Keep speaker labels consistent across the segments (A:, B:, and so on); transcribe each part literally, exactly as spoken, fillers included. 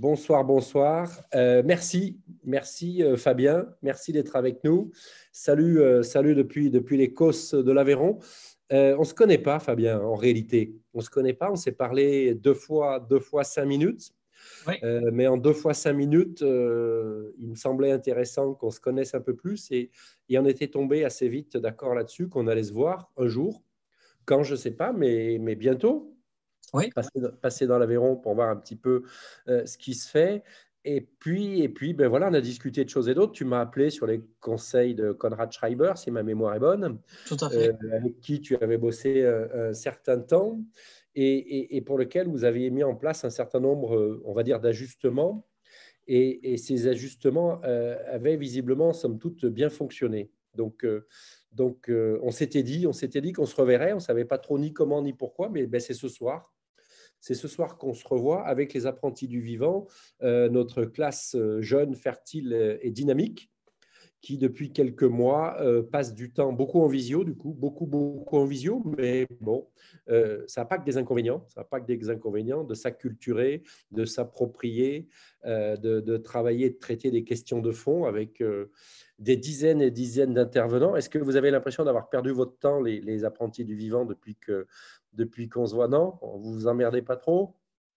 A: Bonsoir, bonsoir. Euh, merci, merci euh, Fabien, merci d'être avec nous. Salut, euh, salut depuis, depuis les Causses de l'Aveyron. Euh, on ne se connaît pas, Fabien, en réalité. On ne se connaît pas, on s'est parlé deux fois, deux fois cinq minutes.
B: Oui,
A: Euh, mais en deux fois cinq minutes, euh, il me semblait intéressant qu'on se connaisse un peu plus et, et on était tombé assez vite d'accord là-dessus qu'on allait se voir un jour. Quand, je ne sais pas, mais, mais bientôt.
B: oui,
A: Passer, passer dans l'Aveyron pour voir un petit peu euh, ce qui se fait. Et puis, et puis ben voilà, on a discuté de choses et d'autres. Tu m'as appelé sur les conseils de Konrad Schreiber, si ma mémoire est bonne,
B: tout à
A: euh,
B: fait.
A: avec qui tu avais bossé euh, un certain temps et, et, et pour lequel vous aviez mis en place un certain nombre, euh, on va dire, d'ajustements. Et, et ces ajustements euh, avaient visiblement, somme toute, bien fonctionné. Donc, euh, donc euh, on s'était dit, on s'était dit qu'on se reverrait. On ne savait pas trop ni comment ni pourquoi, mais ben, c'est ce soir. C'est ce soir qu'on se revoit avec les apprentis du vivant, euh, notre classe euh, jeune, fertile et dynamique, qui depuis quelques mois euh, passe du temps beaucoup en visio, du coup, beaucoup, beaucoup en visio, mais bon, euh, ça n'a pas que des inconvénients, ça n'a pas que des inconvénients de s'acculturer, de s'approprier, euh, de, de travailler, de traiter des questions de fond avec euh, des dizaines et dizaines d'intervenants. Est-ce que vous avez l'impression d'avoir perdu votre temps, les, les apprentis du vivant, depuis que depuis qu'on se voit? Non, vous vous emmerdez pas trop?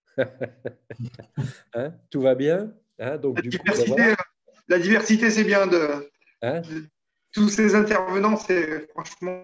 A: Hein, tout va bien, hein, donc
C: La
A: du coup, ben
C: diversité,
A: voilà.
C: la diversité, c'est bien de,
A: Hein.
C: de- tous ces intervenants, c'est franchement,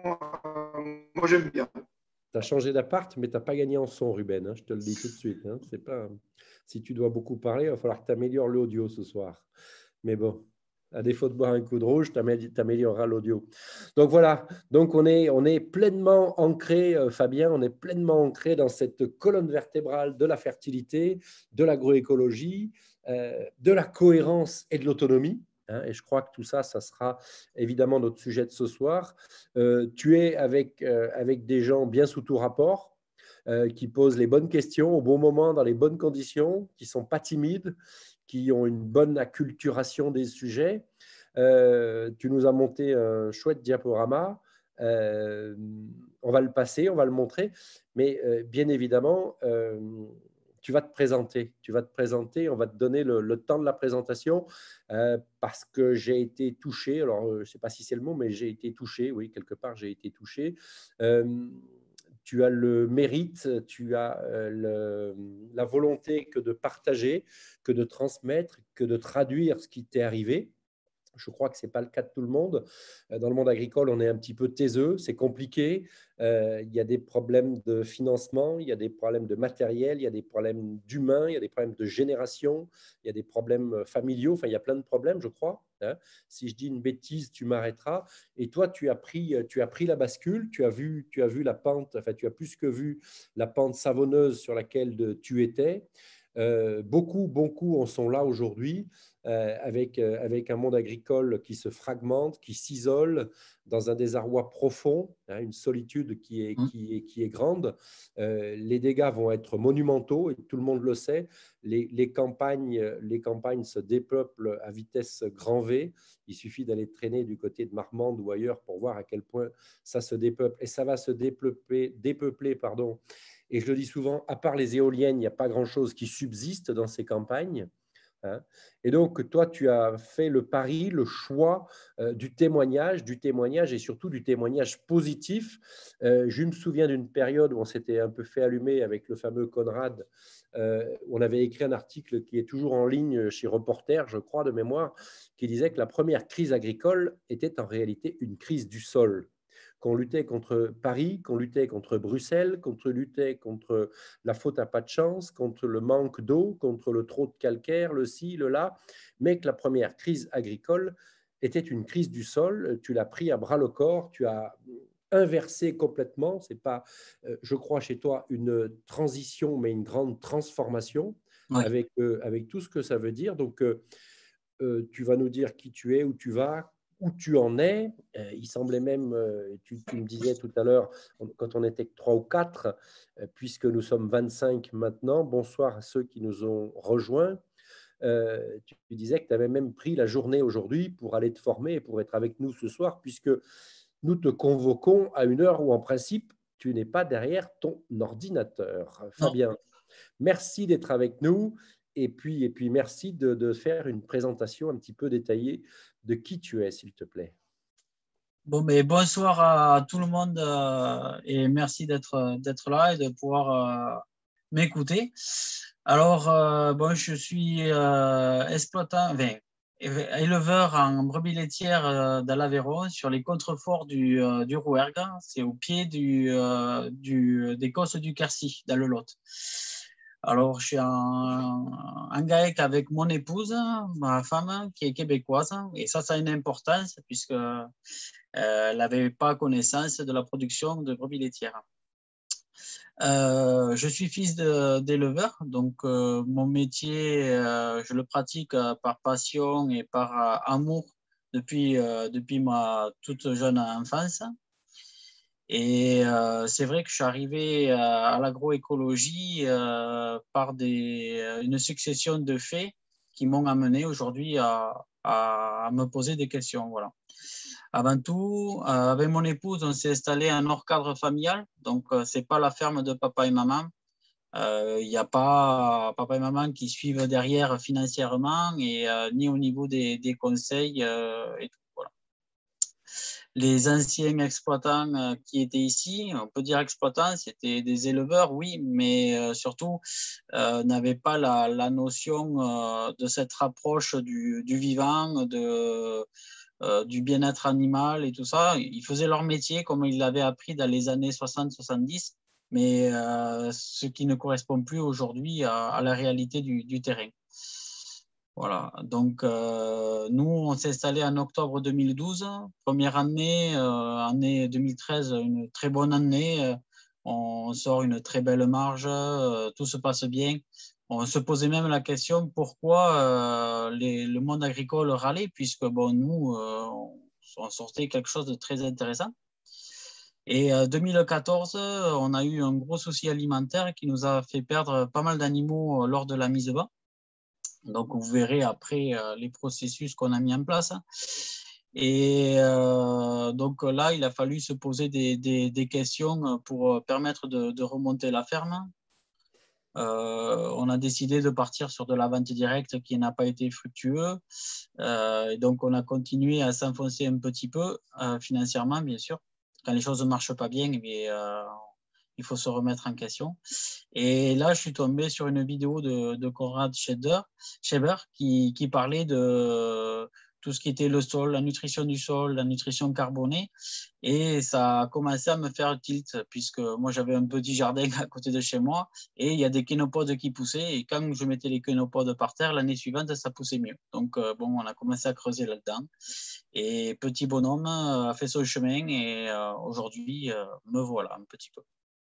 C: euh, moi j'aime bien.
A: Tu as changé d'appart, mais tu n'as pas gagné en son, Ruben, hein, je te le dis tout de suite. Hein. C'est pas... Si tu dois beaucoup parler, il va falloir que tu améliores l'audio ce soir. Mais bon, à défaut de boire un coup de rouge, tu amélioreras l'audio. Donc voilà, donc on est, on est pleinement ancré, euh, Fabien, on est pleinement ancré dans cette colonne vertébrale de la fertilité, de l'agroécologie, euh, de la cohérence et de l'autonomie. Hein, et je crois que tout ça, ça sera évidemment notre sujet de ce soir. Euh, tu es avec, euh, avec des gens bien sous tout rapport, euh, qui posent les bonnes questions au bon moment, dans les bonnes conditions, qui ne sont pas timides, qui ont une bonne acculturation des sujets. Euh, tu nous as monté un chouette diaporama. Euh, on va le passer, on va le montrer, mais euh, bien évidemment, euh, tu vas te présenter. Tu vas te présenter, on va te donner le, le temps de la présentation euh, parce que j'ai été touché. Alors, euh, je ne sais pas si c'est le mot, mais j'ai été touché. Oui, quelque part, j'ai été touché. Euh, tu as le mérite, tu as euh, le, la volonté que de partager, que de transmettre, que de traduire ce qui t'est arrivé. Je crois que ce n'est pas le cas de tout le monde. Dans le monde agricole, on est un petit peu taiseux, c'est compliqué. Euh, il y a des problèmes de financement, il y a des problèmes de matériel, il y a des problèmes d'humains, il y a des problèmes de génération, il y a des problèmes familiaux. Enfin, il y a plein de problèmes, je crois. Hein. Si je dis une bêtise, tu m'arrêteras. Et toi, tu as pris, tu as pris la bascule, tu as vu, tu as vu la pente, enfin, tu as plus que vu la pente savonneuse sur laquelle de, tu étais. Euh, beaucoup, beaucoup en sont là aujourd'hui, euh, avec, euh, avec un monde agricole qui se fragmente, qui s'isole dans un désarroi profond, hein, une solitude qui est, qui est, qui est grande. Euh, les dégâts vont être monumentaux et tout le monde le sait. Les, les, campagnes, les campagnes se dépeuplent à vitesse grand V. Il suffit d'aller traîner du côté de Marmande ou ailleurs pour voir à quel point ça se dépeuple. Et ça va se dépeupler, dépeupler, pardon. Et je le dis souvent, à part les éoliennes, il n'y a pas grand-chose qui subsiste dans ces campagnes. Hein. Et donc, toi, tu as fait le pari, le choix euh, du témoignage, du témoignage et surtout du témoignage positif. Euh, je me souviens d'une période où on s'était un peu fait allumer avec le fameux Conrad. Euh, on avait écrit un article qui est toujours en ligne chez Reporter, je crois, de mémoire, qui disait que la première crise agricole était en réalité une crise du sol. Qu'on luttait contre Paris, qu'on luttait contre Bruxelles, qu'on luttait contre la faute à pas de chance, contre le manque d'eau, contre le trop de calcaire, le ci, le là, mais que la première crise agricole était une crise du sol. Tu l'as pris à bras le corps, tu as inversé complètement. C'est pas, euh, je crois, chez toi, une transition, mais une grande transformation
B: Oui.
A: avec, euh, avec tout ce que ça veut dire. Donc, euh, euh, tu vas nous dire qui tu es, où tu vas, où tu en es. Euh, il semblait même, euh, tu, tu, me disais tout à l'heure, quand on était trois ou quatre, euh, puisque nous sommes vingt-cinq maintenant, bonsoir à ceux qui nous ont rejoints, euh, tu, tu disais que tu avais même pris la journée aujourd'hui pour aller te former et pour être avec nous ce soir, puisque nous te convoquons à une heure où, en principe, tu n'es pas derrière ton ordinateur.
B: Non.
A: Fabien, merci d'être avec nous. Et puis, et puis merci de, de faire une présentation un petit peu détaillée de qui tu es, s'il te plaît.
B: Bon, mais bonsoir à tout le monde euh, et merci d'être d'être là et de pouvoir euh, m'écouter. Alors, euh, bon, je suis euh, exploitant, enfin, éleveur en brebis laitières euh, dans l'Aveyron, sur les contreforts du, euh, du Rouergue. C'est au pied du, euh, du, des Cosses du Quercy, dans le Lot. Alors, je suis en, en GAEC avec mon épouse, ma femme, qui est québécoise. Et ça, ça a une importance puisque euh, elle n'avait pas connaissance de la production de brebis laitières. Euh, je suis fils d'éleveur, donc euh, mon métier, euh, je le pratique euh, par passion et par euh, amour depuis, euh, depuis ma toute jeune enfance. Et euh, c'est vrai que je suis arrivé à, à l'agroécologie euh, par des, une succession de faits qui m'ont amené aujourd'hui à, à, à me poser des questions. Voilà. Avant tout, euh, avec mon épouse, on s'est installé en hors cadre familial. Donc, euh, ce n'est pas la ferme de papa et maman. Il euh, n'y a pas papa et maman qui suivent derrière financièrement et euh, ni au niveau des, des conseils euh, et tout. Voilà. Les anciens exploitants euh, qui étaient ici, on peut dire exploitants, c'était des éleveurs, oui, mais euh, surtout euh, n'avaient pas la, la notion euh, de cette rapproche du, du vivant, de Euh, du bien-être animal et tout ça. Ils faisaient leur métier comme ils l'avaient appris dans les années soixante soixante-dix, mais euh, ce qui ne correspond plus aujourd'hui à, à la réalité du, du terrain. Voilà, donc euh, nous, on s'est installé en octobre deux mille douze. Première année, euh, année deux mille treize, une très bonne année. Euh, on sort une très belle marge, euh, tout se passe bien. On se posait même la question pourquoi euh, les, le monde agricole râlait, puisque bon, nous, euh, on sortait quelque chose de très intéressant. Et en euh, deux mille quatorze, on a eu un gros souci alimentaire qui nous a fait perdre pas mal d'animaux lors de la mise bas. Donc, vous verrez après euh, les processus qu'on a mis en place. Et euh, donc là, il a fallu se poser des, des, des questions pour permettre de, de remonter la ferme. Euh, on a décidé de partir sur de la vente directe qui n'a pas été fructueux. Euh, et donc, on a continué à s'enfoncer un petit peu euh, financièrement, bien sûr. Quand les choses ne marchent pas bien, mais, euh, il faut se remettre en question. Et là, je suis tombé sur une vidéo de, de Konrad Scheber qui, qui parlait de tout ce qui était le sol, la nutrition du sol, la nutrition carbonée. Et ça a commencé à me faire tilt, puisque moi, j'avais un petit jardin à côté de chez moi et il y a des kénopodes qui poussaient. Et quand je mettais les kénopodes par terre, l'année suivante, ça poussait mieux. Donc, euh, bon, on a commencé à creuser là-dedans. Et petit bonhomme a fait son chemin et euh, aujourd'hui, euh, me voilà un petit peu.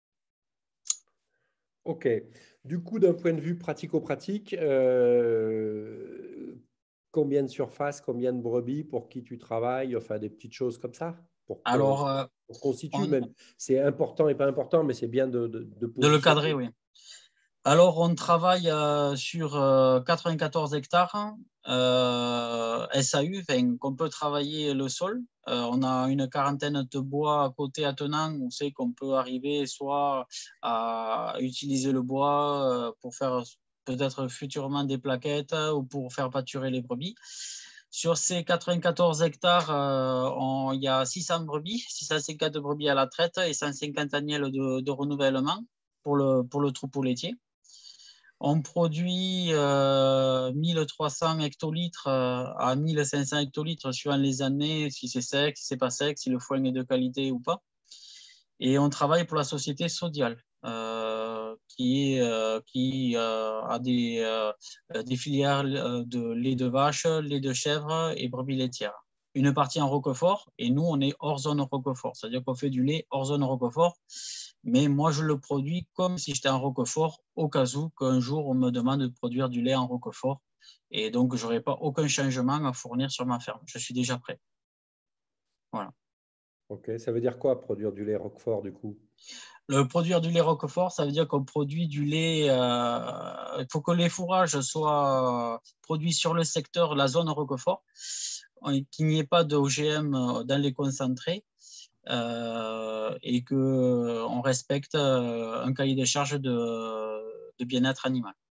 A: Ok. Du coup, d'un point de vue pratico-pratique, euh, combien de surface, combien de brebis, pour qui tu travailles, enfin des petites choses comme ça, pour qu'on
B: Alors, euh,
A: constitue
B: on,
A: même. C'est important et pas important, mais c'est bien de, de, de
B: de le
A: positionner.
B: cadrer, oui. Alors, on travaille euh, sur euh, quatre-vingt-quatorze hectares euh, S A U, qu'on peut travailler le sol. Euh, on a une quarantaine de bois à côté attenant. On sait qu'on peut arriver soit à utiliser le bois euh, pour faire peut-être futurement des plaquettes ou pour faire pâturer les brebis. Sur ces quatre-vingt-quatorze hectares, euh, on, il y a six cents brebis, six cent cinquante brebis à la traite et cent cinquante agnelles de, de renouvellement pour le, pour le troupeau laitier. On produit euh, mille trois cents hectolitres euh, à mille cinq cents hectolitres suivant les années, si c'est sec, si c'est pas sec, si le foin est de qualité ou pas. Et on travaille pour la société Sodial, euh, qui, euh, qui euh, a des, euh, des filières de lait de vache, lait de chèvre et brebis laitières. Une partie en Roquefort, et nous, on est hors zone Roquefort, c'est-à-dire qu'on fait du lait hors zone Roquefort. Mais moi, je le produis comme si j'étais en Roquefort, au cas où qu'un jour, on me demande de produire du lait en Roquefort. Et donc, je n'aurai pas aucun changement à fournir sur ma ferme. Je suis déjà prêt. Voilà.
A: Ok, ça veut dire quoi, produire du lait Roquefort, du coup?
B: Le produire du lait Roquefort, ça veut dire qu'on produit du lait. Euh, il faut que les fourrages soient produits sur le secteur, la zone Roquefort, qu'il n'y ait pas de O G M dans les concentrés. Euh, et qu'on respecte un cahier de charge de, de bien-être animal.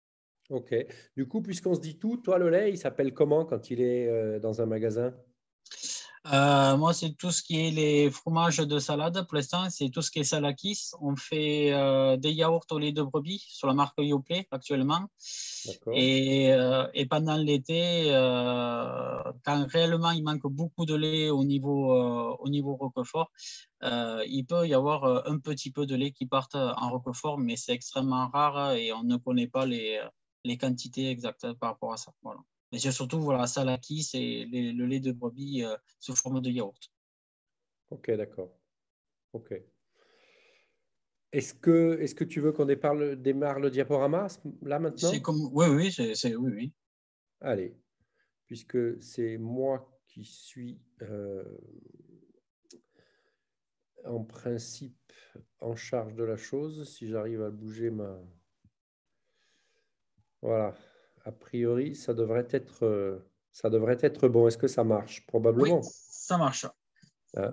A: Ok. Du coup, puisqu'on se dit tout, toi, le lait, il s'appelle comment quand il est euh, dans un magasin?
B: Euh, moi, c'est tout ce qui est les fromages de salade. Pour l'instant, c'est tout ce qui est salakis. On fait euh, des yaourts au lait de brebis sur la marque Yoplait actuellement.
A: D'accord.
B: Et, euh, et pendant l'été, euh, quand réellement il manque beaucoup de lait au niveau, euh, au niveau Roquefort, euh, il peut y avoir euh, un petit peu de lait qui parte en Roquefort, mais c'est extrêmement rare et on ne connaît pas les, les quantités exactes par rapport à ça. Voilà. Mais c'est surtout voilà, salaki, c'est les- le lait de brebis euh, sous forme de yaourt.
A: Ok, d'accord. Ok. Est-ce que, est-ce que tu veux qu'on déparle- démarre le diaporama là
B: C'est
A: maintenant?
B: comme, oui, oui, c'est, c'est- oui, oui.
A: Allez, puisque c'est moi qui suis euh, en principe en charge de la chose, si j'arrive à bouger ma... Voilà. A priori, ça devrait être, euh, ça devrait être bon. Est-ce que ça marche?
B: Oui,
A: Probablement.
B: ça marche.
A: Hein.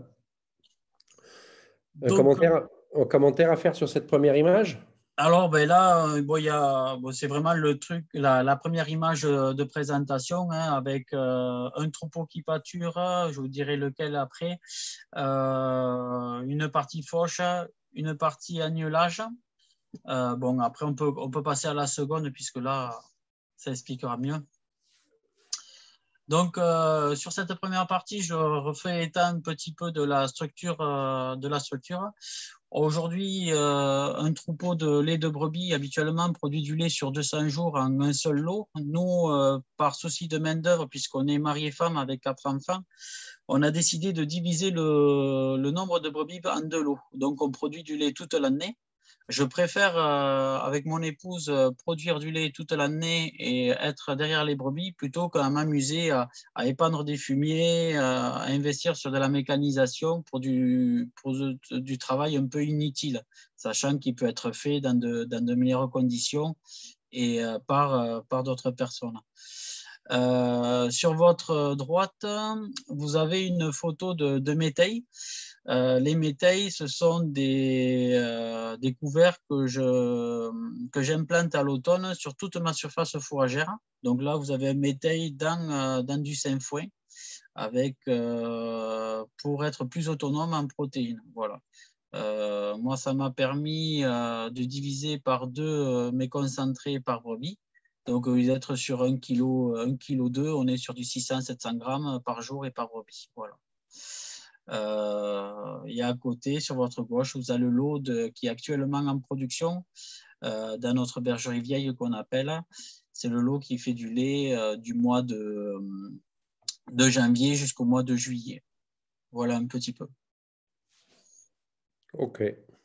A: Un
B: Donc,
A: commentaire, un commentaire à faire sur cette première image?
B: alors, ben là, euh, bon, il y a, bon, c'est vraiment le truc, la, la première image euh, de présentation hein, avec euh, un troupeau qui pâture, je vous dirai lequel après, euh, une partie fauche, une partie agnelage. Euh, bon, après, on peut, on peut passer à la seconde puisque là, ça expliquera mieux. Donc, euh, sur cette première partie, je refais état un petit peu de la structure. Euh, de la structure. Aujourd'hui, euh, un troupeau de lait de brebis habituellement produit du lait sur deux cents jours en un seul lot. Nous, euh, par souci de main-d'œuvre, puisqu'on est mari et femme avec quatre enfants, on a décidé de diviser le, le nombre de brebis en deux lots. Donc, on produit du lait toute l'année. Je préfère, euh, avec mon épouse, euh, produire du lait toute l'année et être derrière les brebis plutôt qu'à m'amuser à, à épandre des fumiers, à, à investir sur de la mécanisation pour du, pour du, du travail un peu inutile, sachant qu'il peut être fait dans de, dans de meilleures conditions et euh, par, euh, par d'autres personnes. Euh, sur votre droite, vous avez une photo de, de métailles. Euh, les métailles, ce sont des, euh, des couverts que je, que j'implante à l'automne sur toute ma surface fourragère. Donc là, vous avez un métail dans, euh, dans du sainfoin avec, euh, pour être plus autonome en protéines. Voilà. Euh, moi, ça m'a permis euh, de diviser par deux euh, mes concentrés par brebis. Donc, au lieu d'être sur un kilo, un kilo deux, on est sur du six cents à sept cents grammes par jour et par brebis. Voilà. Euh, et à côté, sur votre gauche, vous avez le lot de, qui est actuellement en production euh, dans notre bergerie vieille qu'on appelle. C'est le lot qui fait du lait euh, du mois de, de janvier jusqu'au mois de juillet. Voilà un petit peu.
A: Ok.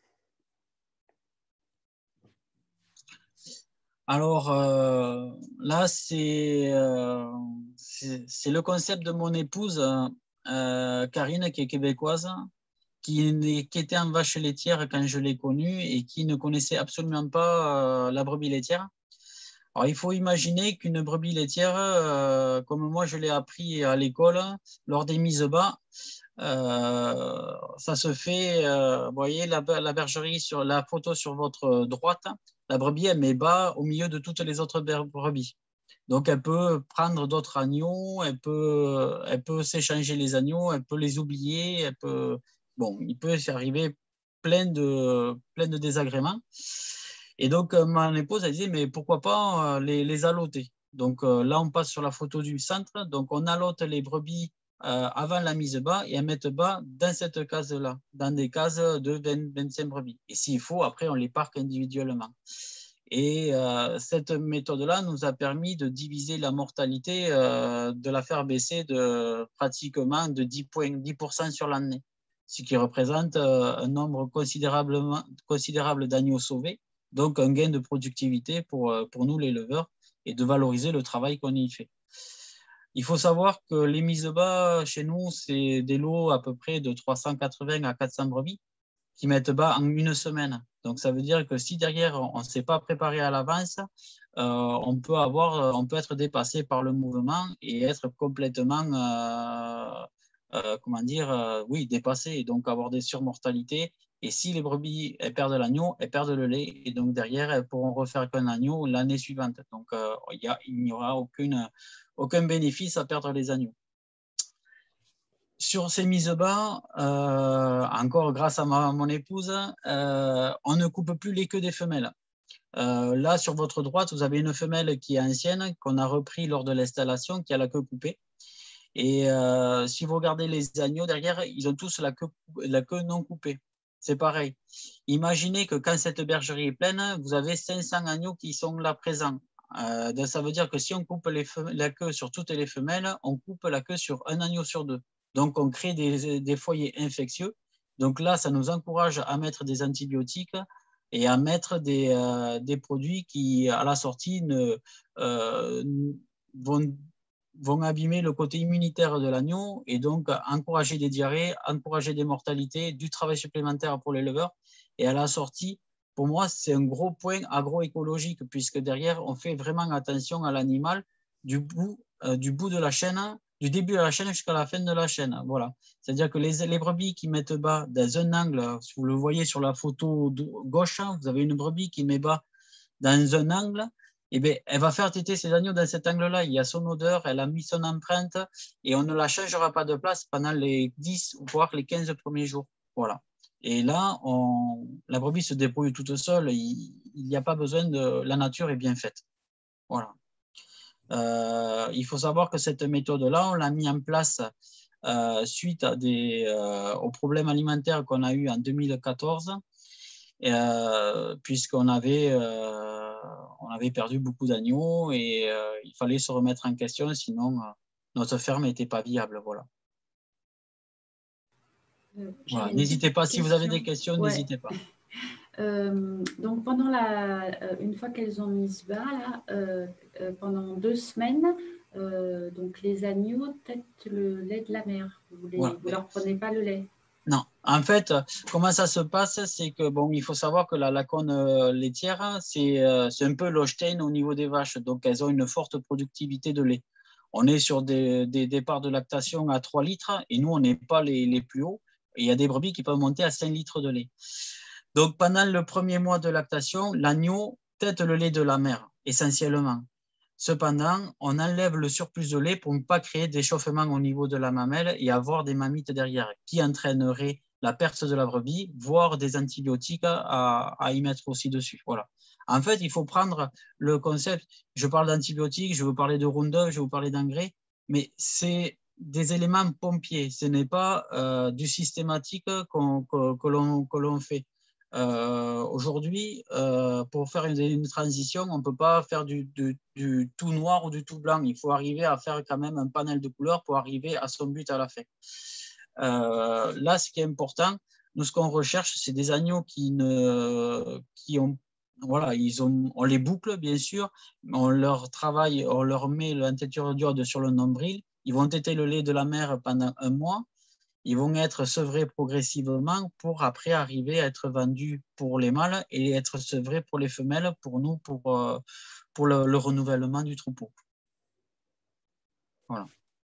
B: Alors euh, là, c'est euh, c'est le concept de mon épouse, euh, Karine, qui est québécoise, qui, qui était en vache laitière quand je l'ai connue et qui ne connaissait absolument pas euh, la brebis laitière. Alors, il faut imaginer qu'une brebis laitière, euh, comme moi je l'ai appris à l'école, lors des mises bas, euh, ça se fait, euh, vous voyez la, la bergerie sur la photo sur votre droite, la brebis elle met bas au milieu de toutes les autres brebis. Donc elle peut prendre d'autres agneaux, elle peut, elle peut s'échanger les agneaux, elle peut les oublier, elle peut, bon, il peut arriver plein de, plein de désagréments. Et donc euh, mon épouse elle disait mais pourquoi pas euh, les, les alloter. Donc euh, là on passe sur la photo du centre, donc on allote les brebis euh, avant la mise bas et elles mettent bas dans cette case-là, dans des cases de vingt à vingt-cinq brebis. Et s'il faut, après, on les parque individuellement. Et euh, cette méthode-là nous a permis de diviser la mortalité, euh, de la faire baisser de pratiquement de dix pour cent sur l'année, ce qui représente euh, un nombre considérablement, considérable d'agneaux sauvés, donc un gain de productivité pour, pour nous, l'éleveur, et de valoriser le travail qu'on y fait. Il faut savoir que les mises bas chez nous, c'est des lots à peu près de trois cent quatre-vingts à quatre cents brebis qui mettent bas en une semaine. Donc, ça veut dire que si derrière, on ne s'est pas préparé à l'avance, euh, on peut avoir, on peut être dépassé par le mouvement et être complètement, euh, euh, comment dire, euh, oui, dépasser et donc avoir des surmortalités. Et si les brebis elles perdent l'agneau, elles perdent le lait. Et donc derrière, elles pourront refaire qu'un agneau l'année suivante. Donc euh, y a, il n'y aura aucune, aucun bénéfice à perdre les agneaux. Sur ces mises bas, euh, encore grâce à ma, mon épouse, euh, on ne coupe plus les queues des femelles. Euh, là, sur votre droite, vous avez une femelle qui est ancienne, qu'on a repris lors de l'installation, qui a la queue coupée. Et euh, si vous regardez les agneaux derrière, ils ont tous la queue, la queue non coupée. C'est pareil. Imaginez que quand cette bergerie est pleine, vous avez cinq cents agneaux qui sont là présents. Euh, donc ça veut dire que si on coupe les la queue sur toutes les femelles, on coupe la queue sur un agneau sur deux. Donc on crée des, des foyers infectieux. Donc là, ça nous encourage à mettre des antibiotiques et à mettre des, euh, des produits qui, à la sortie, ne, euh, vont, vont abîmer le côté immunitaire de l'agneau et donc encourager des diarrhées, encourager des mortalités, du travail supplémentaire pour l'éleveur. Et à la sortie, pour moi, c'est un gros point agroécologique puisque derrière, on fait vraiment attention à l'animal du bout, euh, du bout de la chaîne, du début de la chaîne jusqu'à la fin de la chaîne. Voilà. C'est-à-dire que les, les brebis qui mettent bas dans un angle, si vous le voyez sur la photo gauche, vous avez une brebis qui met bas dans un angle, eh bien, elle va faire téter ses agneaux dans cet angle-là. Il y a son odeur, elle a mis son empreinte et on ne la changera pas de place pendant les dix ou voire les quinze premiers jours. Voilà. Et là, on, la brebis se débrouille toute seule. Il n'y a pas besoin de... La nature est bien faite. Voilà. Euh, il faut savoir que cette méthode-là, on l'a mis en place euh, suite à des, euh, aux problèmes alimentaires qu'on a eu en deux mille quatorze, euh, puisqu'on avait, euh, on avait perdu beaucoup d'agneaux et euh, il fallait se remettre en question, sinon euh, notre ferme n'était pas viable. Voilà.
D: Euh,
B: voilà. N'hésitez pas, question. Si vous avez des questions,
D: ouais.
B: n'hésitez pas.
D: Euh, donc pendant la, euh, une fois qu'elles ont mis ce bas là, euh, euh, pendant deux semaines, euh, donc les agneaux têtent le lait de la mère. Vous ne voilà. leur prenez pas le lait?
B: Non. En fait, comment ça se passe, c'est que bon, il faut savoir que la lacone laitière, c'est euh, un peu l'Holstein au niveau des vaches, donc elles ont une forte productivité de lait. On est sur des, des départs de lactation à trois litres et nous, on n'est pas les, les plus hauts. Et il y a des brebis qui peuvent monter à cinq litres de lait. Donc, pendant le premier mois de lactation, l'agneau tète le lait de la mère, essentiellement. Cependant, on enlève le surplus de lait pour ne pas créer d'échauffement au niveau de la mamelle et avoir des mammites derrière, qui entraîneraient la perte de la brebis, voire des antibiotiques à, à y mettre aussi dessus. Voilà. En fait, il faut prendre le concept, je parle d'antibiotiques, je vais vous parler de Roundup, je vais vous parler d'engrais, mais c'est des éléments pompiers, ce n'est pas euh, du systématique qu'on, que, que l'on que l'on fait. Euh, Aujourd'hui, euh, pour faire une, une transition, on ne peut pas faire du, du, du tout noir ou du tout blanc. Il faut arriver à faire quand même un panel de couleurs pour arriver à son but à la fin. Euh, là, ce qui est important, nous, ce qu'on recherche, c'est des agneaux qui, ne, qui ont, voilà, ils ont, on les boucle, bien sûr, on leur travaille, on leur met l'intérieur d'iode sur le nombril, ils vont téter le lait de la mère pendant un mois. Ils vont être sevrés progressivement pour après arriver à être vendus pour les mâles et être sevrés pour les femelles, pour nous, pour, euh, pour le, le renouvellement du troupeau. Voilà.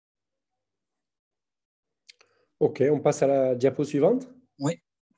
A: Ok, on passe à la diapo suivante.
B: Oui.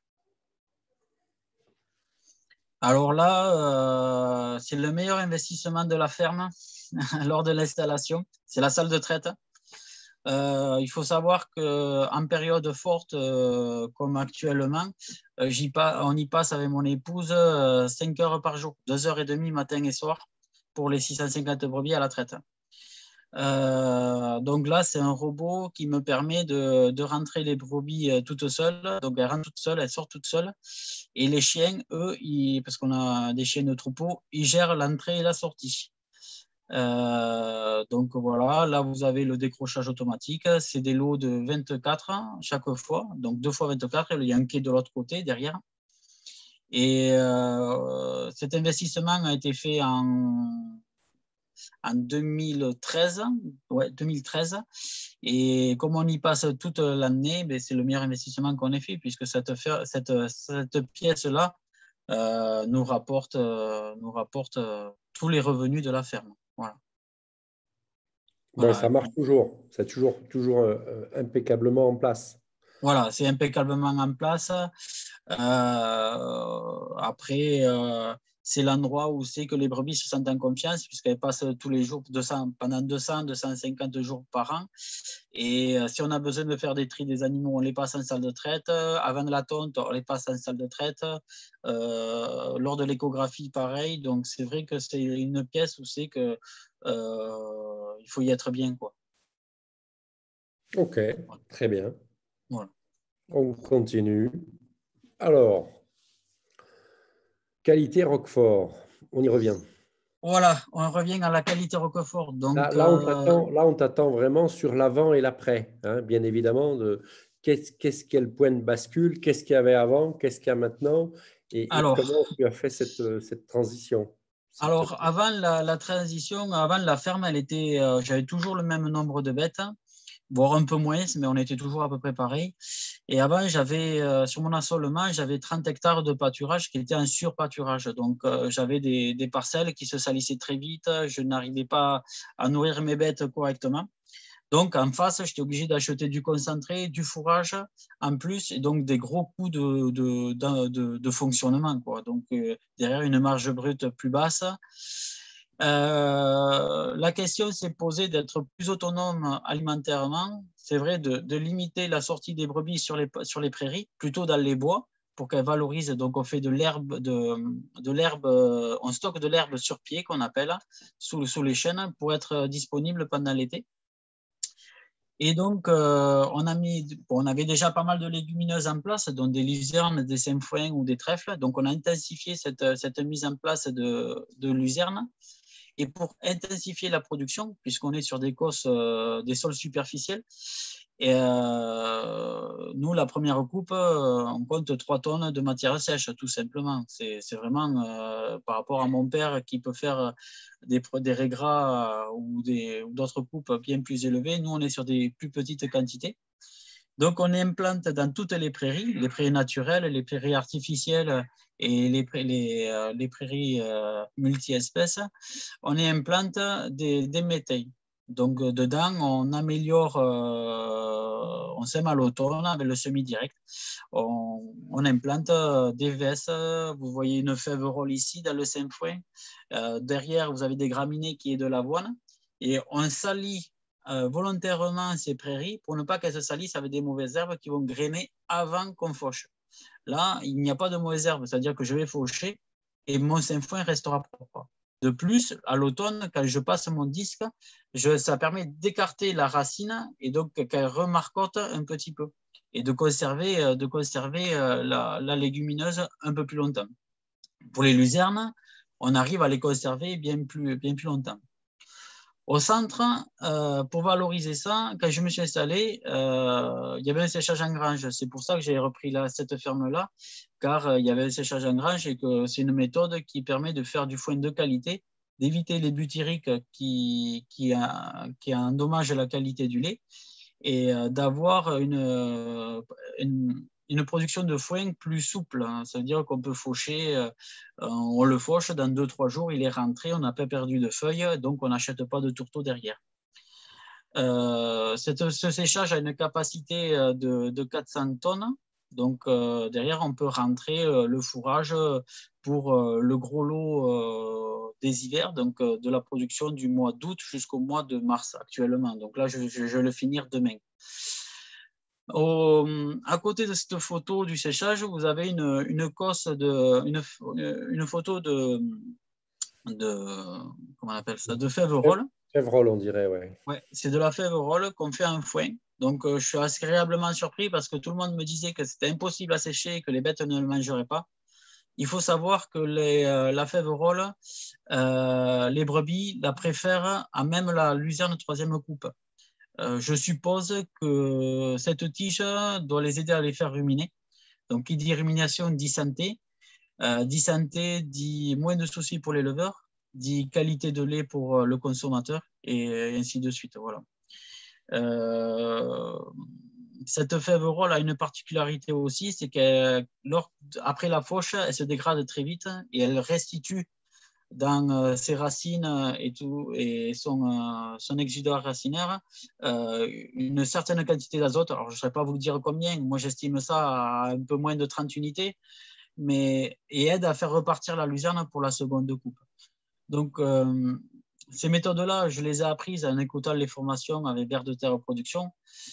B: Alors là, euh, c'est le meilleur investissement de la ferme lors de l'installation. C'est la salle de traite. Euh, il faut savoir qu'en période forte euh, comme actuellement, euh, j'y pas, on y passe avec mon épouse euh, cinq heures par jour, deux heures et demie matin et soir pour les six cent cinquante brebis à la traite. Euh, donc là, c'est un robot qui me permet de, de rentrer les brebis euh, toutes seules. Donc elles rentrent toutes seules, elles sortent toutes seules. Et les chiens, eux, ils, parce qu'on a des chiens de troupeau, ils gèrent l'entrée et la sortie. Euh, donc voilà, là vous avez le décrochage automatique, c'est des lots de vingt-quatre chaque fois, donc deux fois vingt-quatre, il y a un quai de l'autre côté derrière. Et euh, cet investissement a été fait en, en deux mille treize, ouais, deux mille treize, et comme on y passe toute l'année, ben c'est le meilleur investissement qu'on ait fait, puisque cette, cette, cette pièce-là euh, nous rapporte, euh, nous rapporte euh, tous les revenus de la ferme. Voilà.
A: Voilà.
B: Voilà.
A: Ça marche toujours. C'est toujours, toujours euh, impeccablement en place.
B: Voilà, c'est impeccablement en place. Euh, après, euh, c'est l'endroit où c'est que les brebis se sentent en confiance, puisqu'elles passent tous les jours deux cents, pendant deux cents, deux cent cinquante jours par an. Et euh, si on a besoin de faire des tris des animaux, on les passe en salle de traite. Avant de la tonte, on les passe en salle de traite. Euh, lors de l'échographie, pareil. Donc, c'est vrai que c'est une pièce où c'est que euh, il faut y être bien, quoi.
A: Ok, très bien.
B: Voilà.
A: On continue. Alors, qualité Roquefort, on y revient.
B: Voilà, on revient à la qualité Roquefort. Donc,
A: Là, là, on
B: euh,
A: t'attend, là, on t'attend vraiment sur l'avant et l'après, hein, bien évidemment. De qu'est-ce, qu'est-ce qu'est le point de bascule, qu'est-ce qu'il y avait avant, qu'est-ce qu'il y a maintenant, et, et
B: alors,
A: comment tu as fait cette, cette transition, s'il te
B: alors
A: plaît.
B: avant la, la transition, avant la ferme, elle était, euh, j'avais toujours le même nombre de bêtes, voire un peu moins, mais on était toujours à peu près pareil. Et avant, j'avais euh, sur mon assolement, j'avais trente hectares de pâturage qui étaient en surpâturage. Donc, euh, j'avais des, des parcelles qui se salissaient très vite. Je n'arrivais pas à nourrir mes bêtes correctement. Donc, en face, j'étais obligé d'acheter du concentré, du fourrage en plus, et donc des gros coûts de, de, de, de, de fonctionnement, quoi. Donc, euh, derrière, une marge brute plus basse. Euh, la question s'est posée d'être plus autonome alimentairement. C'est vrai, de, de limiter la sortie des brebis sur les, sur les prairies, plutôt dans les bois, pour qu'elles valorisent. Donc, on fait de l'herbe, de, de l'herbe, on stocke de l'herbe sur pied, qu'on appelle, sous, sous les chênes, pour être disponible pendant l'été. Et donc, euh, on, a mis, bon, on avait déjà pas mal de légumineuses en place, dont des luzernes, des sainfoins ou des trèfles. Donc, on a intensifié cette, cette mise en place de, de luzernes. Et pour intensifier la production, puisqu'on est sur des cosses, euh, des sols superficiels, et euh, nous, la première coupe, euh, on compte trois tonnes de matière sèche, tout simplement. C'est vraiment euh, par rapport à mon père qui peut faire des, des régras ou d'autres coupes bien plus élevées. Nous, on est sur des plus petites quantités. Donc, on implante dans toutes les prairies, les prairies naturelles, les prairies artificielles et les, les, les prairies euh, multi-espèces, on implante des, des métayers. Donc, dedans, on améliore, euh, on sème à l'automne avec le semi-direct. On, on implante des vesses. Vous voyez une fève-rolle ici dans le sainfoin. Euh, derrière, vous avez des graminées qui est de l'avoine. Et on salit euh, volontairement ces prairies pour ne pas qu'elles se salissent avec des mauvaises herbes qui vont grainer avant qu'on fauche. Là, il n'y a pas de mauvaises herbes, c'est-à-dire que je vais faucher et mon sainfoin restera propre. De plus, à l'automne, quand je passe mon disque, je, ça permet d'écarter la racine et donc qu'elle remarcote un petit peu et de conserver, de conserver la, la légumineuse un peu plus longtemps. Pour les luzernes, on arrive à les conserver bien plus, bien plus longtemps. Au centre, euh, pour valoriser ça, quand je me suis installé, euh, il y avait un séchage en grange. C'est pour ça que j'ai repris là, cette ferme-là, car euh, il y avait un séchage en grange et que c'est une méthode qui permet de faire du foin de qualité, d'éviter les butyriques qui, qui, a, qui endommagent la qualité du lait et euh, d'avoir une, une, une production de foin plus souple. Hein. Ça veut dire qu'on peut faucher, euh, on le fauche, dans deux trois jours, il est rentré, on n'a pas perdu de feuilles, donc on n'achète pas de tourteau derrière. Euh, cette, ce séchage a une capacité de, de quatre cents tonnes. Donc, euh, derrière, on peut rentrer euh, le fourrage pour euh, le gros lot euh, des hivers, donc euh, de la production du mois d'août jusqu'au mois de mars actuellement. Donc là, je, je, je vais le finir demain. Au, à côté de cette photo du séchage, vous avez une, une cosse de, une, une photo de, de, comment on appelle ça, de fève-rolle.
A: Fève-rolle, on dirait, ouais.
B: Ouais, c'est de la fève-rolle qu'on fait en foin. Donc, euh, je suis agréablement surpris parce que tout le monde me disait que c'était impossible à sécher et que les bêtes ne le mangeraient pas. Il faut savoir que les, euh, la fève-rolle, euh, les brebis la préfèrent à même la luzerne troisième coupe. Euh, je suppose que cette tige doit les aider à les faire ruminer. Donc, qui dit rumination dit santé. Euh, dit santé dit moins de soucis pour l'éleveur, dit qualité de lait pour le consommateur et ainsi de suite. Voilà. Euh, cette fève-rolle a une particularité aussi, c'est qu'après la fauche, elle se dégrade très vite et elle restitue dans euh, ses racines et, tout, et son, euh, son exudat racinaire euh, une certaine quantité d'azote. Alors, je ne saurais pas vous dire combien, moi j'estime ça à un peu moins de trente unités, mais, et aide à faire repartir la luzerne pour la seconde coupe. Donc, euh, ces méthodes-là, je les ai apprises en écoutant les formations avec Vers de Terre Production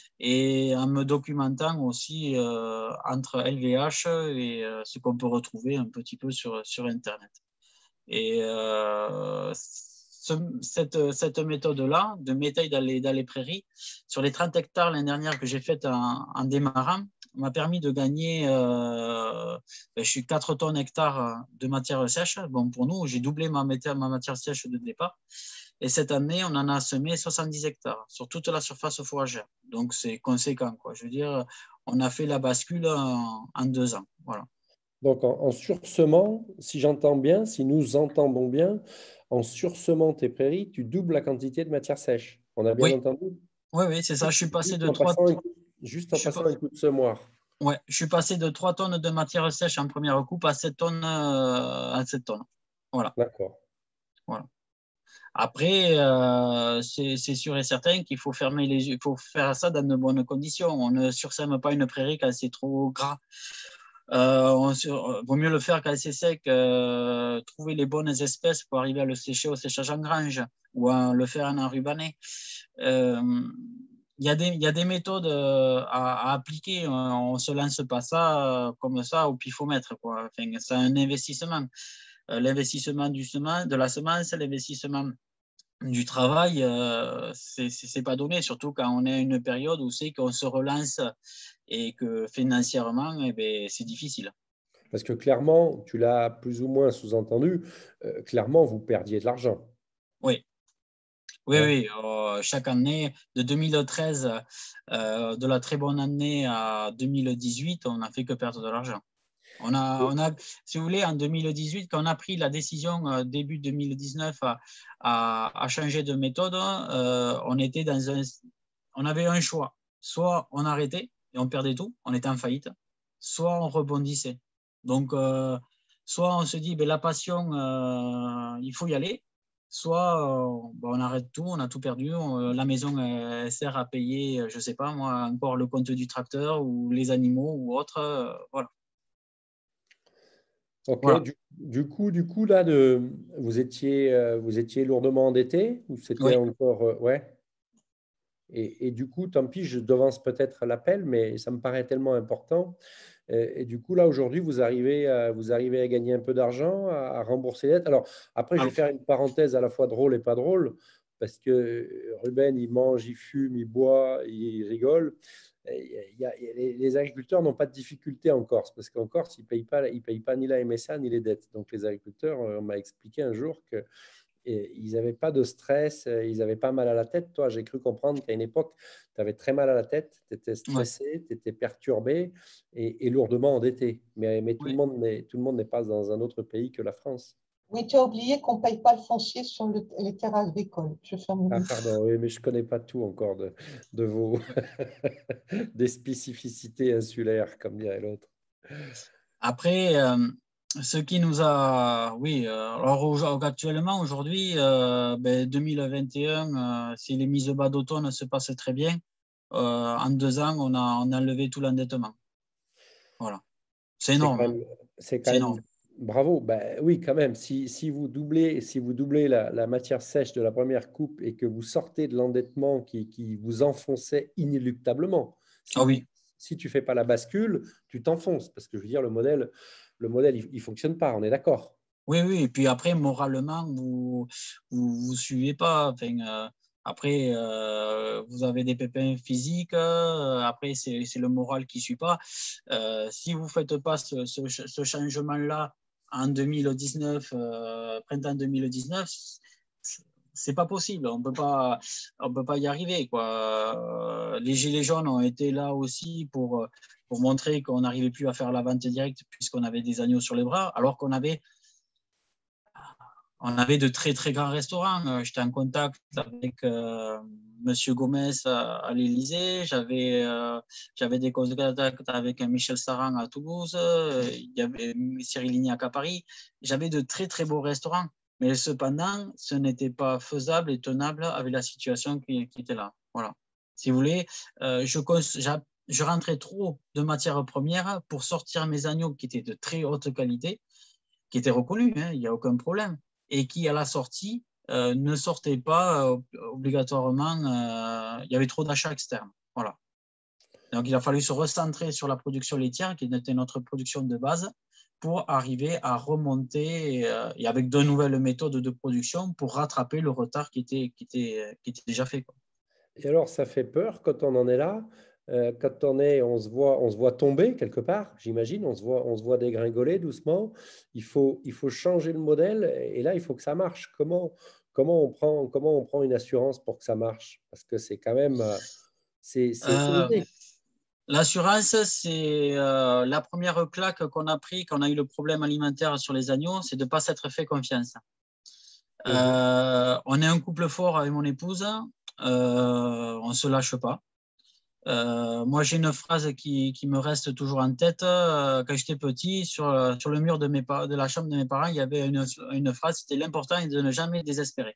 B: et en me documentant aussi euh, entre L V H et euh, ce qu'on peut retrouver un petit peu sur, sur Internet. Et euh, ce, cette, cette méthode-là, de métaille dans les, dans les prairies, sur les trente hectares l'année dernière que j'ai faite en, en démarrant, m'a permis de gagner, euh, ben, je suis quatre tonnes hectares de matière sèche. Bon, pour nous, j'ai doublé ma, ma matière sèche de départ. Et cette année, on en a semé soixante-dix hectares sur toute la surface fourragère. Donc, c'est conséquent, quoi. Je veux dire, on a fait la bascule en, en deux ans. Voilà.
A: Donc, en, en sursemant, si j'entends bien, si nous entendons bien, en sursemant tes prairies, tu doubles la quantité de matière sèche. On a bien
B: oui.
A: entendu?
B: Oui, oui, c'est ça. Je suis passé
A: juste
B: de
A: en
B: trois...
A: un, juste en je passant pas... un coup de semoir.
B: Ouais, je suis passé de trois tonnes de matière sèche en première coupe à sept tonnes. Euh, à sept tonnes. Voilà.
A: D'accord.
B: Voilà. Après, euh, c'est sûr et certain qu'il faut fermer les yeux, il faut faire ça dans de bonnes conditions. On ne sursème pas une prairie quand c'est trop gras. Euh, on sur, vaut mieux le faire quand c'est sec, euh, trouver les bonnes espèces pour arriver à le sécher au séchage en grange ou à le faire en enrubanné. Euh, Il y, a des, il y a des méthodes à, à appliquer. On ne se lance pas ça comme ça au pifomètre, quoi. Enfin, c'est un investissement. L'investissement du semen, de la semence, l'investissement du travail, euh, c'est pas donné, surtout quand on est à une période où c'est qu'on se relance et que financièrement, eh ben, c'est difficile.
A: Parce que clairement, tu l'as plus ou moins sous-entendu, euh, clairement, vous perdiez de l'argent.
B: Oui. Oui, hein? oui. Euh, chaque année, de deux mille treize, euh, de la très bonne année à deux mille dix-huit, on n'a fait que perdre de l'argent. On a, on a, si vous voulez, en deux mille dix-huit, quand on a pris la décision euh, début deux mille dix-neuf à, à, à changer de méthode, euh, on était dans un, on avait un choix. Soit on arrêtait et on perdait tout, on était en faillite, soit on rebondissait. Donc, euh, soit on se dit, ben, la passion, euh, il faut y aller, soit euh, ben, on arrête tout, on a tout perdu, on, la maison euh, sert à payer, je ne sais pas moi, encore le compte du tracteur ou les animaux ou autre, euh, voilà.
A: Ok, voilà. du, du coup, du coup là, de, vous, étiez, euh, vous étiez lourdement endetté ou c'était oui. encore… Euh, ouais. Et, et du coup, tant pis, je devance peut-être l'appel, mais ça me paraît tellement important. Et, et du coup, là, aujourd'hui, vous arrivez, à, vous arrivez à gagner un peu d'argent, à, à rembourser les dettes. Alors, après, je vais faire une parenthèse à la fois drôle et pas drôle, parce que Ruben, il mange, il fume, il boit, il rigole. Il y a, il y a, les, les agriculteurs n'ont pas de difficulté en Corse, parce qu'en Corse, ils ne payent pas, ils payent pas ni la M S A ni les dettes. Donc, les agriculteurs, on m'a expliqué un jour que et ils n'avaient pas de stress, ils n'avaient pas mal à la tête. Toi, j'ai cru comprendre qu'à une époque, tu avais très mal à la tête, tu étais stressé, ouais. tu étais perturbé et, et lourdement endetté. Mais, mais tout, oui. le monde n'est, tout le monde n'est pas dans un autre pays que la France.
E: Oui, tu as oublié qu'on ne paye pas le foncier sur le, les terres agricoles. Je ferme
A: ah, pardon, oui, mais je ne connais pas tout encore de, de vos des spécificités insulaires, comme dirait l'autre.
B: Après, euh, ce qui nous a… Oui, euh, alors actuellement, aujourd'hui, euh, ben, deux mille vingt et un, euh, si les mises bas d'automne se passent très bien, euh, en deux ans, on a, on a levé tout l'endettement. Voilà. C'est énorme.
A: C'est quand même… C'est quand même... Bravo, ben, oui, quand même. Si, si vous doublez, si vous doublez la, la matière sèche de la première coupe et que vous sortez de l'endettement qui, qui vous enfonçait inéluctablement, si,
B: ah, oui.
A: si tu ne fais pas la bascule, tu t'enfonces. Parce que je veux dire, le modèle, le modèle il ne fonctionne pas, on est d'accord.
B: Oui, oui. Et puis après, moralement, vous ne vous suivez pas. Enfin, euh, après, euh, vous avez des pépins physiques. Euh, après, c'est le moral qui ne suit pas. Euh, si vous ne faites pas ce, ce, ce changement-là, en deux mille dix-neuf, euh, printemps deux mille dix-neuf, c'est pas possible. On peut pas, on peut pas y arriver, quoi. Les gilets jaunes ont été là aussi pour, pour montrer qu'on n'arrivait plus à faire la vente directe puisqu'on avait des agneaux sur les bras, alors qu'on avait, on avait de très très grands restaurants. J'étais en contact avec euh, Monsieur Gomez à, à l'Élysée. J'avais, euh, j'avais des contacts avec Michel Saran à Toulouse. Il y avait Cyril Lignac à Paris. J'avais de très très beaux restaurants. Mais cependant, ce n'était pas faisable et tenable avec la situation qui, qui était là. Voilà. Si vous voulez, euh, je, je rentrais trop de matières premières pour sortir mes agneaux qui étaient de très haute qualité, qui étaient reconnus, hein, il n'y a aucun problème, et qui, à la sortie, euh, ne sortaient pas euh, obligatoirement. Euh, il y avait trop d'achats externes. Voilà. Donc, il a fallu se recentrer sur la production laitière, qui était notre production de base, pour arriver à remonter euh, et avec de nouvelles méthodes de production pour rattraper le retard qui était, qui était, qui était déjà fait, quoi.
A: Et alors, ça fait peur quand on en est là, euh, quand on est, on se voit, on se voit tomber quelque part, j'imagine, on se voit, on se voit dégringoler doucement. Il faut, il faut changer le modèle et là, il faut que ça marche. Comment, comment on prend, comment on prend une assurance pour que ça marche? Parce que c'est quand même, euh, c'est, c'est
B: Euh,
A: osé.
B: L'assurance, c'est euh, la première claque qu'on a pris quand on a eu le problème alimentaire sur les agneaux, c'est de ne pas s'être fait confiance.
A: Mhm.
B: Euh, on est un couple fort avec mon épouse, euh, on ne se lâche pas. Euh, moi, j'ai une phrase qui, qui me reste toujours en tête. Euh, quand j'étais petit, sur, sur le mur de, mes, de la chambre de mes parents, il y avait une, une phrase, c'était l'important est de ne jamais désespérer.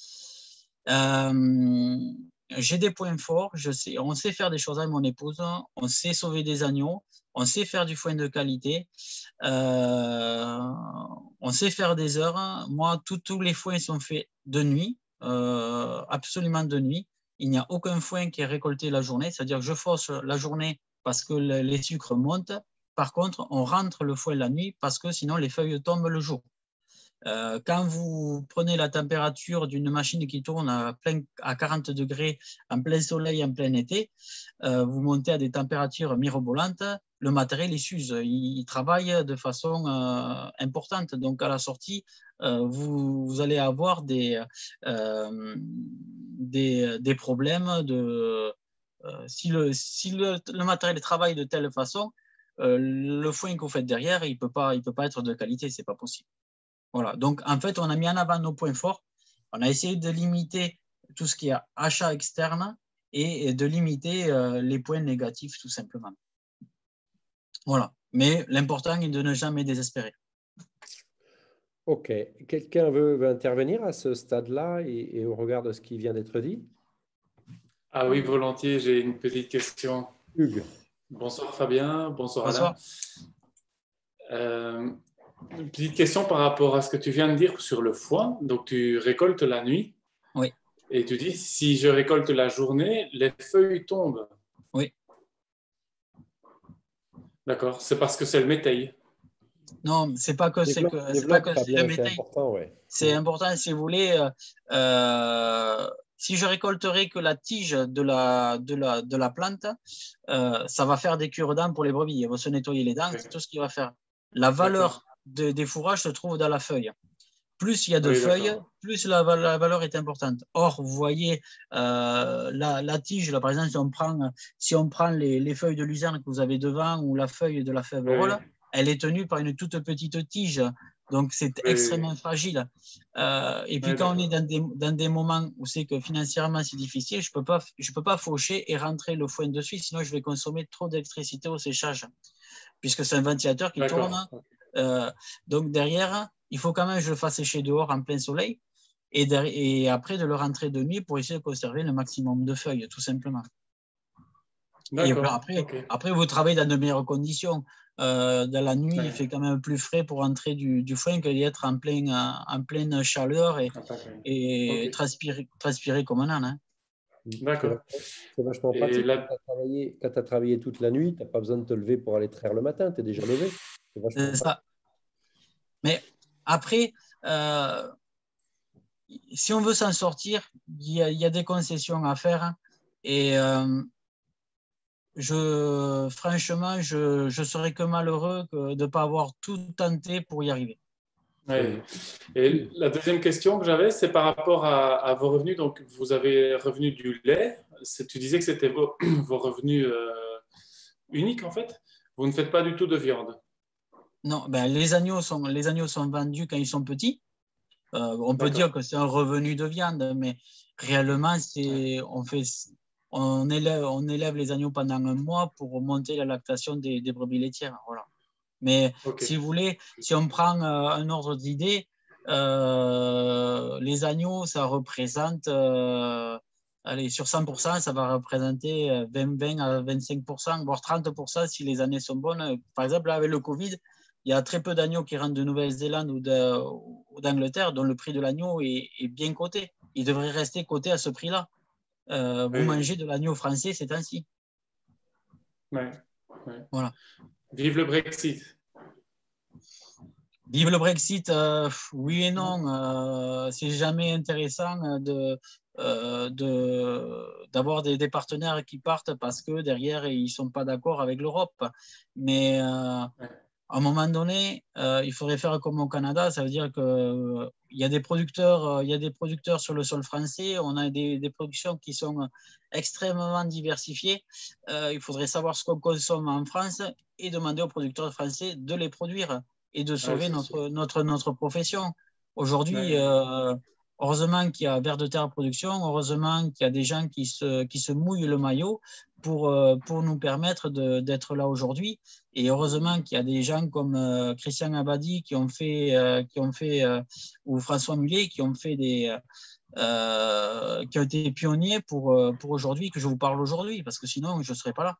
B: Euh, j'ai des points forts, je sais, on sait faire des choses avec mon épouse, on sait sauver des agneaux, on sait faire du foin de qualité, euh, on sait faire des heures. Moi, tous les foins sont faits de nuit, euh, absolument de nuit. Il n'y a aucun foin qui est récolté la journée, c'est-à-dire que je fausse la journée parce que les sucres montent. Par contre, on rentre le foin la nuit parce que sinon les feuilles tombent le jour. Euh, quand vous prenez la température d'une machine qui tourne à, plein, à quarante degrés en plein soleil, en plein été, euh, vous montez à des températures mirobolantes, le matériel il s'use, il, il travaille de façon euh, importante. Donc à la sortie, euh, vous, vous allez avoir des, euh, des, des problèmes de... Euh, si le, si le, le matériel travaille de telle façon, euh, le foin que vous faites derrière, il ne peut pas, il peut pas être de qualité, ce n'est pas possible. Voilà. Donc, en fait, on a mis en avant nos points forts. On a essayé de limiter tout ce qui est achat externe et de limiter euh, les points négatifs, tout simplement. Voilà. Mais l'important est de ne jamais désespérer.
A: Ok. Quelqu'un veut, veut intervenir à ce stade-là et, et au regard de ce qui vient d'être dit?
F: Ah oui, volontiers, j'ai une petite question.
A: Hugues.
F: Bonsoir Fabien, bonsoir,
B: bonsoir.
F: Alain. Euh, Une petite question par rapport à ce que tu viens de dire sur le foin. Donc, tu récoltes la nuit.
B: Oui.
F: Et tu dis, si je récolte la journée, les feuilles tombent.
B: Oui.
F: D'accord. C'est parce que c'est le métail.
B: Non, c'est pas que c'est que c'est pas que c'est le métail. C'est important, ouais. C'est important, si vous voulez. Euh, si je récolterai que la tige de la, de la, de la plante, euh, ça va faire des cure-dents pour les brebis. Elles vont se nettoyer les dents, oui. C'est tout ce qu'il va faire. La valeur de, des fourrages se trouve dans la feuille. Plus il y a de oui, feuilles, plus la, la valeur est importante. Or, vous voyez, euh, la, la tige, là, par exemple, si on prend, si on prend les, les feuilles de luzerne que vous avez devant ou la feuille de la fève oui. rôle, elle est tenue par une toute petite tige. Donc, c'est oui, extrêmement oui. fragile. Euh, et puis, oui, quand on est dans des, dans des moments où c'est que financièrement, c'est difficile, je ne peux pas, je peux pas faucher et rentrer le foin dessus, sinon je vais consommer trop d'électricité au séchage, puisque c'est un ventilateur qui tourne. Euh, donc, derrière, il faut quand même que je le fasse sécher dehors en plein soleil et, derrière, et après de le rentrer de nuit pour essayer de conserver le maximum de feuilles, tout simplement. Et après, okay. après, vous travaillez dans de meilleures conditions. Euh, dans la nuit, ouais. il fait quand même plus frais pour entrer du, du foin que d'être en, plein, en pleine chaleur et, okay. et okay. Transpirer, transpirer comme un âne. Hein.
F: D'accord.
A: C'est vachement pratique. La... Quand tu as travaillé, quand tu as travaillé toute la nuit, tu n'as pas besoin de te lever pour aller traire le matin, tu es déjà levé.
B: C'est ça. Mais après, euh, si on veut s'en sortir, il y, y a des concessions à faire. Et euh, je, franchement, je, je serais que malheureux que de ne pas avoir tout tenté pour y arriver.
F: Ouais. Et la deuxième question que j'avais, c'est par rapport à, à vos revenus. Donc, vous avez revenus du lait. Tu disais que c'était vos, vos revenus euh, uniques, en fait. Vous ne faites pas du tout de viande.
B: Non, ben, les, agneaux sont, les agneaux sont vendus quand ils sont petits. Euh, on peut dire que c'est un revenu de viande, mais réellement, c'est, on, fait, on, élève, on élève les agneaux pendant un mois pour monter la lactation des, des brebis laitières. Voilà. Mais okay. si vous voulez, si on prend euh, un ordre d'idée, euh, les agneaux, ça représente, euh, allez, sur cent pour cent, ça va représenter vingt, vingt à vingt-cinq pour cent, voire trente pour cent si les années sont bonnes. Par exemple, là, avec le Covid, il y a très peu d'agneaux qui rentrent de Nouvelle-Zélande ou de, ou d'Angleterre, dont le prix de l'agneau est, est bien coté. Il devrait rester coté à ce prix-là. Euh, vous
F: Oui.
B: mangez de l'agneau français ces temps-ci.
F: Ouais. Ouais.
B: Voilà.
F: Vive le Brexit.
B: Vive le Brexit, euh, oui et non. Euh, c'est jamais intéressant de, euh, de, d'avoir des, des partenaires qui partent parce que derrière, ils ne sont pas d'accord avec l'Europe. Mais euh,
F: Ouais.
B: à un moment donné, euh, il faudrait faire comme au Canada. Ça veut dire qu'il euh, y a des producteurs, euh, il y a des producteurs sur le sol français. On a des, des productions qui sont extrêmement diversifiées. Euh, il faudrait savoir ce qu'on consomme en France et demander aux producteurs français de les produire et de sauver
F: Ouais,
B: notre, notre, notre profession. Aujourd'hui,
F: ouais.
B: euh, heureusement qu'il y a Vers de Terre Production, heureusement qu'il y a des gens qui se, qui se mouillent le maillot pour, euh, pour nous permettre de, d'être là aujourd'hui. Et heureusement qu'il y a des gens comme euh, Christian Abadi qui ont fait, euh, qui ont fait euh, ou François Mullet qui ont fait des, euh, qui ont été pionniers pour, euh, pour aujourd'hui, que je vous parle aujourd'hui, parce que sinon je ne serais pas là.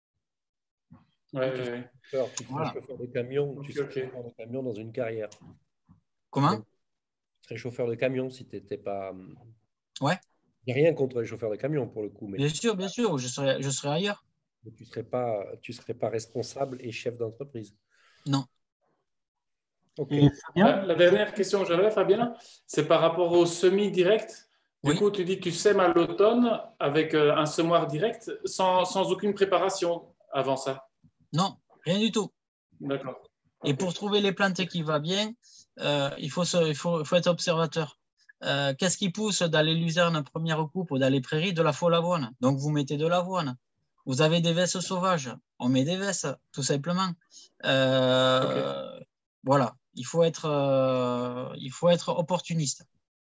F: Ouais, ouais, ouais.
A: Alors, tu serais
B: Voilà.
A: chauffeur de camion,
F: Ok,
A: tu serais
F: ok.
A: chauffeur de camion dans une carrière.
B: Comment?
A: Tu serais chauffeur de camion si tu n'étais pas.
B: Ouais,
A: Il n'y a rien contre les chauffeurs de camion pour le coup, mais
B: bien sûr, bien sûr, je serais, je serais ailleurs.
A: tu ne serais pas, tu serais pas responsable et chef d'entreprise.
B: Non.
A: Ok.
G: Et Fabien,
F: La, la dernière question que j'avais, Fabien, c'est par rapport au semis direct. Du
B: Oui.
F: coup, tu dis que tu sèmes à l'automne avec euh, un semoir direct sans, sans aucune préparation avant ça.
B: Non, rien du tout.
F: D'accord.
B: Et
F: Ok.
B: pour trouver les plantes qui vont bien, euh, il, faut se, il, faut, il faut être observateur. Euh, qu'est-ce qui pousse dans les luzernes première coupe ou dans les prairies? De la faux l'avoine. Donc, vous mettez de l'avoine. Vous avez des vesses sauvages. On met des vesses, tout simplement. Euh,
F: Ok.
B: Voilà. Il faut être, euh, il faut être opportuniste.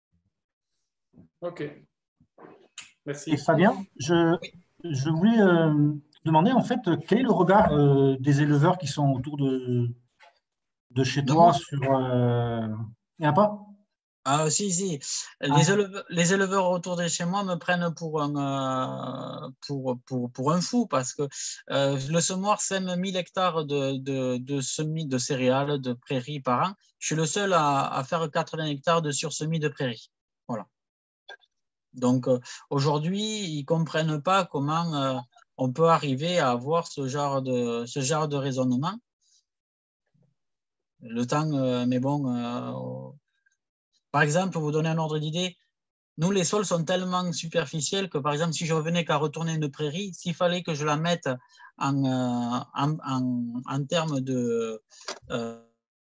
F: Ok.
G: et
F: Merci.
G: Fabien, je, je voulais euh, demander en fait quel est le regard euh, des éleveurs qui sont autour de, de chez
B: De
G: toi
B: moi?
G: sur. euh, Il n'y en a pas?
B: Ah, si, si. Les éleveurs, les éleveurs autour de chez moi me prennent pour un, euh, pour, pour, pour un fou parce que euh, le semoir sème mille hectares de, de, de semis de céréales, de prairies par an. Je suis le seul à, à faire quatre-vingts hectares de sursemis de prairies. Voilà. Donc, euh, aujourd'hui, ils ne comprennent pas comment euh, on peut arriver à avoir ce genre de, ce genre de raisonnement. Le temps, euh, mais bon, euh, par exemple, pour vous donner un ordre d'idée, nous, les sols sont tellement superficiels que, par exemple, si je revenais qu'à retourner une prairie, s'il fallait que je la mette en, euh, en, en, en termes de euh,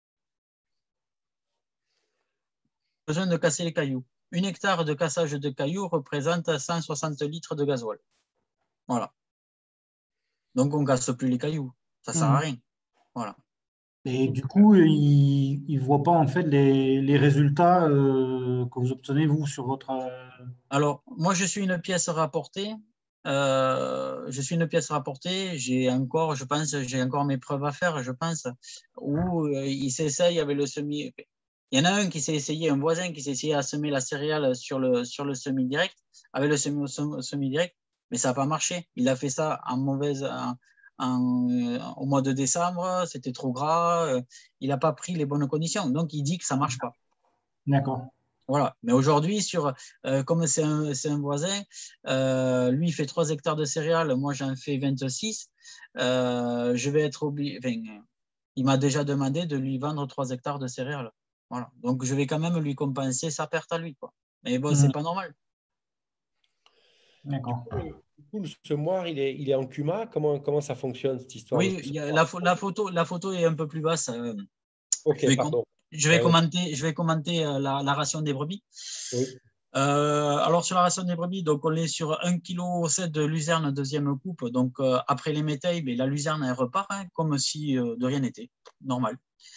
B: besoin de casser les cailloux. Un hectare de cassage de cailloux représente cent soixante litres de gasoil. Voilà. Donc, on ne casse plus les cailloux. Ça ne sert à rien. Voilà.
G: Et du coup, ils ne voient pas en fait les, les résultats euh, que vous obtenez vous sur votre. euh,
B: Alors, moi, je suis une pièce rapportée. Euh, je suis une pièce rapportée. J'ai encore, je pense, j'ai encore mes preuves à faire, je pense, où euh, il s'essaye avec le semi. Il y en a un qui s'est essayé, un voisin qui s'est essayé à semer la céréale sur le, sur le semi direct, avec le semi, semi direct, mais ça n'a pas marché. Il a fait ça en mauvaise, en, en, euh, au mois de décembre, c'était trop gras, euh, il n'a pas pris les bonnes conditions. Donc, il dit que ça ne marche pas.
G: D'accord.
B: Voilà. Mais aujourd'hui, sur, euh, comme c'est un, c'est un voisin, euh, lui, il fait trois hectares de céréales, moi, j'en fais vingt-six. Euh, je vais être obligé. Enfin, il m'a déjà demandé de lui vendre trois hectares de céréales. Voilà. Donc, je vais quand même lui compenser sa perte à lui, quoi. Mais bon,
G: Mhm.
B: c'est pas normal.
G: D'accord.
A: Du coup, le semoir, il est, il est en cuma. Comment, comment ça fonctionne cette histoire
B: Oui,
A: de
B: il y a,
A: semoir?
B: la, la, photo, la photo est un peu plus basse. Euh,
A: Ok,
B: je vais, com-
A: pardon.
B: je vais
A: Ouais,
B: commenter, je vais commenter euh, la, la ration des brebis.
A: oui.
B: Euh, alors sur la ration des brebis, donc on est sur un virgule sept kg de luzerne deuxième coupe. Donc euh, après les métailles, ben, la luzerne elle repart hein, comme si euh, de rien n'était, normal.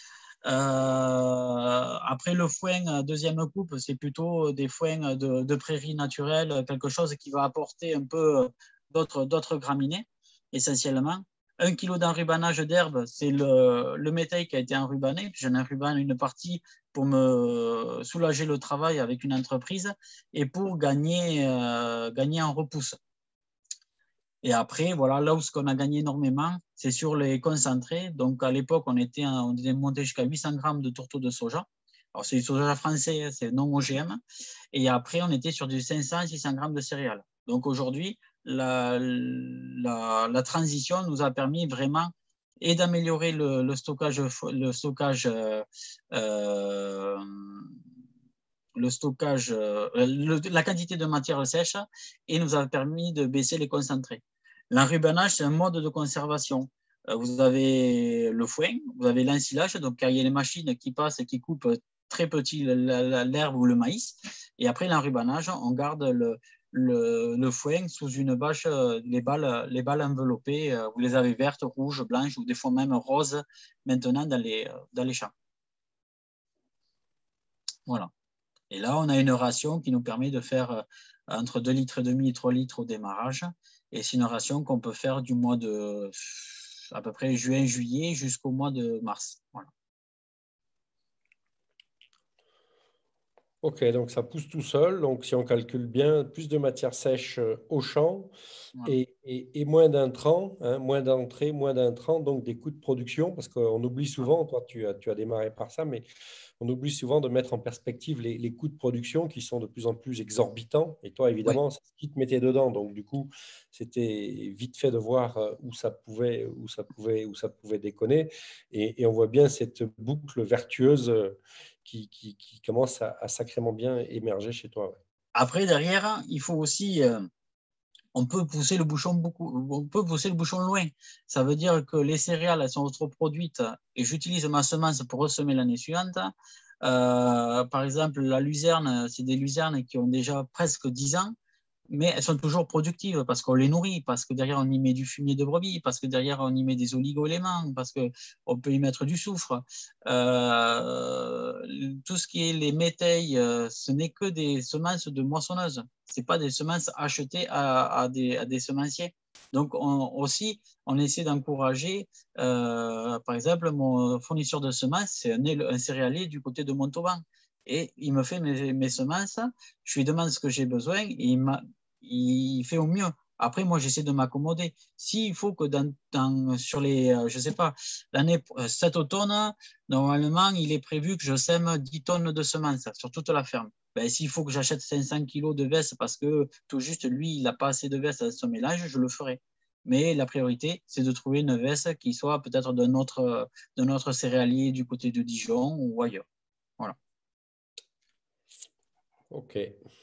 B: Euh, après le foin deuxième coupe, c'est plutôt des foins de, de prairies naturelles, quelque chose qui va apporter un peu d'autres, d'autres graminées essentiellement. Un kilo d'enrubanage d'herbe, c'est le, le métail qui a été enrubané. J'en enrubane une partie pour me soulager le travail avec une entreprise et pour gagner, euh, gagner en repousse. Et après, voilà, là où ce qu'on a gagné énormément, c'est sur les concentrés. Donc, à l'époque, on était, on était monté jusqu'à huit cents grammes de tourteau de soja. Alors, c'est du soja français, c'est non O G M. Et après, on était sur du cinq cents à six cents grammes de céréales. Donc, aujourd'hui, la, la, la transition nous a permis vraiment et d'améliorer le, le stockage, le stockage, euh, euh, le stockage euh, le, la quantité de matière sèche et nous a permis de baisser les concentrés. L'enrubanage, c'est un mode de conservation. Euh, vous avez le foin, vous avez l'ensilage, donc il y a les machines qui passent et qui coupent très petit l'herbe ou le maïs. Et après l'enrubanage, on garde le, le, le foin sous une bâche, les balles, les balles enveloppées, vous les avez vertes, rouges, blanches ou des fois même roses maintenant dans les, dans les champs. Voilà. Et là, on a une ration qui nous permet de faire entre deux litres et demi et trois litres au démarrage. Et c'est une ration qu'on peut faire du mois de à peu près juin, juillet jusqu'au mois de mars. Voilà.
A: Ok, donc ça pousse tout seul. Donc si on calcule bien, plus de matière sèche au champ
B: Voilà.
A: et, et, et moins d'intrants, hein, moins d'entrées, moins d'intrants, donc des coûts de production, parce qu'on oublie souvent, toi tu as, tu as démarré par ça, mais on oublie souvent de mettre en perspective les, les coûts de production qui sont de plus en plus exorbitants. Et toi, évidemment,
B: Oui.
A: c'est ce qui te mettait dedans. Donc du coup, c'était vite fait de voir où ça pouvait, où ça pouvait, où ça pouvait déconner. Et, et on voit bien cette boucle vertueuse Qui, qui, qui commence à, à sacrément bien émerger chez toi. Ouais.
B: Après, derrière, il faut aussi, euh, on peut pousser le bouchon beaucoup, on peut pousser le bouchon loin. Ça veut dire que les céréales, elles sont trop produites et j'utilise ma semence pour ressemer l'année suivante. Euh, par exemple, la luzerne, c'est des luzernes qui ont déjà presque dix ans. Mais elles sont toujours productives parce qu'on les nourrit, parce que derrière on y met du fumier de brebis, parce que derrière on y met des oligo-éléments, parce qu'on peut y mettre du soufre. Euh, tout ce qui est les métailles, euh, ce n'est que des semences de moissonneuses. Ce n'est pas des semences achetées à, à, des, à des semenciers. Donc on, aussi, on essaie d'encourager, euh, par exemple, mon fournisseur de semences, c'est un, un céréalier du côté de Montauban. Et il me fait mes, mes semences, je lui demande ce que j'ai besoin et il, il fait au mieux. Après, moi, j'essaie de m'accommoder. S'il faut que dans, dans, sur les, je ne sais pas, l'année, cet automne, normalement, il est prévu que je sème dix tonnes de semences sur toute la ferme. Ben, s'il faut que j'achète cinq cents kilos de vestes parce que tout juste, lui, il n'a pas assez de vestes à son mélange, je le ferai. Mais la priorité, c'est de trouver une veste qui soit peut-être d'un autre, d'un autre céréalier du côté de Dijon ou ailleurs. Voilà.
A: Ok.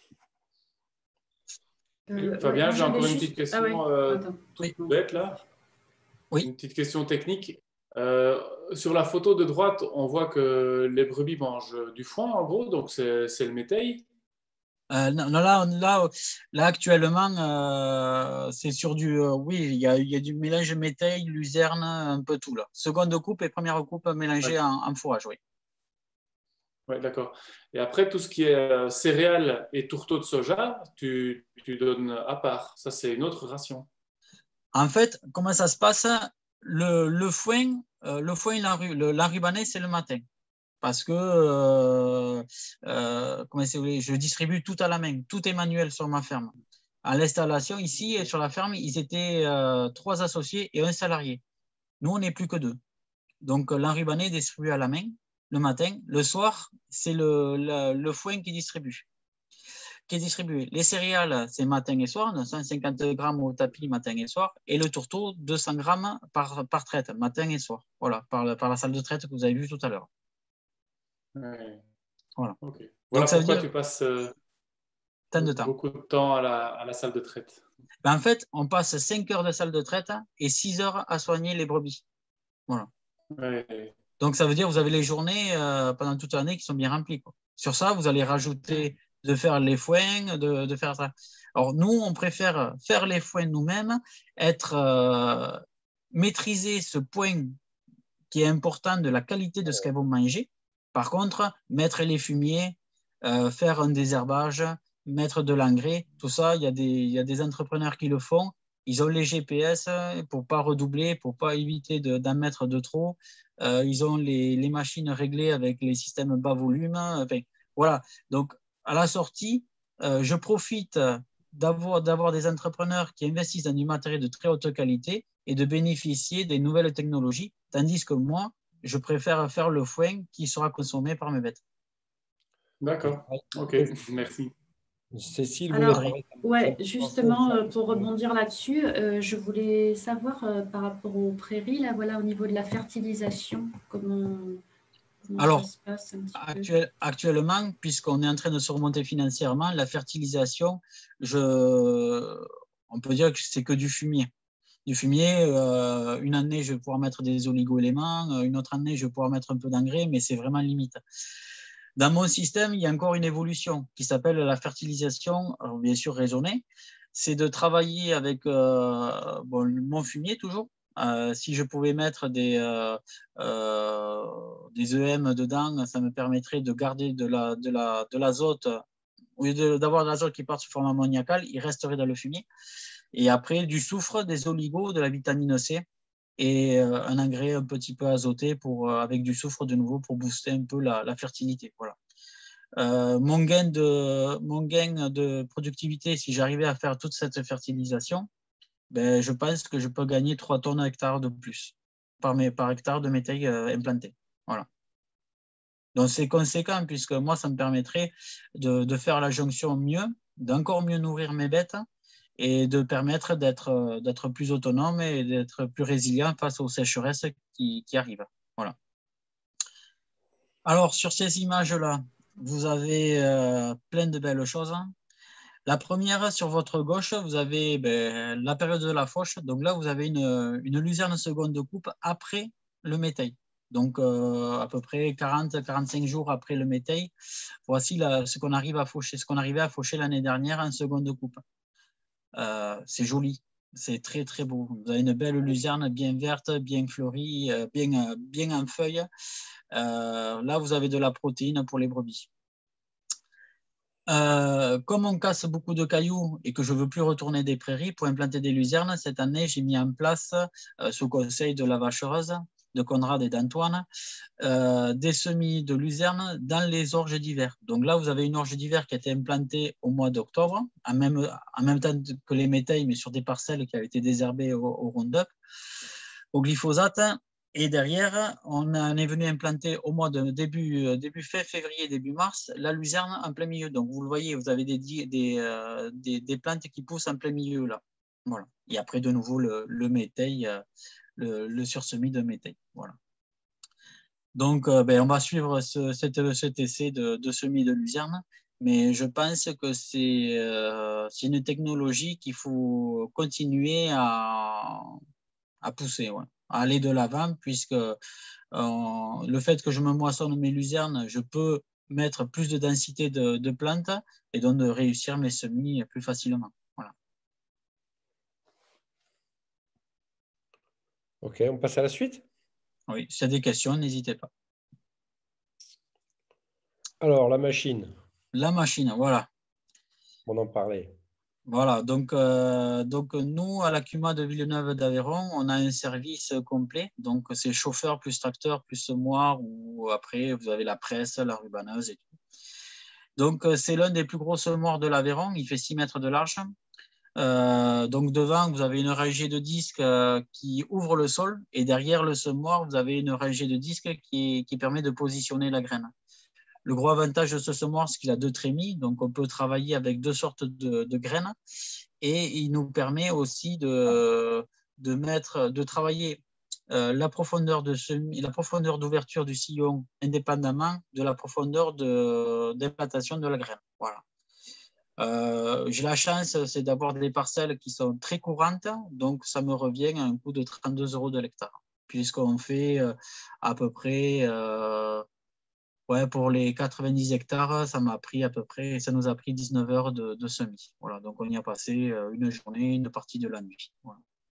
F: Euh, Fabien, ouais, j'ai encore une juste... petite question ah ouais. euh, toute oui. bête là.
B: Oui.
F: Une petite question technique. Euh, sur la photo de droite, on voit que les brebis mangent du foin en gros, donc c'est le métail.
B: Euh, non, là, là, là, actuellement, euh, c'est sur du. Euh, oui, il y, y a du mélange métail, luzerne, un peu tout là. Seconde coupe et première coupe mélangée ouais. en, en fourrage, oui.
F: Oui, d'accord. Et après, tout ce qui est euh, céréales et tourteaux de soja, tu, tu donnes à part. Ça, c'est une autre ration.
B: En fait, comment ça se passe? Le, le foin, euh, le foin l'enrubané, c'est le matin. Parce que euh, euh, comment je distribue tout à la main. Tout est manuel sur ma ferme. À l'installation, ici, sur la ferme, ils étaient euh, trois associés et un salarié. Nous, on n'est plus que deux. Donc, l'enrubané est distribué à la main le matin. Le soir, c'est le, le, le foin qui distribue. Qui est distribué. Les céréales, c'est matin et soir, cent cinquante grammes au tapis matin et soir. Et le tourteau, deux cents grammes par, par traite, matin et soir. Voilà, par, par la salle de traite que vous avez vue tout à l'heure.
F: Ouais.
B: Voilà.
F: Okay. Voilà
B: donc,
F: pourquoi
B: dire...
F: tu passes euh,
B: de temps.
F: beaucoup de temps à la, à la salle de traite.
B: Ben, en fait, on passe cinq heures de salle de traite et six heures à soigner les brebis. Voilà.
F: Ouais.
B: Donc, ça veut dire que vous avez les journées euh, pendant toute l'année qui sont bien remplies, quoi. Sur ça, vous allez rajouter de faire les foins, de, de faire ça. Alors, nous, on préfère faire les foins nous-mêmes, être euh, maîtriser ce point qui est important de la qualité de ce qu'elles vont manger. Par contre, mettre les fumiers, euh, faire un désherbage, mettre de l'engrais, tout ça, il y a des, il y a des entrepreneurs qui le font. Ils ont les G P S pour ne pas redoubler, pour ne pas éviter d'en mettre de trop. Euh, ils ont les, les machines réglées avec les systèmes bas volume. Enfin, voilà. Donc, à la sortie, euh, je profite d'avoir d'avoir des entrepreneurs qui investissent dans du matériel de très haute qualité et de bénéficier des nouvelles technologies, tandis que moi, je préfère faire le foin qui sera consommé par mes bêtes.
F: D'accord. Ok, merci.
A: Cécile voulait
D: Alors,
A: parler.
D: ouais, justement, euh, pour rebondir là-dessus, euh, je voulais savoir euh, par rapport aux prairies, là, voilà, au niveau de la fertilisation, comment, comment
B: Alors,
D: ça se passe un petit peu.
B: actuel, actuellement, puisqu'on est en train de se remonter financièrement, la fertilisation, je, on peut dire que c'est que du fumier. Du fumier, euh, une année, je vais pouvoir mettre des oligo-éléments, une autre année, je vais pouvoir mettre un peu d'engrais, mais c'est vraiment limite. Dans mon système, il y a encore une évolution qui s'appelle la fertilisation, alors bien sûr raisonnée. C'est de travailler avec euh, bon, mon fumier toujours. Euh, si je pouvais mettre des, euh, euh, des E M dedans, ça me permettrait de garder de la, de la, de l'azote. Au lieu d'avoir de l'azote qui part sous forme ammoniacale, il resterait dans le fumier. Et après, du soufre, des oligos, de la vitamine C et euh, un engrais un petit peu azoté pour, euh, avec du soufre de nouveau pour booster un peu la, la fertilité. Voilà. Euh, mon, gain de, mon gain de productivité, si j'arrivais à faire toute cette fertilisation, ben, je pense que je peux gagner trois tonnes à hectare de plus par, mes, par hectare de métail euh, implanté. Voilà. Donc c'est conséquent puisque moi, ça me permettrait de, de faire la jonction mieux, d'encore mieux nourrir mes bêtes et de permettre d'être d'être plus autonome et d'être plus résilient face aux sécheresses qui, qui arrivent. Voilà. Alors, sur ces images-là, vous avez euh, plein de belles choses. La première, sur votre gauche, vous avez ben, la période de la fauche. Donc là, vous avez une, une luzerne seconde de coupe après le métail. Donc, euh, à peu près quarante à quarante-cinq jours après le métail, voici la, ce qu'on arrive à faucher, ce qu'on arrivait à faucher l'année dernière en seconde de coupe. Euh, c'est joli, c'est très très beau. Vous avez une belle luzerne bien verte, bien fleurie, euh, bien, bien en feuilles. Euh, là, vous avez de la protéine pour les brebis. Euh, comme on casse beaucoup de cailloux et que je ne veux plus retourner des prairies pour implanter des luzernes, cette année, j'ai mis en place, euh, sous conseil de la vachereuse, de Conrad et d'Antoine, euh, des semis de luzerne dans les orges d'hiver. Donc là, vous avez une orge d'hiver qui a été implantée au mois d'octobre, en même, en même temps que les métailles, mais sur des parcelles qui avaient été désherbées au, au Roundup, au glyphosate. Et derrière, on en est venu implanter au mois de début, début février, début mars, la luzerne en plein milieu. Donc vous le voyez, vous avez des, des, euh, des, des plantes qui poussent en plein milieu là. Voilà. Et après, de nouveau, le, le métail, le, le sursemis de métail. Voilà. Donc, euh, ben, on va suivre ce, cet, cet essai de, de semis de luzerne, mais je pense que c'est euh, une technologie qu'il faut continuer à, à pousser, ouais, à aller de l'avant, puisque euh, le fait que je me moissonne mes luzernes, je peux mettre plus de densité de, de plantes et donc de réussir mes semis plus facilement. Voilà.
A: Ok, on passe à la suite.
B: Oui, s'il y a des questions, n'hésitez pas.
A: Alors, la machine.
B: La machine, voilà.
A: On en parlait.
B: Voilà, donc, euh, donc nous, à la CUMA de Villeneuve d'Aveyron, on a un service complet. Donc, c'est chauffeur plus tracteur plus semoir, ou après, vous avez la presse, la rubaneuse et tout. Donc, c'est l'un des plus gros semoirs de l'Aveyron. Il fait six mètres de large. Euh, donc, devant, vous avez une rangée de disques euh, qui ouvre le sol. Et derrière le semoir, vous avez une rangée de disques qui, qui permet de positionner la graine. Le gros avantage de ce semoir, c'est qu'il a deux trémies, donc on peut travailler avec deux sortes de, de graines, et il nous permet aussi de, de, mettre, de travailler euh, la profondeur de semis, la profondeur d'ouverture du sillon indépendamment de la profondeur d'implantation de, de la graine. Voilà. Euh, j'ai la chance, c'est d'avoir des parcelles qui sont très courantes, donc ça me revient à un coût de trente-deux euros de l'hectare, puisqu'on fait euh, à peu près... Euh, Ouais, pour les quatre-vingt-dix hectares, ça m'a pris à peu près, ça nous a pris dix-neuf heures de, de semis. Voilà, donc on y a passé une journée, une partie de la nuit. Voilà.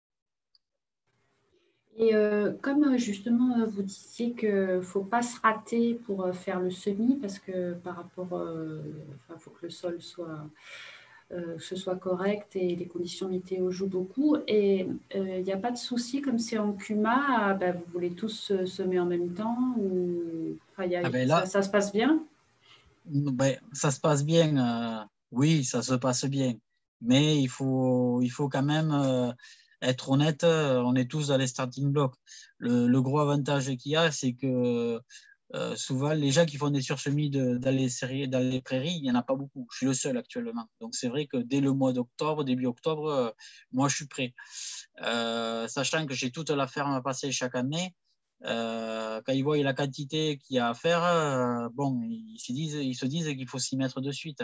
D: Et euh, comme justement vous disiez qu'il ne faut pas se rater pour faire le semis, parce que par rapport, euh, enfin, faut que le sol soit euh, que ce soit correct et les conditions météo jouent beaucoup. Et il euh, n'y a pas de souci, comme c'est en Cuma, ben, vous voulez tous semer en même temps ou enfin, y a,
B: Ah ben là,
D: ça, ça se passe bien?
B: ben, ça se passe bien. Euh, oui, ça se passe bien. Mais il faut, il faut quand même euh, être honnête. euh, On est tous dans les starting blocks. Le, le gros avantage qu'il y a, c'est que euh, souvent, les gens qui font des sursemis de, dans, les séries, dans les prairies, il n'y en a pas beaucoup. Je suis le seul actuellement. Donc, c'est vrai que dès le mois d'octobre, début octobre, euh, moi, je suis prêt. Euh, sachant que j'ai toute la ferme à passer chaque année. Euh, quand ils voient la quantité qu'il y a à faire, euh, bon, ils se disent, ils se disent qu'il faut s'y mettre de suite.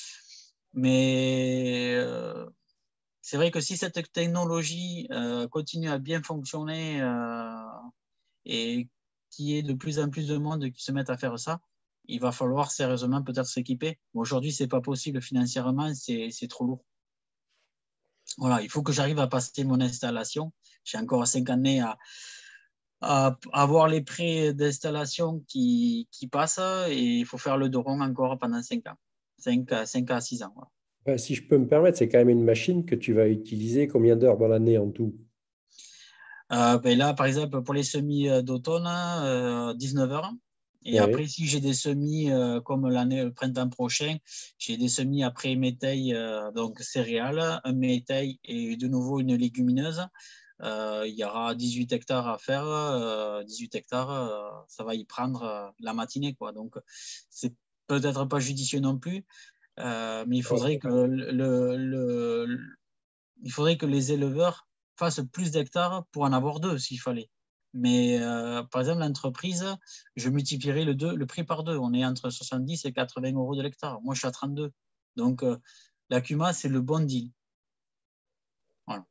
B: Mais euh, c'est vrai que si cette technologie euh, continue à bien fonctionner euh, et qu'il y ait de plus en plus de monde qui se mettent à faire ça, il va falloir sérieusement peut-être s'équiper. Bon, aujourd'hui, ce n'est pas possible financièrement, c'est trop lourd. Voilà, il faut que j'arrive à passer mon installation. J'ai encore cinq années à, à avoir les prêts d'installation qui, qui passent et il faut faire le dos rond encore pendant cinq ans. cinq à six ans. Voilà.
A: Ben, si je peux me permettre, c'est quand même une machine que tu vas utiliser combien d'heures dans l'année en tout?
B: Euh, ben là, par exemple, pour les semis d'automne, euh, dix-neuf heures. Et
A: Ouais.
B: après, si j'ai des semis euh, comme l'année, le printemps prochain, j'ai des semis après métail, euh, donc céréales, un métail et de nouveau une légumineuse. Euh, il y aura dix-huit hectares à faire. Euh, dix-huit hectares, euh, ça va y prendre euh, la matinée, quoi. Donc, c'est peut-être pas judicieux non plus, euh, mais il faudrait que le, le, le, il faudrait que les éleveurs fassent plus d'hectares pour en avoir deux s'il fallait. Mais euh, par exemple, l'entreprise, je multiplierais le, deux, le prix par deux. On est entre soixante-dix et quatre-vingts euros de l'hectare. Moi, je suis à trente-deux. Donc, euh, la Cuma, c'est le bon deal. Voilà.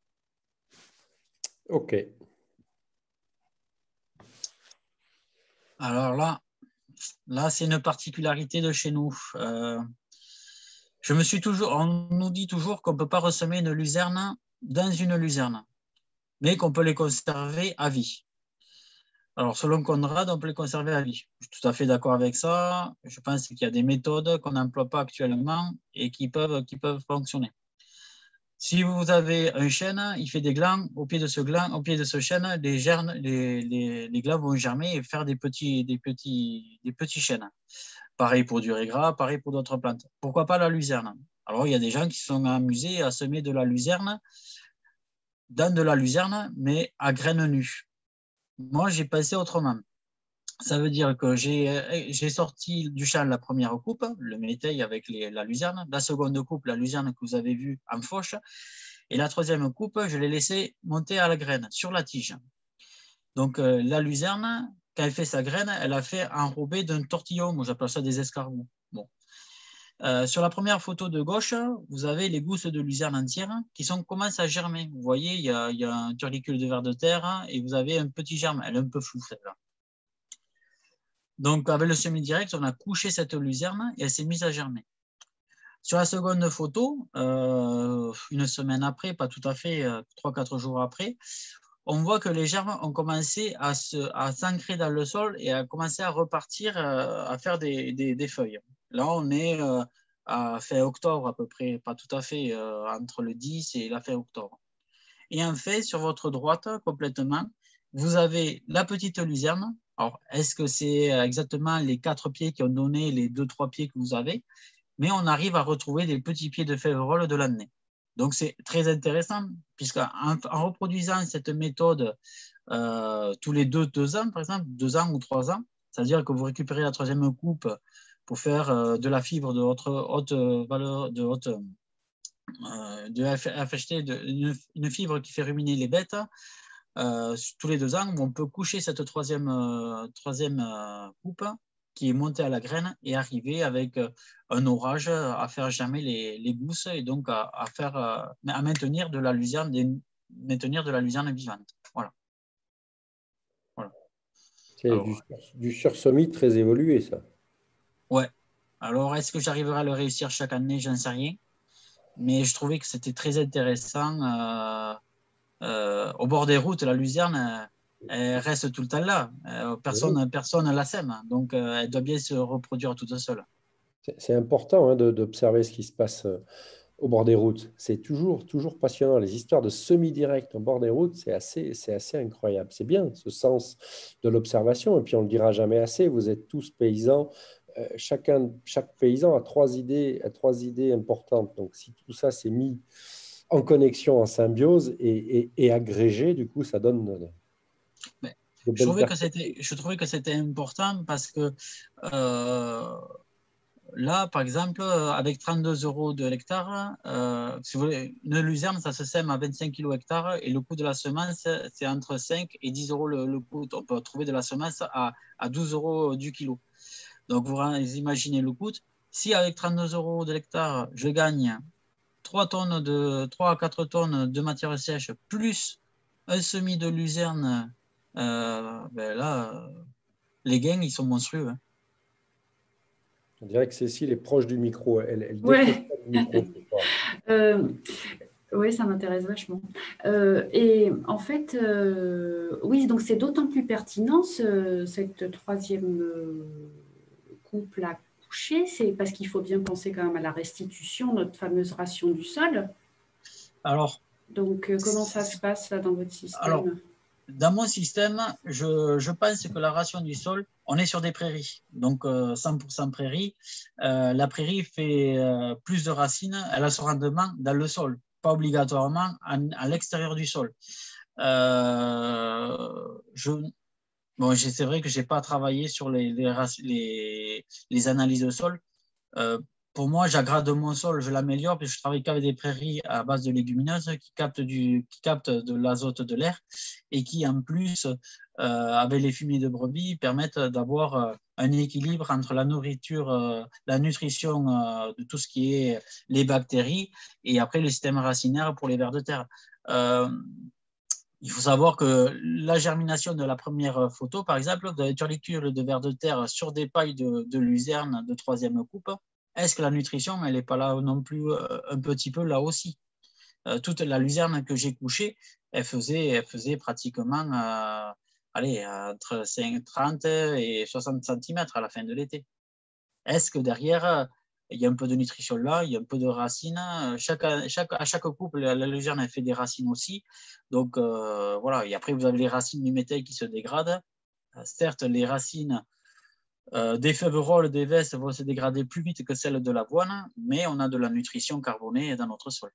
A: Ok.
B: Alors là, là c'est une particularité de chez nous. Euh, je me suis toujours, on nous dit toujours qu'on ne peut pas ressemer une luzerne dans une luzerne, mais qu'on peut les conserver à vie. Alors, selon Conrad, on peut les conserver à vie. Je suis tout à fait d'accord avec ça. Je pense qu'il y a des méthodes qu'on n'emploie pas actuellement et qui peuvent, qui peuvent fonctionner. Si vous avez un chêne, il fait des glands. Au pied de ce gland, au pied de ce chêne, les, germes, les, les, les glands vont germer et faire des petits, des petits, des petits chênes. Pareil pour du régras, pareil pour d'autres plantes. Pourquoi pas la luzerne? Alors, il y a des gens qui sont amusés à semer de la luzerne dans de la luzerne, mais à graines nues. Moi, j'ai pensé autrement. Ça veut dire que j'ai sorti du champ la première coupe, le métail avec les, la luzerne, la seconde coupe, la luzerne que vous avez vue en fauche, et la troisième coupe, je l'ai laissée monter à la graine, sur la tige. Donc, euh, la luzerne, quand elle fait sa graine, elle a fait enrober d'un tortillon, moi j'appelle ça des escargots. Bon. Euh, sur la première photo de gauche, vous avez les gousses de luzerne entières qui sont, commencent à germer. Vous voyez, il y a, il y a un turlicule de ver de terre et vous avez un petit germe. Elle est un peu floue, celle-là. Donc, avec le semi-direct, on a couché cette luzerne et elle s'est mise à germer. Sur la seconde photo, euh, une semaine après, pas tout à fait, trois à quatre jours après, on voit que les germes ont commencé à s'ancrer dans le sol et à commencer à repartir, euh, à faire des, des, des feuilles. Là, on est euh, à fin octobre à peu près, pas tout à fait, euh, entre le dix et la fin octobre. Et en fait, sur votre droite, complètement, vous avez la petite luzerne. Alors, est-ce que c'est exactement les quatre pieds qui ont donné les deux, trois pieds que vous avez? Mais on arrive à retrouver des petits pieds de févrole de l'année. Donc, c'est très intéressant, puisqu'en en reproduisant cette méthode euh, tous les deux, deux ans, par exemple, deux ans ou trois ans, c'est-à-dire que vous récupérez la troisième coupe pour faire euh, de la fibre de haute, haute valeur, de haute euh, de F H T, de, une, une fibre qui fait ruminer les bêtes, euh, tous les deux ans, on peut coucher cette troisième, euh, troisième euh, coupe qui est montée à la graine et arriver avec euh, un orage à faire germer les, les gousses et donc à, à, faire, euh, à maintenir de la luzerne, des, maintenir de la luzerne vivante. Voilà. Voilà.
A: C'est du, du sursemis très évolué, ça.
B: Ouais. Alors, est-ce que j'arriverai à le réussir chaque année? J'en sais rien. Mais je trouvais que c'était très intéressant. Euh, euh, au bord des routes, la luzerne, elle reste tout le temps là. Euh, personne ne personne la sème. Donc, euh, elle doit bien se reproduire toute seule.
A: C'est important hein, d'observer ce qui se passe au bord des routes. C'est toujours, toujours passionnant. Les histoires de semi-direct au bord des routes, c'est assez, c'est assez incroyable. C'est bien ce sens de l'observation. Et puis, on ne le dira jamais assez, vous êtes tous paysans. Euh, chacun, chaque paysan a trois idées, a trois idées importantes. Donc, si tout ça s'est mis en connexion, en symbiose et, et, et agrégé, du coup, ça donne de,
B: Mais
A: de
B: je
A: belles
B: trouvais que
A: perspectives.
B: c'était, je trouvais que c'était important parce que euh, là, par exemple, avec trente-deux euros de l'hectare, euh, si vous voulez, une luzerne, ça se sème à vingt-cinq kilos hectare et le coût de la semence, c'est entre cinq et dix euros le, le coût. On peut trouver de la semence à, à douze euros du kilo. Donc, vous imaginez le coût. Si avec trente-deux euros de l'hectare, je gagne trois tonnes de, trois à quatre tonnes de matière sèche plus un semis de luzerne, euh, ben là, les gains, ils sont monstrueux. Hein.
A: On dirait que Cécile est proche du micro. Elle, elle
D: Ouais.
A: décroche pas du micro ce soir.
D: Euh, oui, ça m'intéresse vachement. Euh, et en fait, euh, oui, donc c'est d'autant plus pertinent ce, cette troisième euh, couple à coucher, c'est parce qu'il faut bien penser quand même à la restitution, notre fameuse ration du sol.
B: Alors,
D: donc, euh, comment ça se passe là dans votre système?
B: Alors, dans mon système, je, je pense que la ration du sol, on est sur des prairies, donc euh, cent pour cent prairies. Euh, la prairie fait euh, plus de racines, elle a son rendement dans le sol, pas obligatoirement en, à l'extérieur du sol. Euh, je, bon, c'est vrai que je n'ai pas travaillé sur les, les, les, les analyses de sol. Euh, pour moi, j'aggrade mon sol, je l'améliore, puis je travaille qu'avec des prairies à base de légumineuses qui captent, du, qui captent de l'azote de l'air et qui, en plus, euh, avec les fumiers de brebis, permettent d'avoir euh, un équilibre entre la nourriture, euh, la nutrition euh, de tout ce qui est les bactéries et après le système racinaire pour les vers de terre. Euh, Il faut savoir que la germination de la première photo, par exemple, vous avez une lecture de vers de terre sur des pailles de, de luzerne de troisième coupe. Est-ce que la nutrition, elle n'est pas là non plus un petit peu là aussi? euh, Toute la luzerne que j'ai couchée, elle faisait, elle faisait pratiquement euh, allez, entre trente et soixante centimètres à la fin de l'été. Est-ce que derrière, il y a un peu de nutrition là, il y a un peu de racines. Chaque, chaque, à chaque couple, la, la luzerne elle fait des racines aussi. Donc euh, voilà, et après vous avez les racines mimétèques qui se dégradent. Euh, certes, les racines euh, des fèves des vestes vont se dégrader plus vite que celles de l'avoine, mais on a de la nutrition carbonée dans notre sol.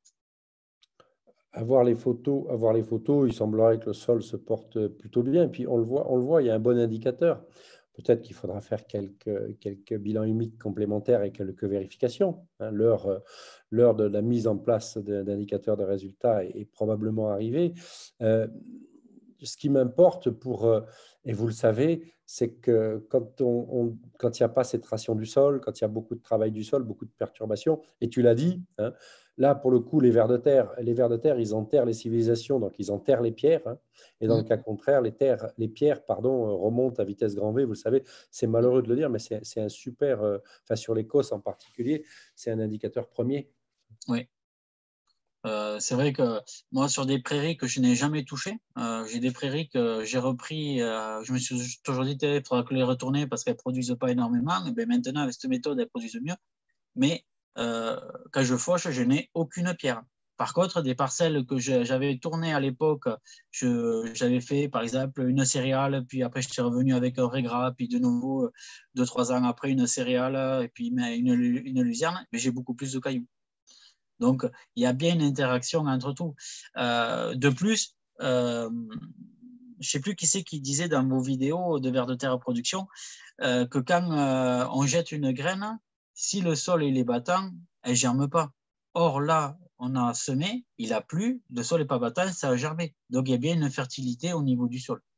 A: Avoir les photos, avoir les photos, il semblerait que le sol se porte plutôt bien. Et puis on le voit, on le voit, il y a un bon indicateur. Peut-être qu'il faudra faire quelques, quelques bilans humides complémentaires et quelques vérifications. Hein, l'heure, l'heure de la mise en place d'indicateurs de résultats est, est probablement arrivée. Euh, ce qui m'importe pour, et vous le savez, c'est que quand on, on, quand il n'y a pas cette ration du sol, quand il y a beaucoup de travail du sol, beaucoup de perturbations, et tu l'as dit, hein, là, pour le coup, les vers de terre, les vers de terre, ils enterrent les civilisations, donc ils enterrent les pierres. Hein, et dans mmh. le cas contraire, les, terres, les pierres pardon, remontent à vitesse grand V. Vous le savez, c'est malheureux de le dire, mais c'est, c'est un super, euh, enfin sur l'Écosse en particulier, c'est un indicateur premier.
B: Oui. Euh, c'est vrai que moi, sur des prairies que je n'ai jamais touchées, euh, j'ai des prairies que j'ai repris, euh, je me suis toujours dit qu'il faudra que les retourner parce qu'elles ne produisent pas énormément. Et bien maintenant, avec cette méthode, elles produisent mieux. Mais euh, quand je fauche, je n'ai aucune pierre. Par contre, des parcelles que je, j'avais tournées à l'époque, je, j'avais fait par exemple une céréale, puis après je suis revenu avec un régras, puis de nouveau, deux, trois ans après, une céréale, et puis une, une luzerne, mais j'ai beaucoup plus de cailloux. Donc, il y a bien une interaction entre tout. Euh, de plus, euh, je ne sais plus qui c'est qui disait dans vos vidéos de vers de terre production euh, que quand euh, on jette une graine, si le sol il est battant, elle ne germe pas. Or là, on a semé, il a plu, le sol n'est pas battant, ça a germé. Donc, il y a bien une fertilité au niveau du sol.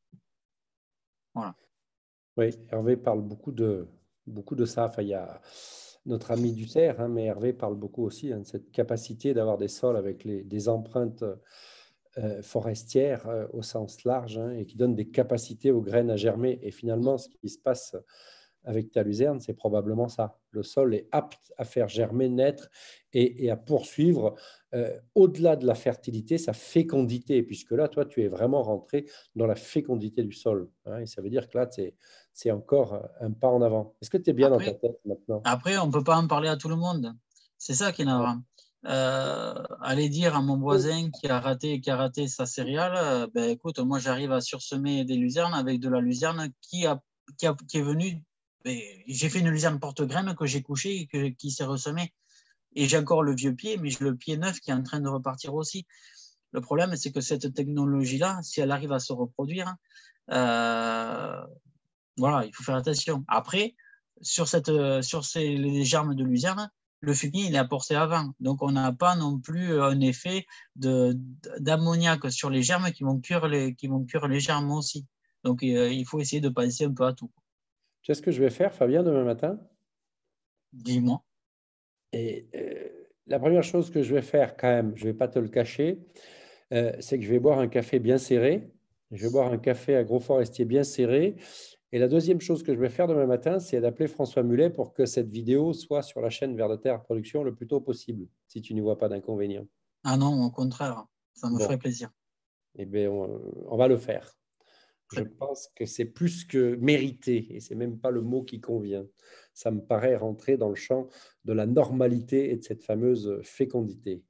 B: Voilà.
A: Oui, Hervé parle beaucoup de, beaucoup de ça. Enfin, il y a notre ami Duterre, hein, mais Hervé parle beaucoup aussi hein, de cette capacité d'avoir des sols avec les, des empreintes euh, forestières euh, au sens large hein, et qui donnent des capacités aux graines à germer. Et finalement, ce qui se passe avec ta luzerne, c'est probablement ça. Le sol est apte à faire germer, naître et, et à poursuivre euh, au-delà de la fertilité, sa fécondité, puisque là, toi, tu es vraiment rentré dans la fécondité du sol. Hein, et ça veut dire que là, c'est, c'est encore un pas en avant. Est-ce que tu es bien
B: après,
A: dans ta tête maintenant?
B: Après, on ne peut pas en parler à tout le monde. C'est ça qui est navrant. euh, aller dire à mon voisin qui a raté, qui a raté sa céréale, euh, ben, écoute, moi j'arrive à sursemer des luzernes avec de la luzerne qui, a, qui, a, qui est venue. J'ai fait une luzerne porte-graine que j'ai couchée et que, qui s'est ressemée. Et j'ai encore le vieux pied, mais j'ai le pied neuf qui est en train de repartir aussi. Le problème, c'est que cette technologie-là, si elle arrive à se reproduire, euh, voilà, il faut faire attention. Après, sur, cette, sur ces, les germes de luzerne, le fumier, il est apporté avant. Donc, on n'a pas non plus un effet d'ammoniac sur les germes qui vont, cuire les, qui vont cuire les germes aussi. Donc, euh, il faut essayer de penser un peu à tout.
A: Tu sais ce que je vais faire, Fabien, demain matin?
B: Dis-moi.
A: Et euh, la première chose que je vais faire, quand même, je ne vais pas te le cacher, euh, c'est que je vais boire un café bien serré. Je vais boire un café agroforestier bien serré. Et la deuxième chose que je vais faire demain matin, c'est d'appeler François Mullet pour que cette vidéo soit sur la chaîne Vers de Terre Production le plus tôt possible, si tu n'y vois pas d'inconvénient.
B: Ah non, au contraire, ça me
A: bon.
B: ferait plaisir.
A: Eh bien, on, on va le faire. Je pense que c'est plus que mérité, et ce n'est même pas le mot qui convient. Ça me paraît rentrer dans le champ de la normalité et de cette fameuse fécondité.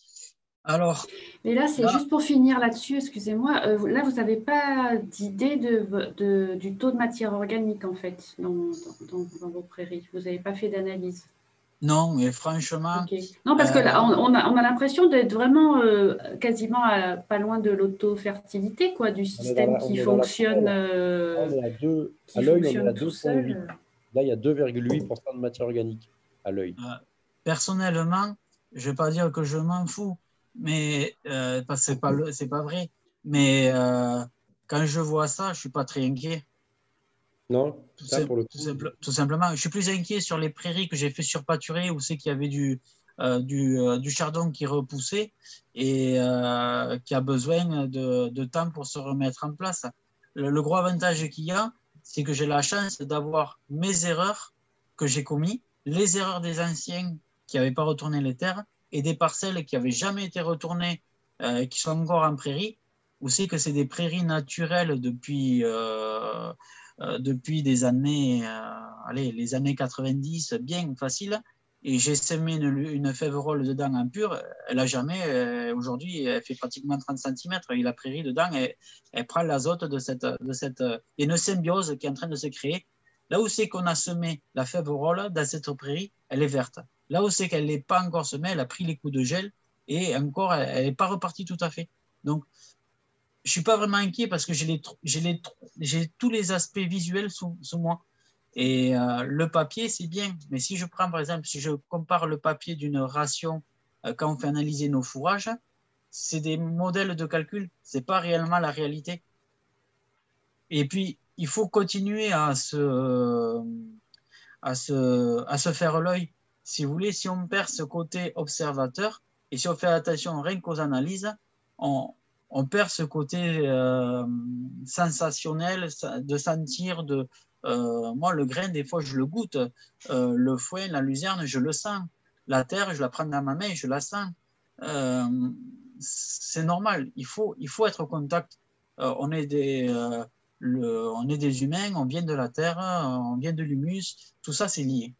B: Alors,
D: mais là, c'est juste pour finir là-dessus, excusez-moi, euh, là, vous n'avez pas d'idée de, de, du taux de matière organique, en fait, dans, dans, dans vos prairies. Vous n'avez pas fait d'analyse.
B: Non, mais franchement…
D: Okay. Non, parce euh, que là, on, on a, on a l'impression d'être vraiment euh, quasiment à, pas loin de l'auto-fertilité, quoi, du système la, qui fonctionne. Euh,
A: on est à deux, à l'œil, on est à deux virgule huit. Là, il y a deux virgule huit pour cent de matière organique à l'œil.
B: Euh, personnellement, je ne vais pas dire que je m'en fous, mais euh, parce que ce n'est pas, pas vrai. Mais euh, quand je vois ça, je ne suis pas très inquiet.
A: Non,
B: tout,
A: ça, pour le coup.
B: Tout, simple, tout simplement. Je suis plus inquiet sur les prairies que j'ai fait surpâturer où c'est qu'il y avait du, euh, du, euh, du chardon qui repoussait et euh, qui a besoin de, de temps pour se remettre en place. Le, le gros avantage qu'il y a, c'est que j'ai la chance d'avoir mes erreurs que j'ai commises, les erreurs des anciens qui n'avaient pas retourné les terres et des parcelles qui n'avaient jamais été retournées, euh, qui sont encore en prairie, où c'est que c'est des prairies naturelles depuis… Euh, Euh, depuis des années, euh, allez, les années quatre-vingt-dix, bien facile. Et j'ai semé une, une fèverolle dedans en pur. Elle a jamais, euh, aujourd'hui, elle fait pratiquement trente centimètres. Et la prairie dedans, elle, elle prend l'azote de cette, de cette. Il y a une symbiose qui est en train de se créer. Là où c'est qu'on a semé la fèverolle dans cette prairie, elle est verte. Là où c'est qu'elle n'est pas encore semée, elle a pris les coups de gel et encore, elle n'est pas repartie tout à fait. Donc, je ne suis pas vraiment inquiet parce que j'ai, les, j'ai, les, j'ai tous les aspects visuels sous, sous moi. Et euh, le papier, c'est bien. Mais si je prends, par exemple, si je compare le papier d'une ration euh, quand on fait analyser nos fourrages, c'est des modèles de calcul. Ce n'est pas réellement la réalité. Et puis, il faut continuer à se, à se, à se faire l'œil. Si vous voulez, si on perd ce côté observateur et si on fait attention rien qu'aux analyses, on on perd ce côté euh, sensationnel de sentir, de, euh, moi le grain des fois je le goûte, euh, le foin, la luzerne je le sens, la terre je la prends dans ma main, je la sens, euh, c'est normal, il faut, il faut être au contact, euh, on, est des, euh, le, on est des humains, on vient de la terre, on vient de l'humus, tout ça c'est lié.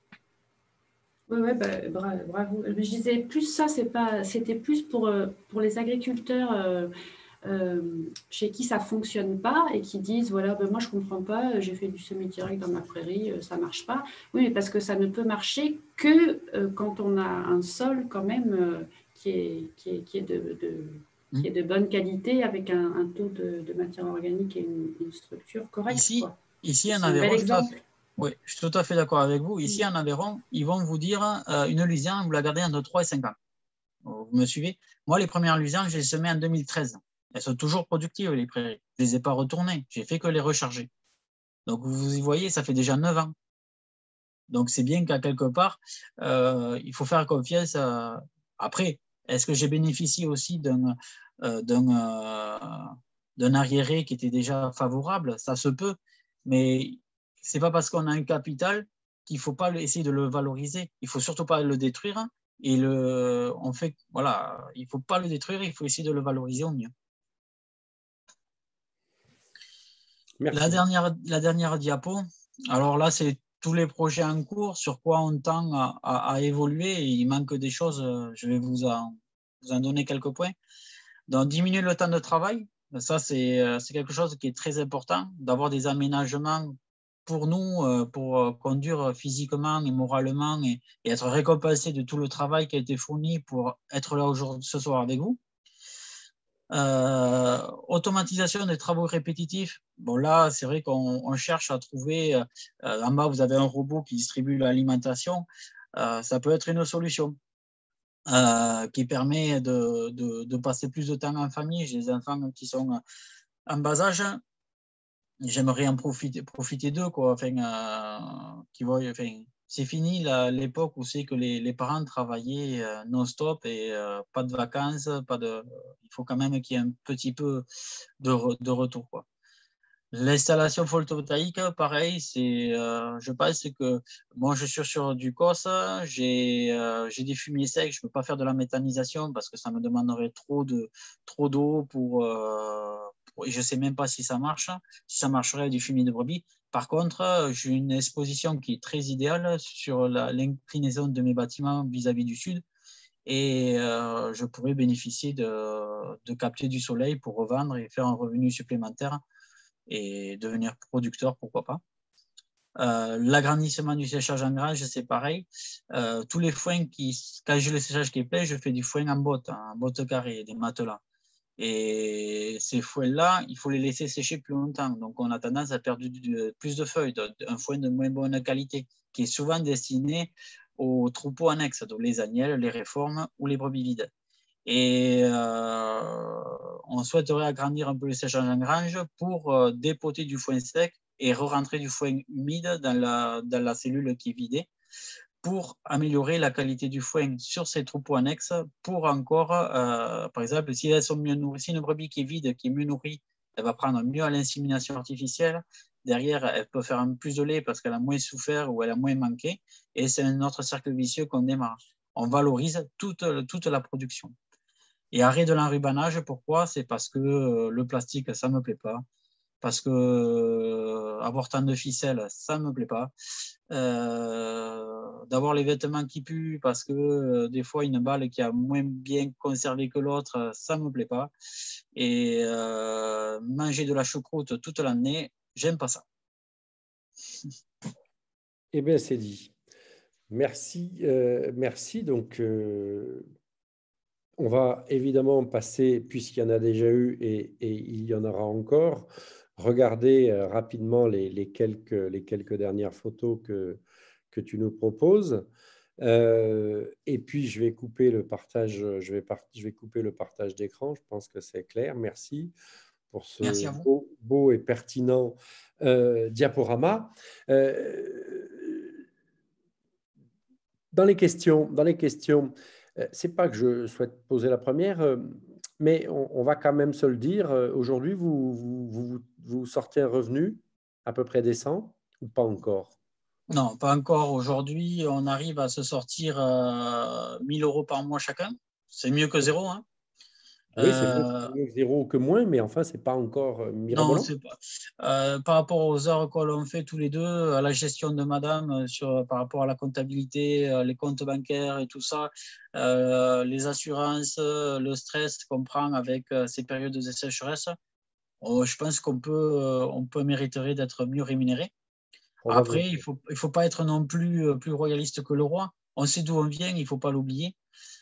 D: Oui, ouais, bah, bravo. Je disais plus ça, c'est pas, c'était plus pour, pour les agriculteurs euh, euh, chez qui ça ne fonctionne pas et qui disent, voilà, ben moi je ne comprends pas, j'ai fait du semi-direct dans ma prairie, ça ne marche pas. Oui, mais parce que ça ne peut marcher que euh, quand on a un sol quand même euh, qui, est, qui, est, qui, est de, de, mmh. qui est de bonne qualité avec un, un taux de, de matière organique et une, une structure correcte.
B: Ici,
D: quoi.
B: ici en Aveyron, oui, je suis tout à fait d'accord avec vous. Ici, en Aveyron, ils vont vous dire euh, une luzerne, vous la gardez entre trois et cinq ans. Vous me suivez? Moi, les premières luzernes, je les ai semées en deux mille treize. Elles sont toujours productives, les prairies. Je ne les ai pas retournées. J'ai fait que les recharger. Donc, vous y voyez, ça fait déjà neuf ans. Donc, c'est bien qu'à quelque part, euh, il faut faire confiance. À... Après, est-ce que j'ai bénéficié aussi d'un, euh, d'un, euh, d'un arriéré qui était déjà favorable? Ça se peut. Mais ce n'est pas parce qu'on a un capital qu'il ne faut pas essayer de le valoriser. Il ne faut surtout pas le détruire. Et le, on fait, voilà, il ne faut pas le détruire, il faut essayer de le valoriser au mieux.
A: Merci.
B: La dernière, la dernière diapo, alors là, c'est tous les projets en cours, sur quoi on tend à, à, à évoluer. Et il manque des choses, je vais vous en, vous en donner quelques points. Donc, diminuer le temps de travail, ça, c'est quelque chose qui est très important, d'avoir des aménagements pour nous, pour conduire physiquement et moralement et, et être récompensé de tout le travail qui a été fourni pour être là aujourd'hui, ce soir avec vous. Euh, automatisation des travaux répétitifs. Bon, là, c'est vrai qu'on cherche à trouver, euh, en bas, vous avez un robot qui distribue l'alimentation. Euh, ça peut être une solution. Euh, qui permet de, de, de passer plus de temps en famille. J'ai des enfants qui sont en bas âge. J'aimerais en profiter, profiter d'eux, quoi. Enfin, euh, qui voient, enfin, c'est fini l'époque où c'est que les, les parents travaillaient euh, non-stop et euh, pas de vacances, pas de. Il faut quand même qu'il y ait un petit peu de, re, de retour, quoi. L'installation photovoltaïque, pareil, c'est, euh, je pense que moi, je suis sur du C O S, j'ai euh, des fumiers secs, je ne peux pas faire de la méthanisation parce que ça me demanderait trop de trop d'eau pour, euh, pour, et je ne sais même pas si ça marche, si ça marcherait du fumier de brebis. Par contre, j'ai une exposition qui est très idéale sur l'inclinaison de mes bâtiments vis-à-vis du sud et euh, je pourrais bénéficier de, de capter du soleil pour revendre et faire un revenu supplémentaire et devenir producteur, pourquoi pas. Euh, L'agrandissement du séchage en grange, c'est pareil. Euh, tous les foins, qui, quand j'ai le séchage qui est plein, je fais du foin en botte, en botte carrée, des matelas. Et ces foins-là, il faut les laisser sécher plus longtemps. Donc, on a tendance à perdre du, du, plus de feuilles, de, un foin de moins bonne qualité, qui est souvent destiné aux troupeaux annexes, donc les agnelles, les réformes ou les brebis vides. Et euh, on souhaiterait agrandir un peu le séchage en grange pour euh, dépoter du foin sec et re-rentrer du foin humide dans la, dans la cellule qui est vidée pour améliorer la qualité du foin sur ces troupeaux annexes pour encore, euh, par exemple, si elles sont mieux nourries, si une brebis qui est vide, qui est mieux nourrie, elle va prendre mieux à l'insémination artificielle. Derrière, elle peut faire un plus de lait parce qu'elle a moins souffert ou elle a moins manqué. Et c'est un autre cercle vicieux qu'on démarre. On valorise toute, toute la production. Et arrêt de l'enrubanage, pourquoi? C'est parce que le plastique, ça ne me plaît pas. Parce que euh, avoir tant de ficelles, ça ne me plaît pas. Euh, D'avoir les vêtements qui puent, parce que euh, des fois, une balle qui a moins bien conservé que l'autre, ça ne me plaît pas. Et euh, manger de la choucroute toute l'année, j'aime pas ça.
A: Eh bien, c'est dit. Merci. Euh, merci. Donc, euh, on va évidemment passer, puisqu'il y en a déjà eu et, et il y en aura encore, regarder euh, rapidement les, les, quelques, les quelques dernières photos que, que tu nous proposes. Euh, et puis, je vais couper le partage, je vais, par, je vais couper le partage d'écran. Je pense que c'est clair. Merci pour ce
B: Merci à vous.
A: beau, beau et pertinent euh, diaporama. Euh, dans les questions, dans les questions, euh, c'est pas que je souhaite poser la première, euh, mais on, on va quand même se le dire. Euh, aujourd'hui, vous, vous, vous, vous sortez un revenu à peu près décent ou pas encore?
B: Non, pas encore. Aujourd'hui, on arrive à se sortir euh, mille euros par mois chacun. C'est mieux que zéro, hein.
A: Oui, c'est mieux,
B: Euh,
A: mieux que zéro que moins, mais enfin, c'est pas encore euh,
B: non,
A: mirabolant.
B: c'est pas. Euh, par rapport aux heures que l'on fait tous les deux, à la gestion de madame, euh, sur, par rapport à la comptabilité, euh, les comptes bancaires et tout ça, euh, les assurances, euh, le stress qu'on prend avec euh, ces périodes de sécheresse, oh, je pense qu'on peut, euh, on peut mériter d'être mieux rémunéré. Après, il ne faut, il faut pas être non plus euh, plus royaliste que le roi. On sait d'où on vient, il ne faut pas l'oublier.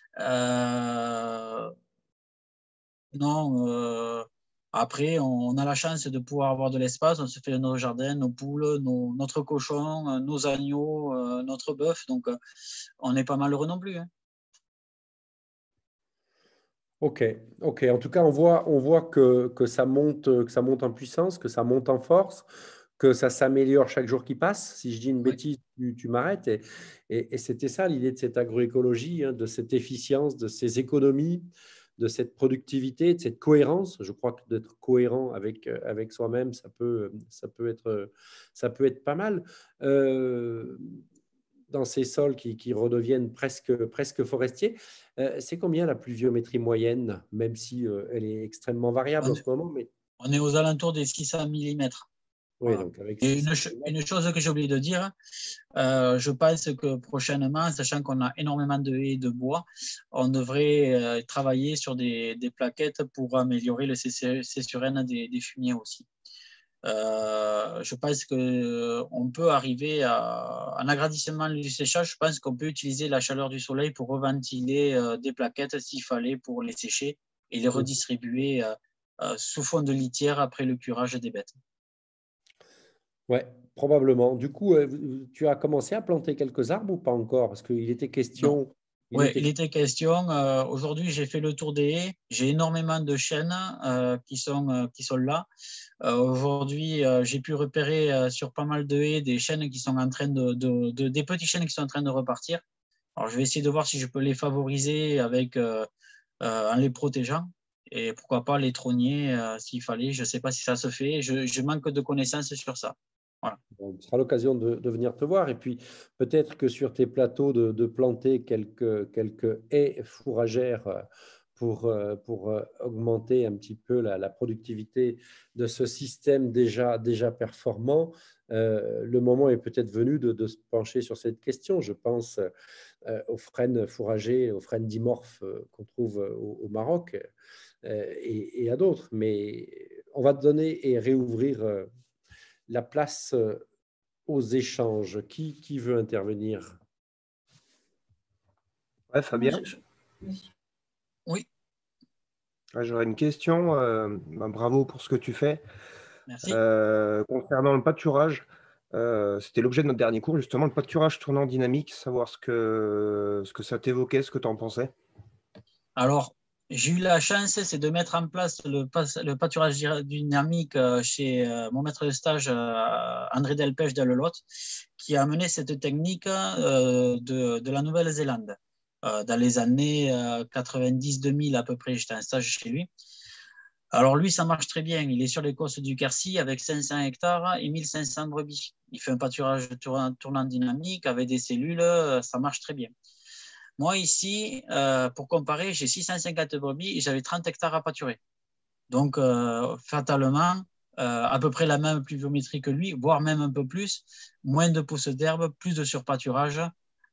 B: Euh, non, euh, après, on a la chance de pouvoir avoir de l'espace. On se fait nos jardins, nos poules, nos, notre cochon, nos agneaux, euh, notre bœuf. Donc, euh, on n'est pas malheureux non plus, hein.
A: Ok, ok. En tout cas, on voit, on voit que, que ça monte, que ça monte en puissance, que ça monte en force, que ça s'améliore chaque jour qui passe. Si je dis une
B: Oui.
A: bêtise, tu, tu m'arrêtes. Et, et, et c'était ça l'idée de cette agroécologie, hein, de cette efficience, de ces économies, de cette productivité, de cette cohérence. Je crois que d'être cohérent avec, avec soi-même, ça peut, ça, peut être, ça peut être pas mal. Euh, dans ces sols qui, qui redeviennent presque, presque forestiers. Euh, c'est combien la pluviométrie moyenne, même si euh, elle est extrêmement variable
B: On
A: en
B: est,
A: ce moment, mais
B: on est aux alentours des six cents millimètres.
A: Oui,
B: Voilà.
A: donc avec
B: Et
A: six
B: une, ch- une chose que j'ai oublié de dire, euh, je pense que prochainement, sachant qu'on a énormément de haies et de bois, on devrait euh, travailler sur des, des plaquettes pour améliorer le C C césurène des, des fumiers aussi. Euh, je pense qu'on peut arriver à un agrandissement du séchage. Je pense qu'on peut utiliser la chaleur du soleil pour reventiler euh, des plaquettes s'il fallait pour les sécher et les redistribuer euh, euh, sous fond de litière après le curage des bêtes.
A: Ouais, probablement. Du coup, euh, vous- tu as commencé à planter quelques arbres ou pas encore? Parce qu'il était
B: Non.
A: question. Il
B: Ouais,
A: était...
B: il était question. euh, Aujourd'hui, j'ai fait le tour des haies. J'ai énormément de chênes euh, qui sont, euh, qui sont là. Euh, Aujourd'hui, euh, j'ai pu repérer euh, sur pas mal de haies des chênes qui sont en train de, de- de- des petits chênes qui sont en train de repartir. Alors, je vais essayer de voir si je peux les favoriser avec, euh, euh, en les protégeant et pourquoi pas les trogner euh, s'il fallait. Je ne sais pas si ça se fait. Je, je manque de connaissances sur ça. Voilà.
A: Bon, ce sera l'occasion de, de venir te voir. Et puis, peut-être que sur tes plateaux, de, de planter quelques, quelques haies fourragères euh, pour, euh, pour euh, augmenter un petit peu la, la productivité de ce système déjà, déjà performant. Euh, le moment est peut-être venu de, de se pencher sur cette question. Je pense euh, aux frênes fourragers, aux frênes dimorphes euh, qu'on trouve au, au Maroc euh, et, et à d'autres. Mais on va te donner et réouvrir euh, la place euh, aux échanges. Qui, qui veut intervenir?
H: Ouais, Fabien,
D: Je- je-
B: Oui,
H: ouais, j'aurais une question. euh, bah, bravo pour ce que tu fais.
B: merci.
H: Euh, concernant le pâturage, euh, c'était l'objet de notre dernier cours, justement, le pâturage tournant dynamique, savoir ce que, ce que ça t'évoquait, ce que tu en pensais.
B: Alors, j'ai eu la chance, c'est de mettre en place le, pas- le pâturage dy- dynamique euh, chez euh, mon maître de stage, euh, André Delpech d'Alelot, qui a amené cette technique euh, de, de la Nouvelle-Zélande. Euh, dans les années euh, quatre-vingt-dix deux mille à peu près, j'étais en stage chez lui. Alors lui, ça marche très bien. Il est sur les côtes du Quercy avec cinq cents hectares et mille cinq cents brebis. Il fait un pâturage tournant, tournant dynamique avec des cellules, euh, ça marche très bien. Moi, ici, euh, pour comparer, j'ai six cent cinquante brebis et j'avais trente hectares à pâturer. Donc, euh, fatalement, euh, à peu près la même pluviométrie que lui, voire même un peu plus, moins de pousses d'herbe, plus de surpâturage.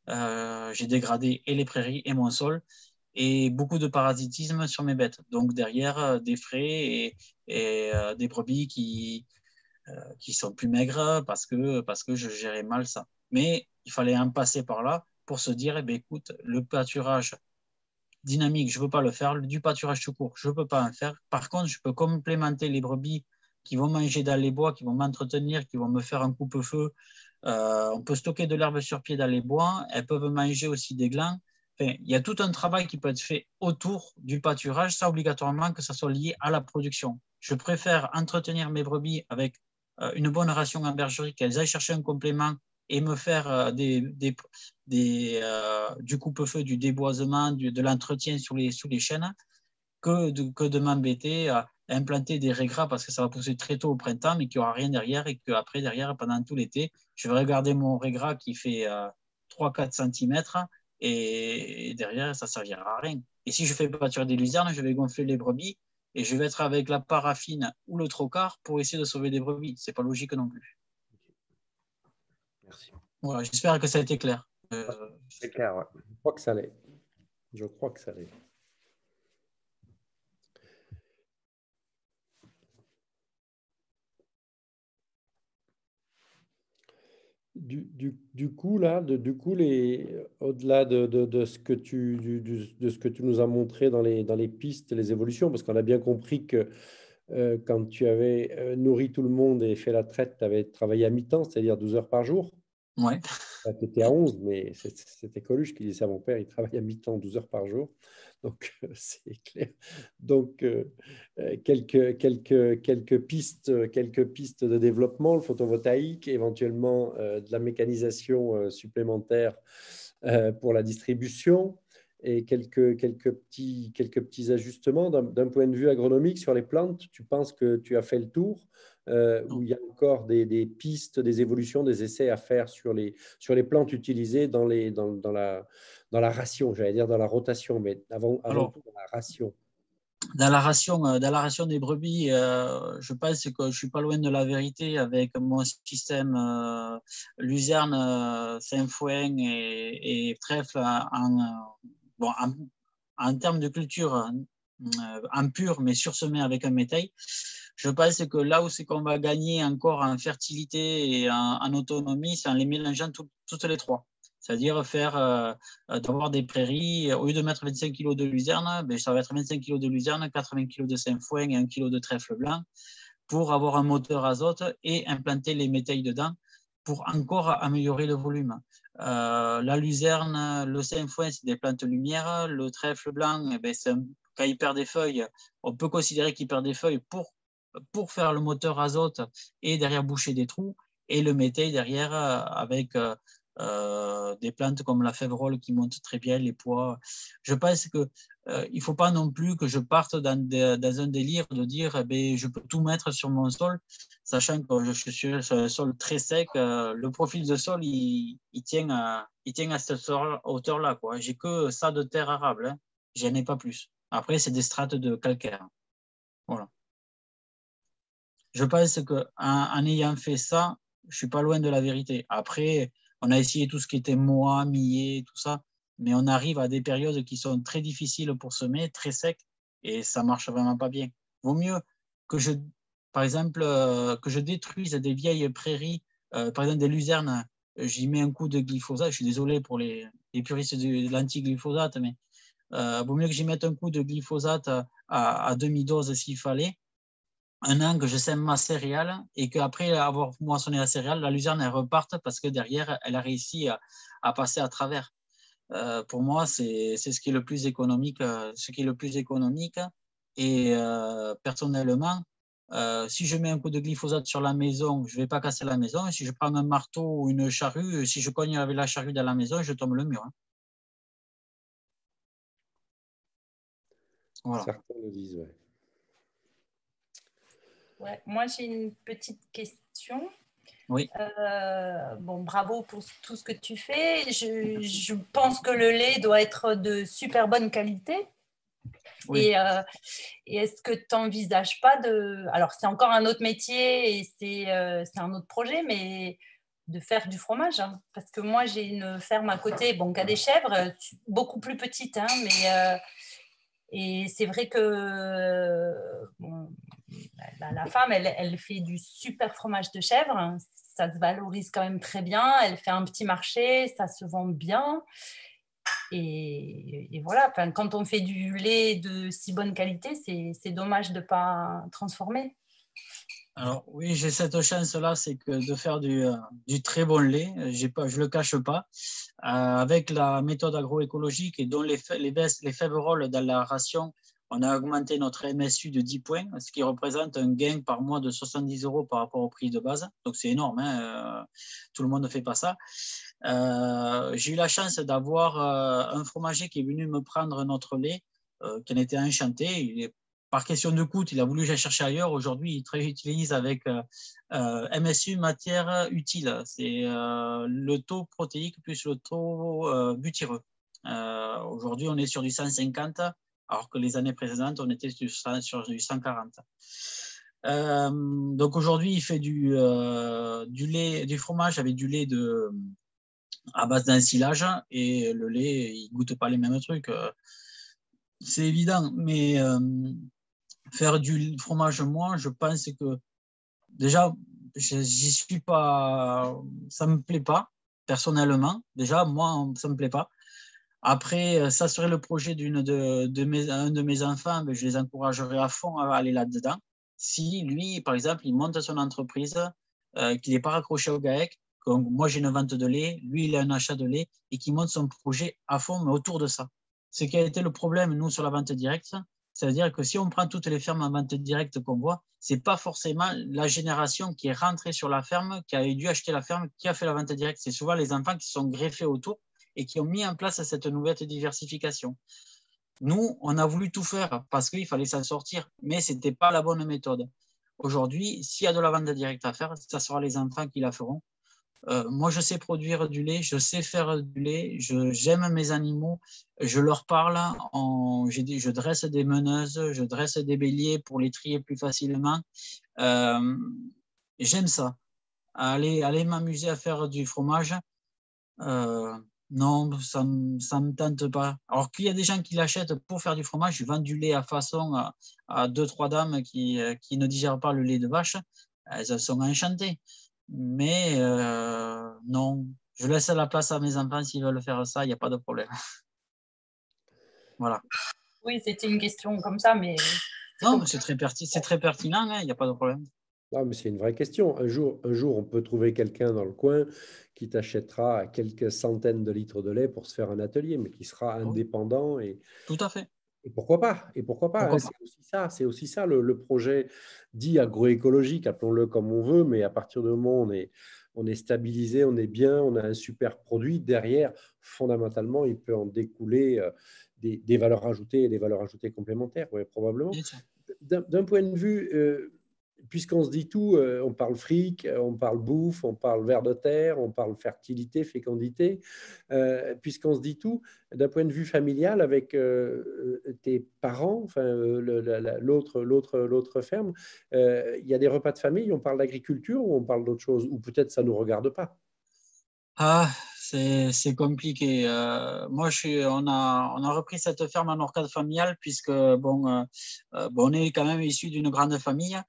B: Euh, j'ai dégradé et les prairies et mon sol et beaucoup de parasitisme sur mes bêtes. Donc, derrière, euh, des frais et, et euh, des brebis qui, euh, qui sont plus maigres parce que, parce que je gérais mal ça. Mais il fallait en passer par là pour se dire, eh bien, écoute, le pâturage dynamique, je ne veux pas le faire. Du pâturage tout court, je ne peux pas en faire. Par contre, je peux complémenter les brebis qui vont manger dans les bois, qui vont m'entretenir, qui vont me faire un coupe-feu. Euh, on peut stocker de l'herbe sur pied dans les bois. Elles peuvent manger aussi des glands. Enfin, il y a tout un travail qui peut être fait autour du pâturage, sans obligatoirement que ça soit lié à la production. Je préfère entretenir mes brebis avec euh, une bonne ration en bergerie, qu'elles aillent chercher un complément et me faire euh, des, des, des, euh, du coupe-feu, du déboisement, du, de l'entretien sous les, sous les chaînes, que de, que de m'embêter à implanter des régras parce que ça va pousser très tôt au printemps, mais qu'il n'y aura rien derrière et qu'après, derrière, pendant tout l'été, je vais regarder mon régras qui fait euh, trois à quatre centimètres et, et derrière, ça ne servira à rien. Et si je fais pâturer des luzernes, je vais gonfler les brebis et je vais être avec la paraffine ou le trocard pour essayer de sauver des brebis. Ce n'est pas logique non plus.
H: Merci.
B: Voilà, j'espère que ça a été clair. Euh,
H: C'est clair, ouais.
A: Je crois que ça l'est. Je crois que ça l'est. Du, du, du coup, là, de, du coup, les, au-delà de, de, de ce que tu, du- du- de ce que tu nous as montré dans les, dans les pistes, les évolutions, parce qu'on a bien compris que euh, quand tu avais euh, nourri tout le monde et fait la traite, tu avais travaillé à mi-temps, c'est-à-dire douze heures par jour.
B: ouais.
A: Tu étais à onze, mais c'est- c'était Coluche qui disait ça à mon père, il travaille à mi-temps douze heures par jour. Donc, euh, c'est clair. Donc, euh, euh, quelques, quelques, quelques, pistes, quelques pistes de développement, le photovoltaïque, éventuellement euh, de la mécanisation euh, supplémentaire euh, pour la distribution et quelques, quelques, petits, quelques petits ajustements. D'un d'un point de vue agronomique sur les plantes, tu penses que tu as fait le tour euh, où il y a encore des, des pistes, des évolutions, des essais à faire sur les, sur les plantes utilisées dans, les, dans, dans, la, dans la ration, j'allais dire dans la rotation, mais avant, avant
B: Alors,
A: tout dans la ration.
B: dans la ration, dans la ration des brebis, euh, je pense que je ne suis pas loin de la vérité avec mon système euh, luzerne, euh, Saint-Fouin et, et trèfle en, bon, en, en termes de culture euh, en pur, mais sursemé avec un métail. Je pense que là où c'est qu'on va gagner encore en fertilité et en, en autonomie, c'est en les mélangeant tout, toutes les trois. C'est-à-dire faire euh, d'avoir des prairies, au lieu de mettre vingt-cinq kilos de luzerne, ben, ça va être vingt-cinq kilos de luzerne, quatre-vingts kilos de Saint-Fouin et un kilo de trèfle blanc pour avoir un moteur azote et implanter les métailles dedans pour encore améliorer le volume. Euh, la luzerne, le Saint-Fouin, c'est des plantes lumière. Le trèfle blanc, eh ben, un, quand il perd des feuilles, on peut considérer qu'il perd des feuilles pour, pour faire le moteur azote et derrière boucher des trous. Et le métail derrière avec... Euh, Euh, des plantes comme la fèverolle qui monte très bien, les pois. Je pense qu'il euh, ne faut pas non plus que je parte dans, de, dans un délire de dire eh bien, je peux tout mettre sur mon sol, sachant que je suis sur un sol très sec. Euh, le profil de sol, il, il, tient, à, il tient à cette hauteur-là. Je n'ai que ça de terre arable, hein. Je n'en ai pas plus. Après, c'est des strates de calcaire. Voilà. Je pense qu'en en ayant fait ça, je ne suis pas loin de la vérité. Après, on a essayé tout ce qui était mois, millet, tout ça, mais on arrive à des périodes qui sont très difficiles pour semer, très secs, et ça ne marche vraiment pas bien. Vaut mieux que je, par exemple, euh, que je détruise des vieilles prairies, euh, par exemple des luzernes, j'y mets un coup de glyphosate. Je suis désolé pour les, les puristes de, de l'anti-glyphosate, mais euh, vaut mieux que j'y mette un coup de glyphosate à, à, à demi-dose s'il fallait, un an que je sème ma céréale et qu'après avoir moissonné la céréale, la luzerne elle reparte parce que derrière, elle a réussi à, à passer à travers. Euh, pour moi, c'est ce qui est le plus économique, euh, ce qui est le plus économique. Et euh, personnellement, euh, si je mets un coup de glyphosate sur la maison, je ne vais pas casser la maison. Si je prends un marteau ou une charrue, si je cogne avec la charrue dans la maison, je tombe le mur. Hein.
A: Voilà. Certains le disent, ouais.
I: Ouais, moi, j'ai une petite question.
B: Oui.
I: Euh, bon, bravo pour tout ce que tu fais. Je, je pense que le lait doit être de super bonne qualité. Oui. Et, euh, et est-ce que tu n'envisages pas de... Alors, c'est encore un autre métier et c'est euh, un autre projet, mais de faire du fromage. Hein, parce que moi, j'ai une ferme à côté, bon, qui a des chèvres, beaucoup plus petites, hein, mais... Euh, et c'est vrai que... Bon, La, la femme, elle, elle fait du super fromage de chèvre. Ça se valorise quand même très bien. Elle fait un petit marché, ça se vend bien. Et, et voilà, enfin, quand on fait du lait de si bonne qualité, c'est dommage de ne pas transformer.
B: Alors oui, j'ai cette chance-là, c'est que de faire du, euh, du très bon lait, pas, je ne le cache pas, euh, avec la méthode agroécologique et dont les, les, baisses, les fèveroles dans la ration, on a augmenté notre M S U de dix points, ce qui représente un gain par mois de soixante-dix euros par rapport au prix de base. Donc, c'est énorme, hein, euh, tout le monde ne fait pas ça. Euh, j'ai eu la chance d'avoir euh, un fromager qui est venu me prendre notre lait, euh, qui en était enchanté. Il est, par question de coût, il a voulu que j'aille chercher ailleurs. Aujourd'hui, il utilise avec euh, euh, M S U matière utile. C'est euh, le taux protéique plus le taux euh, butyreux. Euh, Aujourd'hui, on est sur du cent cinquante, alors que les années précédentes, on était sur du cent quarante. Euh, donc aujourd'hui, il fait du, euh, du, lait, du fromage avec du lait de, à base d'ensilage, et le lait, il ne goûte pas les mêmes trucs. C'est évident, mais euh, faire du fromage, moi, je pense que déjà, j'y suis pas, ça ne me plaît pas, personnellement. Déjà, moi, ça ne me plaît pas. Après, ça serait le projet d'une de, de mes, un de mes enfants, mais je les encouragerais à fond à aller là-dedans. Si lui, par exemple, il monte son entreprise, euh, qu'il n'est pas raccroché au GAEC, donc moi j'ai une vente de lait, lui il a un achat de lait, et qu'il monte son projet à fond, mais autour de ça. Ce qui a été le problème, nous, sur la vente directe, c'est-à-dire que si on prend toutes les fermes en vente directe qu'on voit, ce n'est pas forcément la génération qui est rentrée sur la ferme, qui a dû acheter la ferme, qui a fait la vente directe. C'est souvent les enfants qui sont greffés autour et qui ont mis en place cette nouvelle diversification. Nous, on a voulu tout faire parce qu'il fallait s'en sortir, mais ce n'était pas la bonne méthode. Aujourd'hui, s'il y a de la vente directe à faire, ce sera les enfants qui la feront. Euh, moi, je sais produire du lait, je sais faire du lait, je, j'aime mes animaux, je leur parle, en, j'ai, je dresse des meneuses, je dresse des béliers pour les trier plus facilement. Euh, j'aime ça. Aller, aller m'amuser à faire du fromage, euh, non, ça ne me tente pas. Alors qu'il y a des gens qui l'achètent pour faire du fromage, je vends du lait à façon à, à deux, trois dames qui, qui ne digèrent pas le lait de vache, elles sont enchantées. Mais euh, non, je laisse la place à mes enfants s'ils veulent faire ça, il n'y a pas de problème. Voilà.
I: Oui, c'était une question comme ça, mais...
B: Non, c'est très, perti- c'est très pertinent, il n'y a pas de problème.
A: Non, mais c'est une vraie question. Un jour, un jour, on peut trouver quelqu'un dans le coin qui t'achètera quelques centaines de litres de lait pour se faire un atelier, mais qui sera indépendant. Et,
B: tout à fait.
A: Et pourquoi pas? Et pourquoi pas,
B: pourquoi
A: hein,
B: pas.
A: C'est aussi ça, c'est aussi ça le, le projet dit agroécologique, appelons-le comme on veut, mais à partir du moment où on est, on est stabilisé, on est bien, on a un super produit, derrière, fondamentalement, il peut en découler euh, des, des valeurs ajoutées et des valeurs ajoutées complémentaires, ouais, probablement. D'un, d'un point de vue... Euh, Puisqu'on se dit tout, euh, on parle fric, on parle bouffe, on parle ver de terre, on parle fertilité, fécondité. Euh, puisqu'on se dit tout, d'un point de vue familial, avec euh, tes parents, enfin euh, le, la, l'autre, l'autre, l'autre ferme, euh, il y a des repas de famille, on parle d'agriculture ou on parle d'autre chose? Ou peut-être ça ne nous regarde pas?
B: Ah, c'est, c'est compliqué. Euh, moi, je suis, on, a, on a repris cette ferme en orcade familiale puisque bon, euh, bon, on est quand même issu d'une grande famille.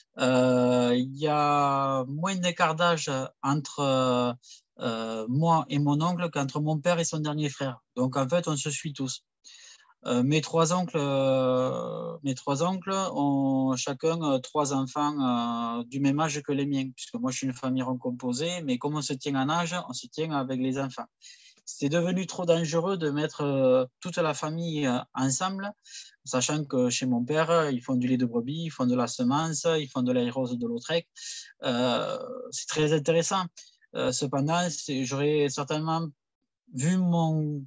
B: Euh, il y a moins d'écart d'âge entre euh, moi et mon oncle qu'entre mon père et son dernier frère. Donc, en fait, on se suit tous. Euh, mes trois oncles, euh, mes trois oncles ont chacun euh, trois enfants euh, du même âge que les miens, puisque moi je suis une famille recomposée, mais comme on se tient en âge, on se tient avec les enfants. C'est devenu trop dangereux de mettre euh, toute la famille euh, ensemble, sachant que chez mon père, ils font du lait de brebis, ils font de la semence, ils font de l'aérose de Lautrec. Euh, c'est très intéressant. Euh, cependant, j'aurais certainement vu mon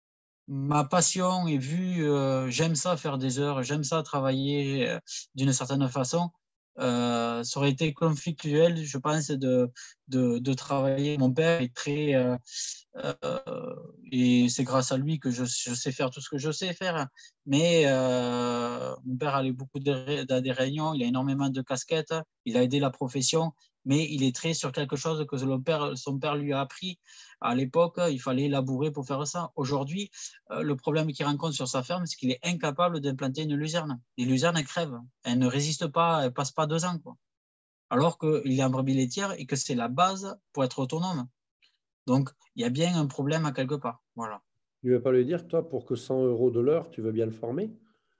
B: ma passion est vue, euh, j'aime ça faire des heures, j'aime ça travailler euh, d'une certaine façon. Euh, ça aurait été conflictuel, je pense, de, de, de travailler. Mon père est très... Euh, euh, et c'est grâce à lui que je, je sais faire tout ce que je sais faire. Mais euh, mon père allait beaucoup de, dans des réunions, il a énormément de casquettes, il a aidé la profession, mais il est très sur quelque chose que son père, son père lui a appris. À l'époque, il fallait labourer pour faire ça. Aujourd'hui, euh, le problème qu'il rencontre sur sa ferme, c'est qu'il est incapable d'implanter une luzerne. Les luzernes, elles crèvent. Elles ne résistent pas, elles ne passent pas deux ans, quoi. Alors qu'il est en brebis laitière et que c'est la base pour être autonome. Donc, il y a bien un problème à quelque part. Voilà.
A: Tu ne veux pas lui dire, toi, pour que cent euros de l'heure, tu veux bien le former?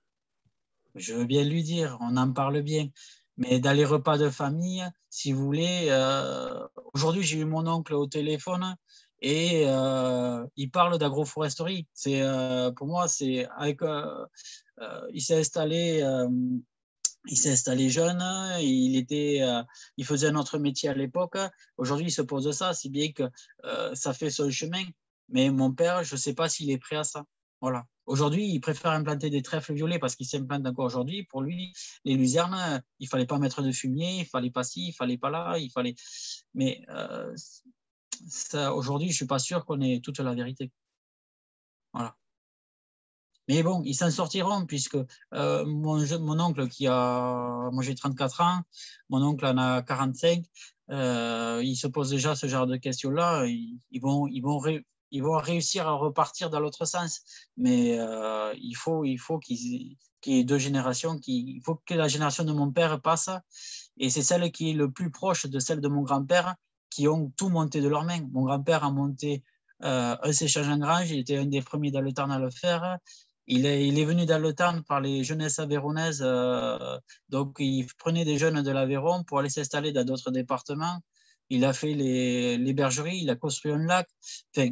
B: Je veux bien lui dire, on en parle bien. Mais dans les repas de famille, si vous voulez, euh, aujourd'hui, j'ai eu mon oncle au téléphone et euh, il parle d'agroforesterie. C'est, euh, pour moi, c'est avec, euh, euh, il s'est installé, euh, il s'est installé jeune, il, était, euh, il faisait un autre métier à l'époque. Aujourd'hui, il se pose ça, si bien que euh, ça fait son chemin. Mais mon père, je ne sais pas s'il est prêt à ça. Voilà. Aujourd'hui, il préfère implanter des trèfles violets parce qu'il s'implante encore aujourd'hui. Pour lui, les luzernes, il ne fallait pas mettre de fumier, il ne fallait pas ci, il ne fallait pas là, il fallait. Mais euh, ça, aujourd'hui, je ne suis pas sûr qu'on ait toute la vérité. Voilà. Mais bon, ils s'en sortiront puisque euh, mon, mon oncle qui a, moi j'ai trente-quatre ans, mon oncle en a quarante-cinq, euh, il se pose déjà ce genre de questions-là. Ils, ils, vont, ils, vont ré, ils vont réussir à repartir dans l'autre sens. Mais euh, il faut, il faut qu'il, qu'il y ait deux générations. Qui, il faut que la génération de mon père passe. Et c'est celle qui est le plus proche de celle de mon grand-père qui ont tout monté de leurs mains. Mon grand-père a monté euh, un séchage en grange. Il était un des premiers dans le Tarn à le faire. Il est, il est venu dans le Tarn par les jeunesses aveyronaises, euh, donc il prenait des jeunes de l'Aveyron pour aller s'installer dans d'autres départements. Il a fait les, les bergeries, il a construit un lac. Enfin,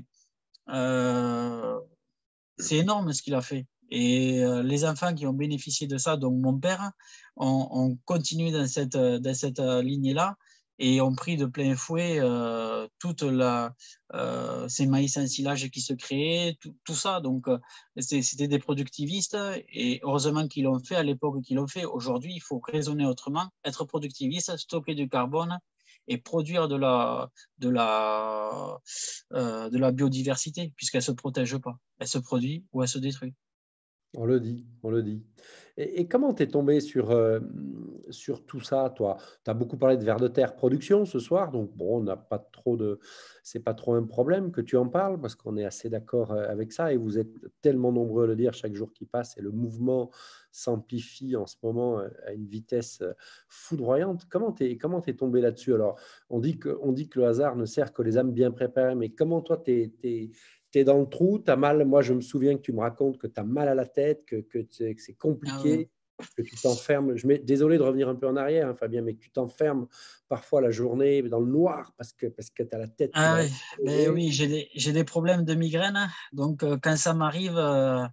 B: euh, c'est énorme ce qu'il a fait. Et euh, les enfants qui ont bénéficié de ça, donc mon père, ont, ont continué dans cette, dans cette lignée-là et ont pris de plein fouet euh, toute la, euh, ces maïs en silage qui se créaient, tout, tout ça. Donc, euh, c'était des productivistes et heureusement qu'ils l'ont fait à l'époque qu'ils l'ont fait. Aujourd'hui, il faut raisonner autrement, être productiviste, stocker du carbone et produire de la, de la, euh, de la biodiversité, puisqu'elle ne se protège pas. Elle se produit ou elle se détruit.
A: On le dit, on le dit. Et, et comment tu es tombé sur, euh, sur tout ça, toi? Tu as beaucoup parlé de vers de terre production ce soir, donc bon, on n'a pas trop de, c'est pas trop un problème que tu en parles parce qu'on est assez d'accord euh, avec ça et vous êtes tellement nombreux à le dire chaque jour qui passe et le mouvement s'amplifie en ce moment euh, à une vitesse euh, foudroyante. Comment tu es, comment t'es tombé là-dessus? Alors, on dit que, on dit que le hasard ne sert que les âmes bien préparées, mais comment toi, tu es, tu es dans le trou, tu as mal. Moi, je me souviens que tu me racontes que tu as mal à la tête, que, que, que c'est compliqué, ah ouais. que tu t'enfermes. Je mets, désolé de revenir un peu en arrière, hein, Fabien, mais que tu t'enfermes parfois la journée dans le noir parce que, parce que tu as la tête.
B: Ah oui, mais oui, j'ai des, j'ai des problèmes de migraine. Donc, euh, quand ça m'arrive, euh,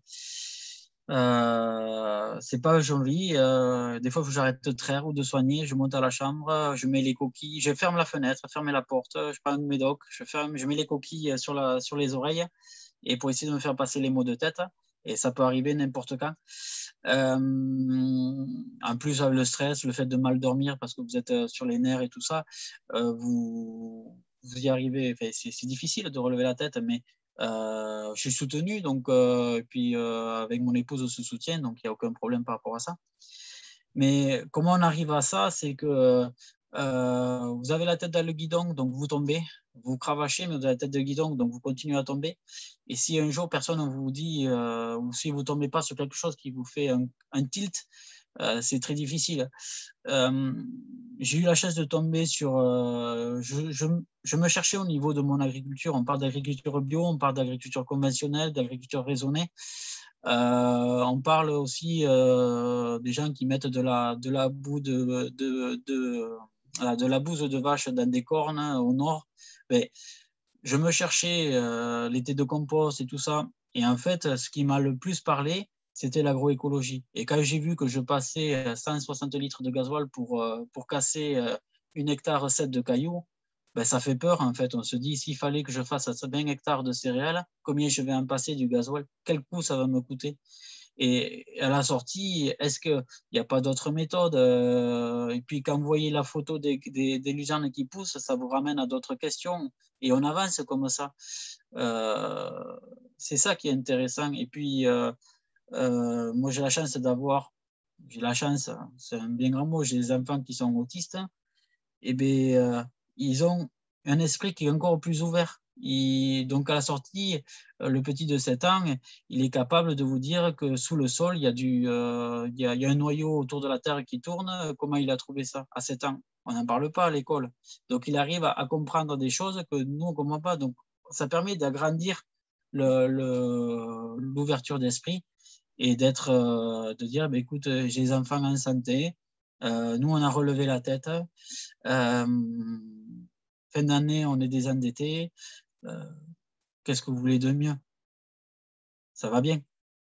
B: euh, c'est pas joli. Euh, des fois, il faut que j'arrête de traire ou de soigner. Je monte à la chambre, je mets les coquilles, je ferme la fenêtre, je ferme la porte, je prends un médoc, je, ferme, je mets les coquilles sur, la, sur les oreilles et pour essayer de me faire passer les maux de tête. Et ça peut arriver n'importe quand. Euh, en plus, le stress, le fait de mal dormir parce que vous êtes sur les nerfs et tout ça, euh, vous, vous y arrivez. Enfin, c'est difficile de relever la tête, mais euh, je suis soutenu. Donc, euh, et puis, euh, avec mon épouse, on se soutient, donc il n'y a aucun problème par rapport à ça. Mais comment on arrive à ça, c'est que euh, vous avez la tête dans le guidon, donc vous tombez. Vous cravachez, mais vous avez la tête de guidon, donc vous continuez à tomber. Et si un jour, personne ne vous dit, euh, ou si vous ne tombez pas sur quelque chose qui vous fait un, un tilt, euh, c'est très difficile. Euh, J'ai eu la chance de tomber sur... Euh, je, je, je me cherchais au niveau de mon agriculture. On parle d'agriculture bio, on parle d'agriculture conventionnelle, d'agriculture raisonnée. Euh, on parle aussi euh, des gens qui mettent de la, de la boue de... de, de de la bouse de vache dans des cornes au nord. Mais je me cherchais euh, les thés de compost et tout ça. Et en fait, ce qui m'a le plus parlé, c'était l'agroécologie. Et quand j'ai vu que je passais cent soixante litres de gasoil pour, euh, pour casser euh, une hectare sept de cailloux, ben, ça fait peur en fait. On se dit, s'il fallait que je fasse vingt hectares de céréales, combien je vais en passer du gasoil? Quel coût ça va me coûter? Et à la sortie, est-ce qu'il n'y a pas d'autres méthodes? Et puis quand vous voyez la photo des, des, des lusanes qui poussent, ça vous ramène à d'autres questions. Et on avance comme ça. Euh, c'est ça qui est intéressant. Et puis, euh, euh, moi, j'ai la chance d'avoir, j'ai la chance, c'est un bien grand mot, j'ai des enfants qui sont autistes. Et bien, euh, ils ont un esprit qui est encore plus ouvert. Et donc, à la sortie, le petit de sept ans, il est capable de vous dire que sous le sol, il y a, du, euh, il y a, il y a un noyau autour de la Terre qui tourne. Comment il a trouvé ça à sept ans? On n'en parle pas à l'école. Donc, il arrive à, à comprendre des choses que nous, on ne comprend pas. Donc, ça permet d'agrandir l'ouverture le, d'esprit et d'être, euh, de dire, bah, écoute, j'ai des enfants en santé. Euh, nous, on a relevé la tête. Euh, fin d'année, on est désendettés. Euh, Qu'est-ce que vous voulez de mieux? Ça va bien.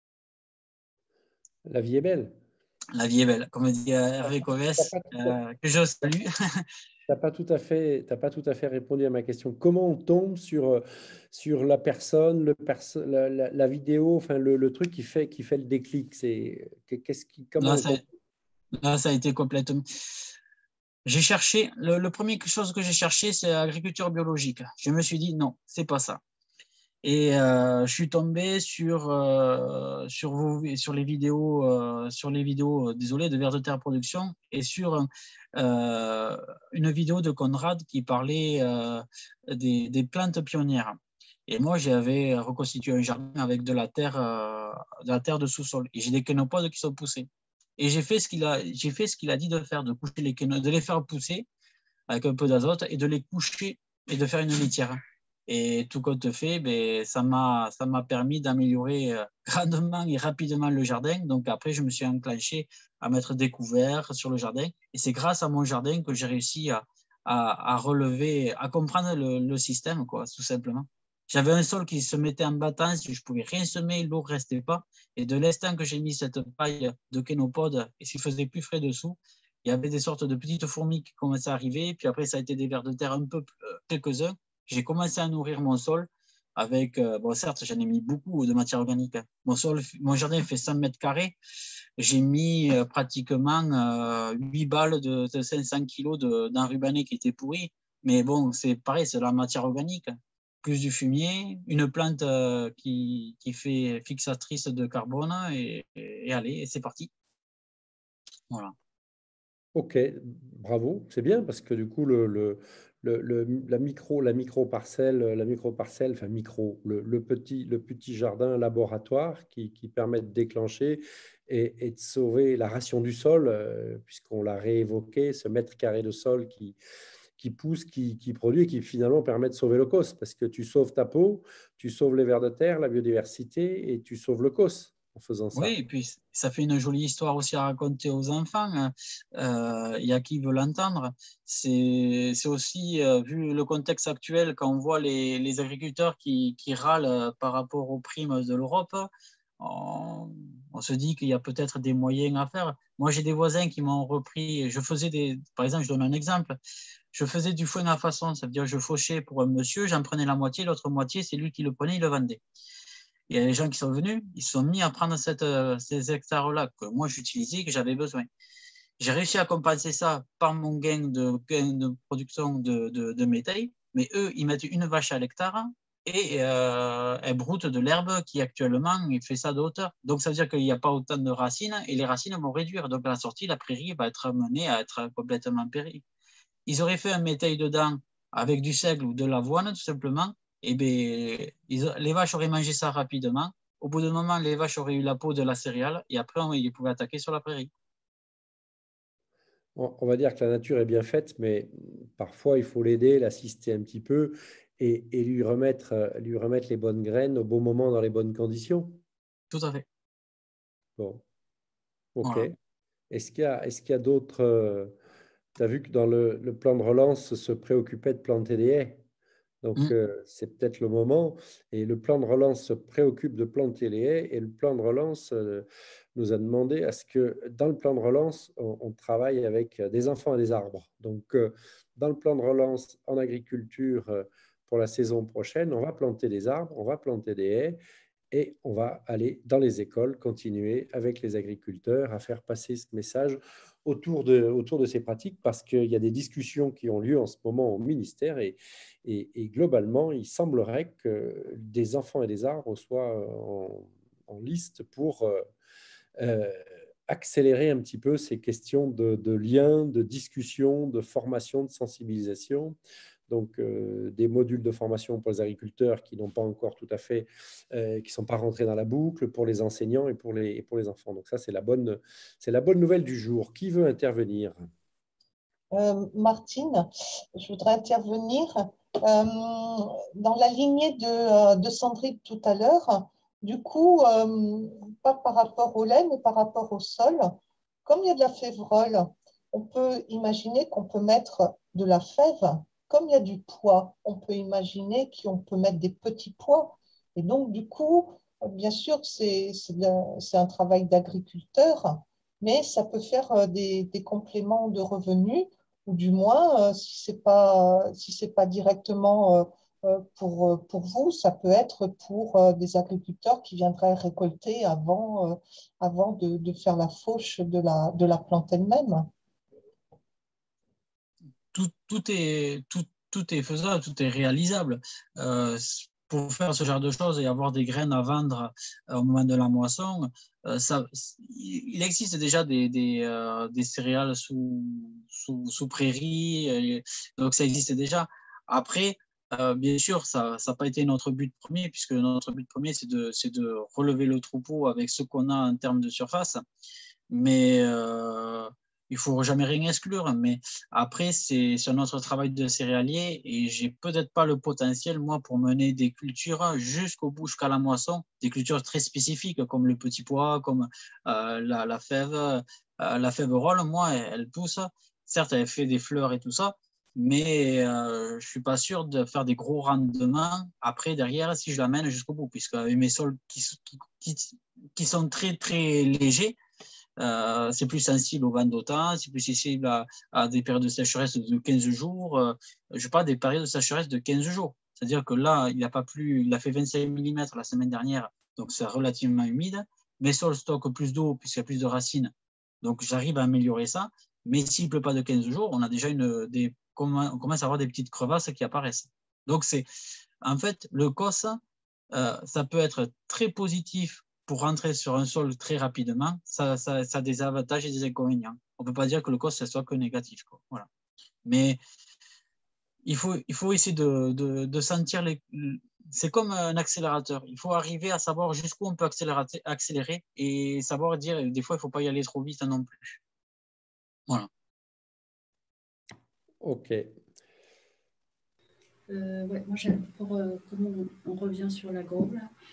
A: La vie est belle.
B: La vie est belle, comme dit Hervé Covès, euh, que je salue.
A: Tu n'as pas tout à fait, t'as pas tout à fait répondu à ma question. Comment on tombe sur, sur la personne, le perso la, la, la vidéo, enfin le, le truc qui fait, qui fait le déclic? C'est qu'est-ce qui, comment
B: là, ça, là, ça a été complètement. J'ai cherché, le, le premier chose que j'ai cherché, c'est l'agriculture biologique. Je me suis dit, non, c'est pas ça. Et euh, je suis tombé sur, euh, sur, vos, sur les vidéos, euh, sur les vidéos, euh, désolé, de Vers de Terre Production, et sur euh, une vidéo de Conrad qui parlait euh, des, des plantes pionnières. Et moi, j'avais reconstitué un jardin avec de la terre, euh, de la terre de sous-sol. Et j'ai des kénopodes qui sont poussés. Et j'ai fait ce qu'il a, j'ai fait ce qu'il a dit de faire, de coucher les kénopodes, de les faire pousser avec un peu d'azote et de les coucher et de faire une litière. Et tout compte fait, ben, ça m'a ça m'a permis d'améliorer euh, grandement et rapidement le jardin. Donc après, je me suis enclenché à mettre des couverts sur le jardin. Et c'est grâce à mon jardin que j'ai réussi à, à, à relever, à comprendre le, le système, quoi, tout simplement. J'avais un sol qui se mettait en battance, je ne pouvais rien semer, l'eau ne restait pas. Et de l'instant que j'ai mis cette paille de kénopode, et s'il faisait plus frais dessous, il y avait des sortes de petites fourmis qui commençaient à arriver. Puis après, ça a été des vers de terre un peu, quelques-uns. J'ai commencé à nourrir mon sol avec, euh, bon, certes, j'en ai mis beaucoup de matière organique. Mon, sol, mon jardin fait cent mètres carrés. J'ai mis euh, pratiquement euh, huit balles de, de cinq cents kilos d'enrubané qui était pourri. Mais bon, c'est pareil, c'est de la matière organique. Plus du fumier, une plante euh, qui, qui fait fixatrice de carbone et, et, et allez, et c'est parti. Voilà.
A: Ok, bravo, c'est bien parce que du coup, le, le, le, le- la micro, la micro-parcelle, la micro-parcelle, enfin micro, le, le petit, le petit jardin laboratoire qui, qui permet de déclencher et, et de sauver la ration du sol, euh, puisqu'on l'a réévoqué, ce mètre carré de sol qui, qui pousse, qui, qui produit et qui finalement permet de sauver le cos, parce que tu sauves ta peau, tu sauves les vers de terre, la biodiversité et tu sauves le cos en faisant ça.
B: Oui, et puis ça fait une jolie histoire aussi à raconter aux enfants. Euh, Il y a qui veut l'entendre. C'est c'est aussi, euh, vu le contexte actuel, quand on voit les, les agriculteurs qui, qui râlent par rapport aux primes de l'Europe, on, on se dit qu'il y a peut-être des moyens à faire. Moi, j'ai des voisins qui m'ont repris. Je faisais des, par exemple, je donne un exemple. Je faisais du foin à façon, ça veut dire je fauchais pour un monsieur, j'en prenais la moitié, l'autre moitié, c'est lui qui le prenait, il le vendait. Il y a des gens qui sont venus, ils se sont mis à prendre cette, ces hectares-là que moi j'utilisais, que j'avais besoin. J'ai réussi à compenser ça par mon gain de, gain de production de, de, de métail, mais eux, ils mettent une vache à l'hectare et euh, elles broutent de l'herbe qui actuellement il fait ça de hauteur. Donc ça veut dire qu'il n'y a pas autant de racines et les racines vont réduire. Donc à la sortie, la prairie va être amenée à être complètement périe. Ils auraient fait un métail dedans avec du seigle ou de l'avoine, tout simplement. Et bien, ils, les vaches auraient mangé ça rapidement. Au bout d'un moment, les vaches auraient eu la peau de la céréale et après, on, ils pouvaient attaquer sur la prairie.
A: On, on va dire que la nature est bien faite, mais parfois il faut l'aider, l'assister un petit peu et, et lui, remettre, euh, lui remettre les bonnes graines au bon moment dans les bonnes conditions.
B: Tout à fait.
A: Bon, ok.
B: Voilà.
A: Est-ce qu'il y a, est-ce qu'il y a d'autres... euh, tu as vu que dans le, le plan de relance se préoccupait de planter des haies. Donc,
B: Mm.
A: euh, c'est peut-être le moment. Et le plan de relance se préoccupe de planter les haies. Et le plan de relance euh, nous a demandé à ce que, dans le plan de relance, on, on travaille avec des enfants et des arbres. Donc, euh, dans le plan de relance en agriculture euh, pour la saison prochaine, on va planter des arbres, on va planter des haies. Et on va aller dans les écoles, continuer avec les agriculteurs à faire passer ce message autour de, autour de ces pratiques parce qu'il y a des discussions qui ont lieu en ce moment au ministère et, et, et globalement, il semblerait que des enfants et des arbres soient en, en liste pour euh, euh, accélérer un petit peu ces questions de, de lien, de discussion, de formation, de sensibilisation. Donc, euh, des modules de formation pour les agriculteurs qui n'ont pas encore tout à fait, euh, qui ne sont pas rentrés dans la boucle, pour les enseignants et pour les, et pour les enfants. Donc, ça, c'est la bonne, c'est la bonne nouvelle du jour. Qui veut intervenir?
E: Euh, Martine, je voudrais intervenir. Euh, dans la lignée de, de Sandrine tout à l'heure, du coup, euh, pas par rapport au lait, mais par rapport au sol, comme il y a de la févrole, on peut imaginer qu'on peut mettre de la fève. Comme il y a du pois, on peut imaginer qu'on peut mettre des petits pois. Et donc, du coup, bien sûr, c'est un travail d'agriculteur, mais ça peut faire des, des compléments de revenus, ou du moins, si ce n'est pas, si c'est pas directement pour, pour vous, ça peut être pour des agriculteurs qui viendraient récolter avant, avant de, de faire la fauche de la, de la plante elle-même.
B: Tout, tout, est, tout, tout est faisable, tout est réalisable. Euh, pour faire ce genre de choses et avoir des graines à vendre au moment de la moisson, euh, ça, il existe déjà des, des, euh, des céréales sous, sous, sous prairie, et, donc ça existe déjà. Après, euh, bien sûr, ça n'a pas été notre but premier, puisque notre but premier, c'est de, c'est de relever le troupeau avec ce qu'on a en termes de surface. Mais euh, il ne faut jamais rien exclure. Mais après, c'est notre travail de céréalier et j'ai peut-être pas le potentiel, moi, pour mener des cultures jusqu'au bout, jusqu'à la moisson, des cultures très spécifiques comme le petit pois, comme euh, la, la fève. Euh, la fève-rolle, moi, elle, elle pousse. Certes, elle fait des fleurs et tout ça, mais euh, je ne suis pas sûr de faire des gros rendements après, derrière, si je l'amène jusqu'au bout, puisque avec mes sols qui, qui, qui sont très, très légers, Euh, c'est plus sensible au vent d'automne, c'est plus sensible à, à des périodes de sécheresse de quinze jours. Euh, je parle des périodes de sécheresse de quinze jours. C'est-à-dire que là, il a pas plu, il a fait vingt-cinq millimètres la semaine dernière, donc c'est relativement humide. Mes sols stockent plus d'eau puisqu'il y a plus de racines, donc j'arrive à améliorer ça. Mais s'il ne pleut pas de quinze jours, on a déjà une, des, on commence à avoir des petites crevasses qui apparaissent. Donc c'est, en fait, le C O S, euh, ça peut être très positif pour rentrer sur un sol très rapidement. Ça, ça, ça a des avantages et des inconvénients. On ne peut pas dire que le C O S, ça soit que négatif, quoi. Voilà. Mais il faut, il faut essayer de, de, de sentir les... C'est comme un accélérateur. Il faut arriver à savoir jusqu'où on peut accélérer, accélérer et savoir dire, des fois, il ne faut pas y aller trop vite non plus. Voilà.
A: Ok.
D: Euh, ouais, moi, pour, euh, comment on, on revient sur l'agro,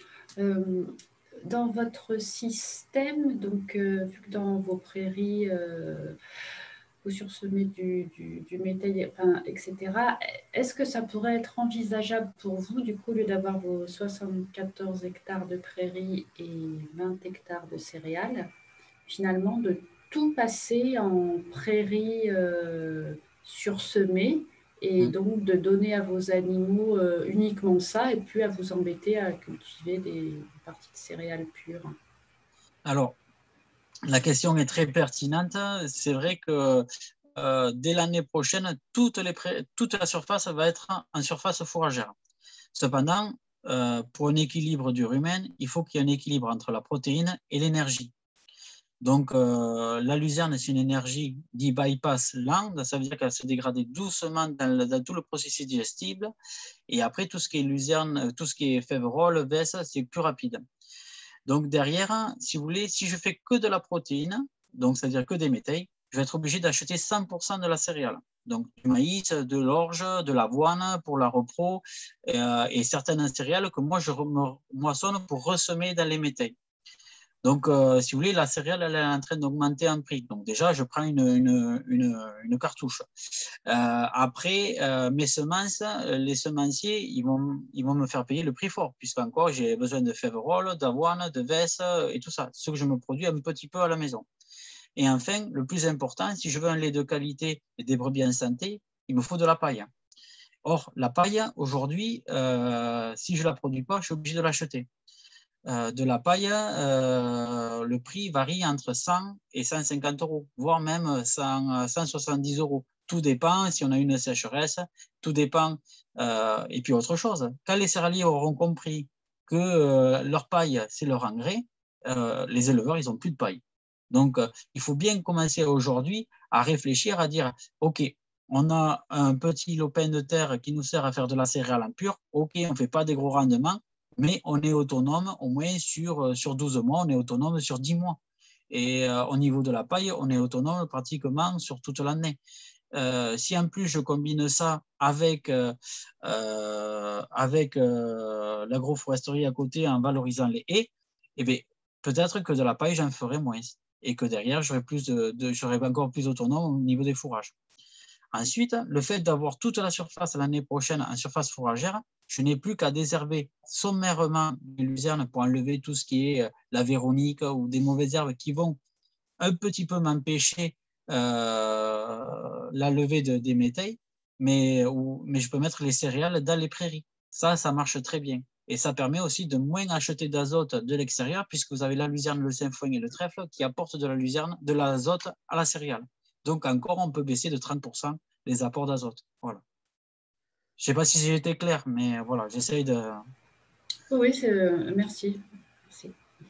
D: euh, dans votre système, donc, euh, vu que dans vos prairies, euh, vous sursemez du, du, du métal, enfin, et cetera, est-ce que ça pourrait être envisageable pour vous, du coup, au lieu d'avoir vos soixante-quatorze hectares de prairies et vingt hectares de céréales, finalement, de tout passer en prairies euh, sursemées et donc de donner à vos animaux euh, uniquement ça et plus à vous embêter à cultiver des, des parties de céréales pures?
B: Alors, la question est très pertinente. C'est vrai que euh, dès l'année prochaine, toute, les toute la surface va être en surface fourragère. Cependant, euh, pour un équilibre du rumen, il faut qu'il y ait un équilibre entre la protéine et l'énergie. Donc, euh, la luzerne, c'est une énergie dit bypass lente, ça veut dire qu'elle se dégrade doucement dans, le, dans tout le processus digestible. Et après, tout ce qui est luzerne, tout ce qui est févrole, veste, c'est plus rapide. Donc, derrière, si vous voulez, si je fais que de la protéine, donc c'est-à-dire que des métaux, je vais être obligé d'acheter cent pour cent de la céréale. Donc, du maïs, de l'orge, de l'avoine pour la repro euh, et certaines céréales que moi, je moissonne pour ressemer dans les métaux. Donc, euh, si vous voulez, la céréale, elle est en train d'augmenter en prix. Donc, déjà, je prends une, une, une, une cartouche. Euh, après, euh, mes semences, les semenciers, ils vont, ils vont me faire payer le prix fort, puisqu'encore, j'ai besoin de févrole, d'avoine, de veste et tout ça. Ce que je me produis un petit peu à la maison. Et enfin, le plus important, si je veux un lait de qualité et des brebis en santé, il me faut de la paille. Or, la paille, aujourd'hui, euh, si je ne la produis pas, je suis obligé de l'acheter. Euh, de la paille, euh, le prix varie entre cent et cent cinquante euros, voire même cent, cent soixante-dix euros. Tout dépend si on a une sécheresse, tout dépend. Euh, et puis autre chose, quand les céréaliers auront compris que euh, leur paille, c'est leur engrais, euh, les éleveurs, ils n'ont plus de paille. Donc, euh, il faut bien commencer aujourd'hui à réfléchir, à dire, OK, on a un petit lopin de terre qui nous sert à faire de la céréale en pure, OK, on ne fait pas des gros rendements, mais on est autonome au moins sur, sur douze mois, on est autonome sur dix mois. Et euh, au niveau de la paille, on est autonome pratiquement sur toute l'année. Euh, si en plus je combine ça avec, euh, euh, avec euh, l'agroforesterie à côté en valorisant les haies, eh bien, peut-être que de la paille, j'en ferai moins. Et que derrière, j'aurai plus de, de, j'aurai encore plus autonome au niveau des fourrages. Ensuite, le fait d'avoir toute la surface l'année prochaine en surface fourragère, je n'ai plus qu'à désherber sommairement les luzernes pour enlever tout ce qui est la véronique ou des mauvaises herbes qui vont un petit peu m'empêcher euh, la levée de, des métaux, mais, ou, mais je peux mettre les céréales dans les prairies. Ça, ça marche très bien. Et ça permet aussi de moins acheter d'azote de l'extérieur, puisque vous avez la luzerne, le sainfoin et le trèfle qui apportent de la luzerne, de l'azote à la céréale. Donc encore, on peut baisser de trente pour cent les apports d'azote. Voilà. Je ne sais pas si j'ai été clair, mais voilà, j'essaye de...
D: Oui, euh, merci. merci.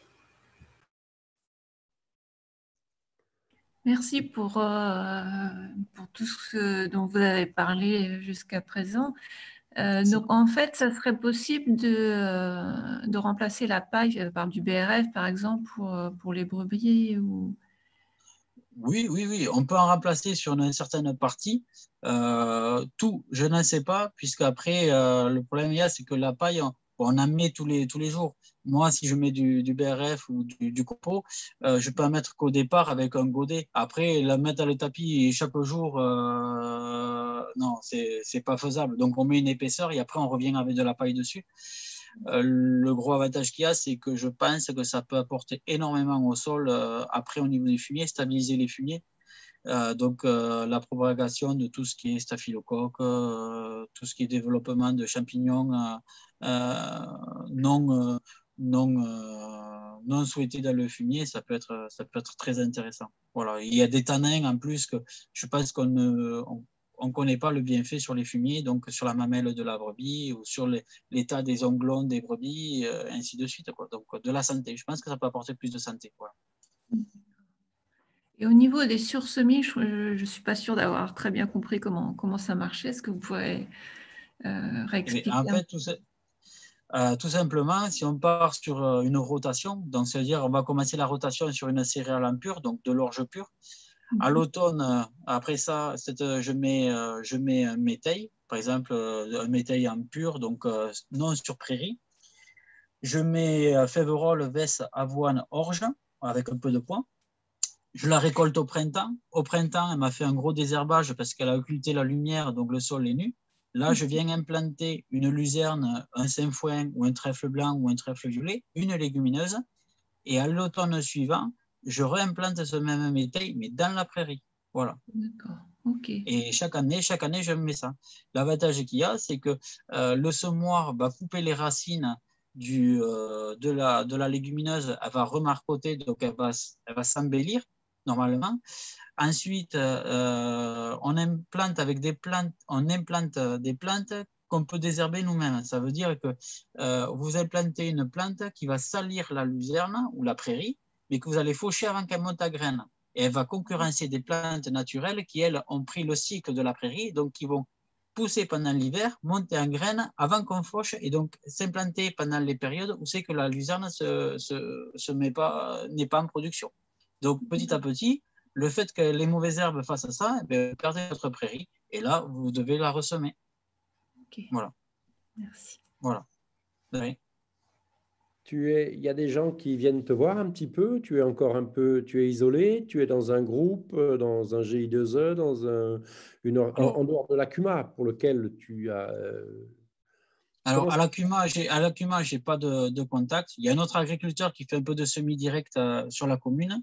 J: Merci pour, euh, pour tout ce dont vous avez parlé jusqu'à présent. Euh, donc, en fait, ça serait possible de, euh, de remplacer la paille par du B R F, par exemple, pour, pour les brebis ou...
B: Oui, oui, oui, on peut en remplacer sur une certaine partie. Euh, tout, je n'en sais pas, puisqu'après, euh, le problème, il y a, c'est que la paille, on, on en met tous les, tous les jours. Moi, si je mets du, du B R F ou du, du copeaux, euh, je peux en mettre qu'au départ avec un godet. Après, la mettre à le tapis chaque jour, euh, non, c'est, c'est pas faisable. Donc, on met une épaisseur et après, on revient avec de la paille dessus. Euh, le gros avantage qu'il y a, c'est que je pense que ça peut apporter énormément au sol euh, après au niveau des fumiers, stabiliser les fumiers. Euh, donc, euh, la propagation de tout ce qui est staphylocoque, euh, tout ce qui est développement de champignons euh, euh, non, euh, non, euh, non souhaités dans le fumier, ça peut être, ça peut être très intéressant. Voilà. Il y a des tanins en plus que je pense qu'on ne on, connaît pas le bienfait sur les fumiers, donc sur la mamelle de la brebis ou sur l'état des onglons des brebis, euh, ainsi de suite, quoi. Donc, de la santé. Je pense que ça peut apporter plus de santé. Voilà.
J: Et au niveau des sursemis, je ne suis pas sûre d'avoir très bien compris comment, comment ça marchait. Est-ce que vous pourrez euh, réexpliquer?
B: En fait, tout, euh, tout simplement, si on part sur euh, une rotation, donc c'est-à-dire on va commencer la rotation sur une céréale en pur, donc de l'orge pure. Mm-hmm. À l'automne, euh, après ça, euh, je, mets, euh, je mets un métail, par exemple euh, un métail en pur, donc euh, non sur prairie. Je mets euh, féverole, vesse, avoine, orge, avec un peu de pois. Je la récolte au printemps. Au printemps, elle m'a fait un gros désherbage parce qu'elle a occulté la lumière, donc le sol est nu. Là, je viens implanter une luzerne, un sainfoin ou un trèfle blanc ou un trèfle violet, une légumineuse. Et à l'automne suivant, je réimplante ce même métail, mais dans la prairie. Voilà.
J: D'accord. Ok.
B: Et chaque année, chaque année, je mets ça. L'avantage qu'il y a, c'est que euh, le semoir va couper les racines du, euh, de, la, de la légumineuse. Elle va remarcoter, donc elle va, elle va s'embellir normalement. Ensuite, euh, on implante avec des plantes, on implante des plantes qu'on peut désherber nous-mêmes. Ça veut dire que euh, vous implantez une plante qui va salir la luzerne ou la prairie, mais que vous allez faucher avant qu'elle monte à graines. Et elle va concurrencer des plantes naturelles qui, elles, ont pris le cycle de la prairie, donc qui vont pousser pendant l'hiver, monter en graines avant qu'on fauche et donc s'implanter pendant les périodes où c'est que la luzerne ne se, se, se met pas, n'est pas en production. Donc, petit à petit, le fait que les mauvaises herbes fassent ça, eh bien, vous perdez votre prairie et là, vous devez la ressemer.
J: Ok.
B: Voilà.
J: Merci.
B: Voilà. Oui.
A: Tu es, il y a des gens qui viennent te voir un petit peu, tu es encore un peu, tu es isolé, tu es dans un groupe, dans un G I deux E, dans un, une, en, en dehors de la C U M A pour lequel tu as... Euh,
B: Alors, à la C U M A, j'ai, à la C U M A, j'ai pas de, de contact. Il y a un autre agriculteur qui fait un peu de semi-direct euh, sur la commune.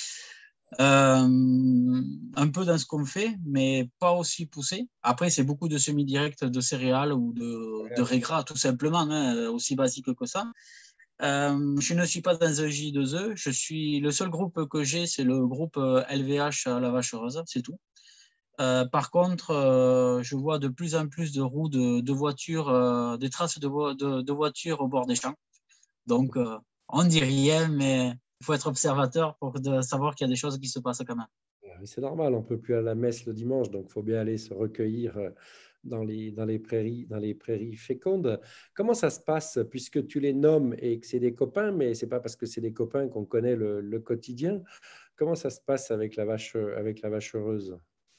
B: Euh, un peu dans ce qu'on fait, mais pas aussi poussé. Après, c'est beaucoup de semi-direct de céréales ou de, de régras, tout simplement, hein, aussi basique que ça. Euh, je ne suis pas dans un J deux E. Je suis, le seul groupe que j'ai, c'est le groupe L V H à la Vache Heureuse, c'est tout. Euh, par contre, euh, je vois de plus en plus de roues de, de voitures, euh, des traces de, vo de, de voitures au bord des champs. Donc, euh, on ne dit rien, mais il faut être observateur pour de savoir qu'il y a des choses qui se passent quand même.
A: C'est normal, on ne peut plus aller à la messe le dimanche, donc il faut bien aller se recueillir dans les, dans les prairies, dans les prairies fécondes. Comment ça se passe, puisque tu les nommes et que c'est des copains, mais ce n'est pas parce que c'est des copains qu'on connaît le, le quotidien. Comment ça se passe avec la vache, avec la vache heureuse?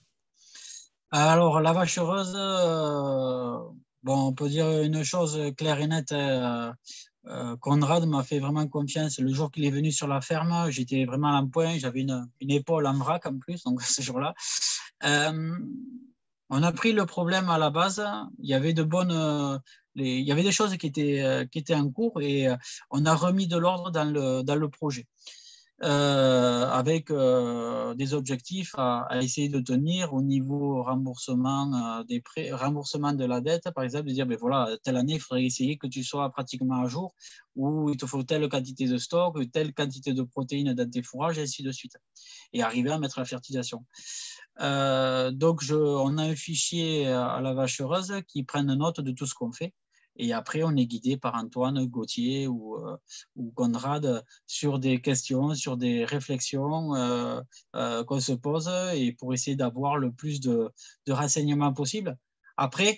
B: Alors, la vache heureuse, euh, bon, on peut dire une chose claire et nette. Euh, euh, Conrad m'a fait vraiment confiance. Le jour qu'il est venu sur la ferme, j'étais vraiment en point. J'avais une, une épaule en vrac en plus, donc ce jour-là. Euh, on a pris le problème à la base. Il y avait de bonnes, euh, les, il y avait des choses qui étaient, euh, qui étaient en cours et euh, on a remis de l'ordre dans le, dans le projet. Euh, avec euh, des objectifs à, à essayer de tenir au niveau remboursement, euh, des prêts, remboursement de la dette, par exemple, de dire, ben voilà, telle année, il faudrait essayer que tu sois pratiquement à jour, ou il te faut telle quantité de stock, telle quantité de protéines dans tes fourrages, et ainsi de suite, et arriver à mettre la fertilisation. Euh, donc, je, on a un fichier à la Vache Heureuse qui prenne note de tout ce qu'on fait. Et après, on est guidé par Antoine, Gauthier ou, euh, ou Conrad sur des questions, sur des réflexions euh, euh, qu'on se pose et pour essayer d'avoir le plus de, de renseignements possible. Après,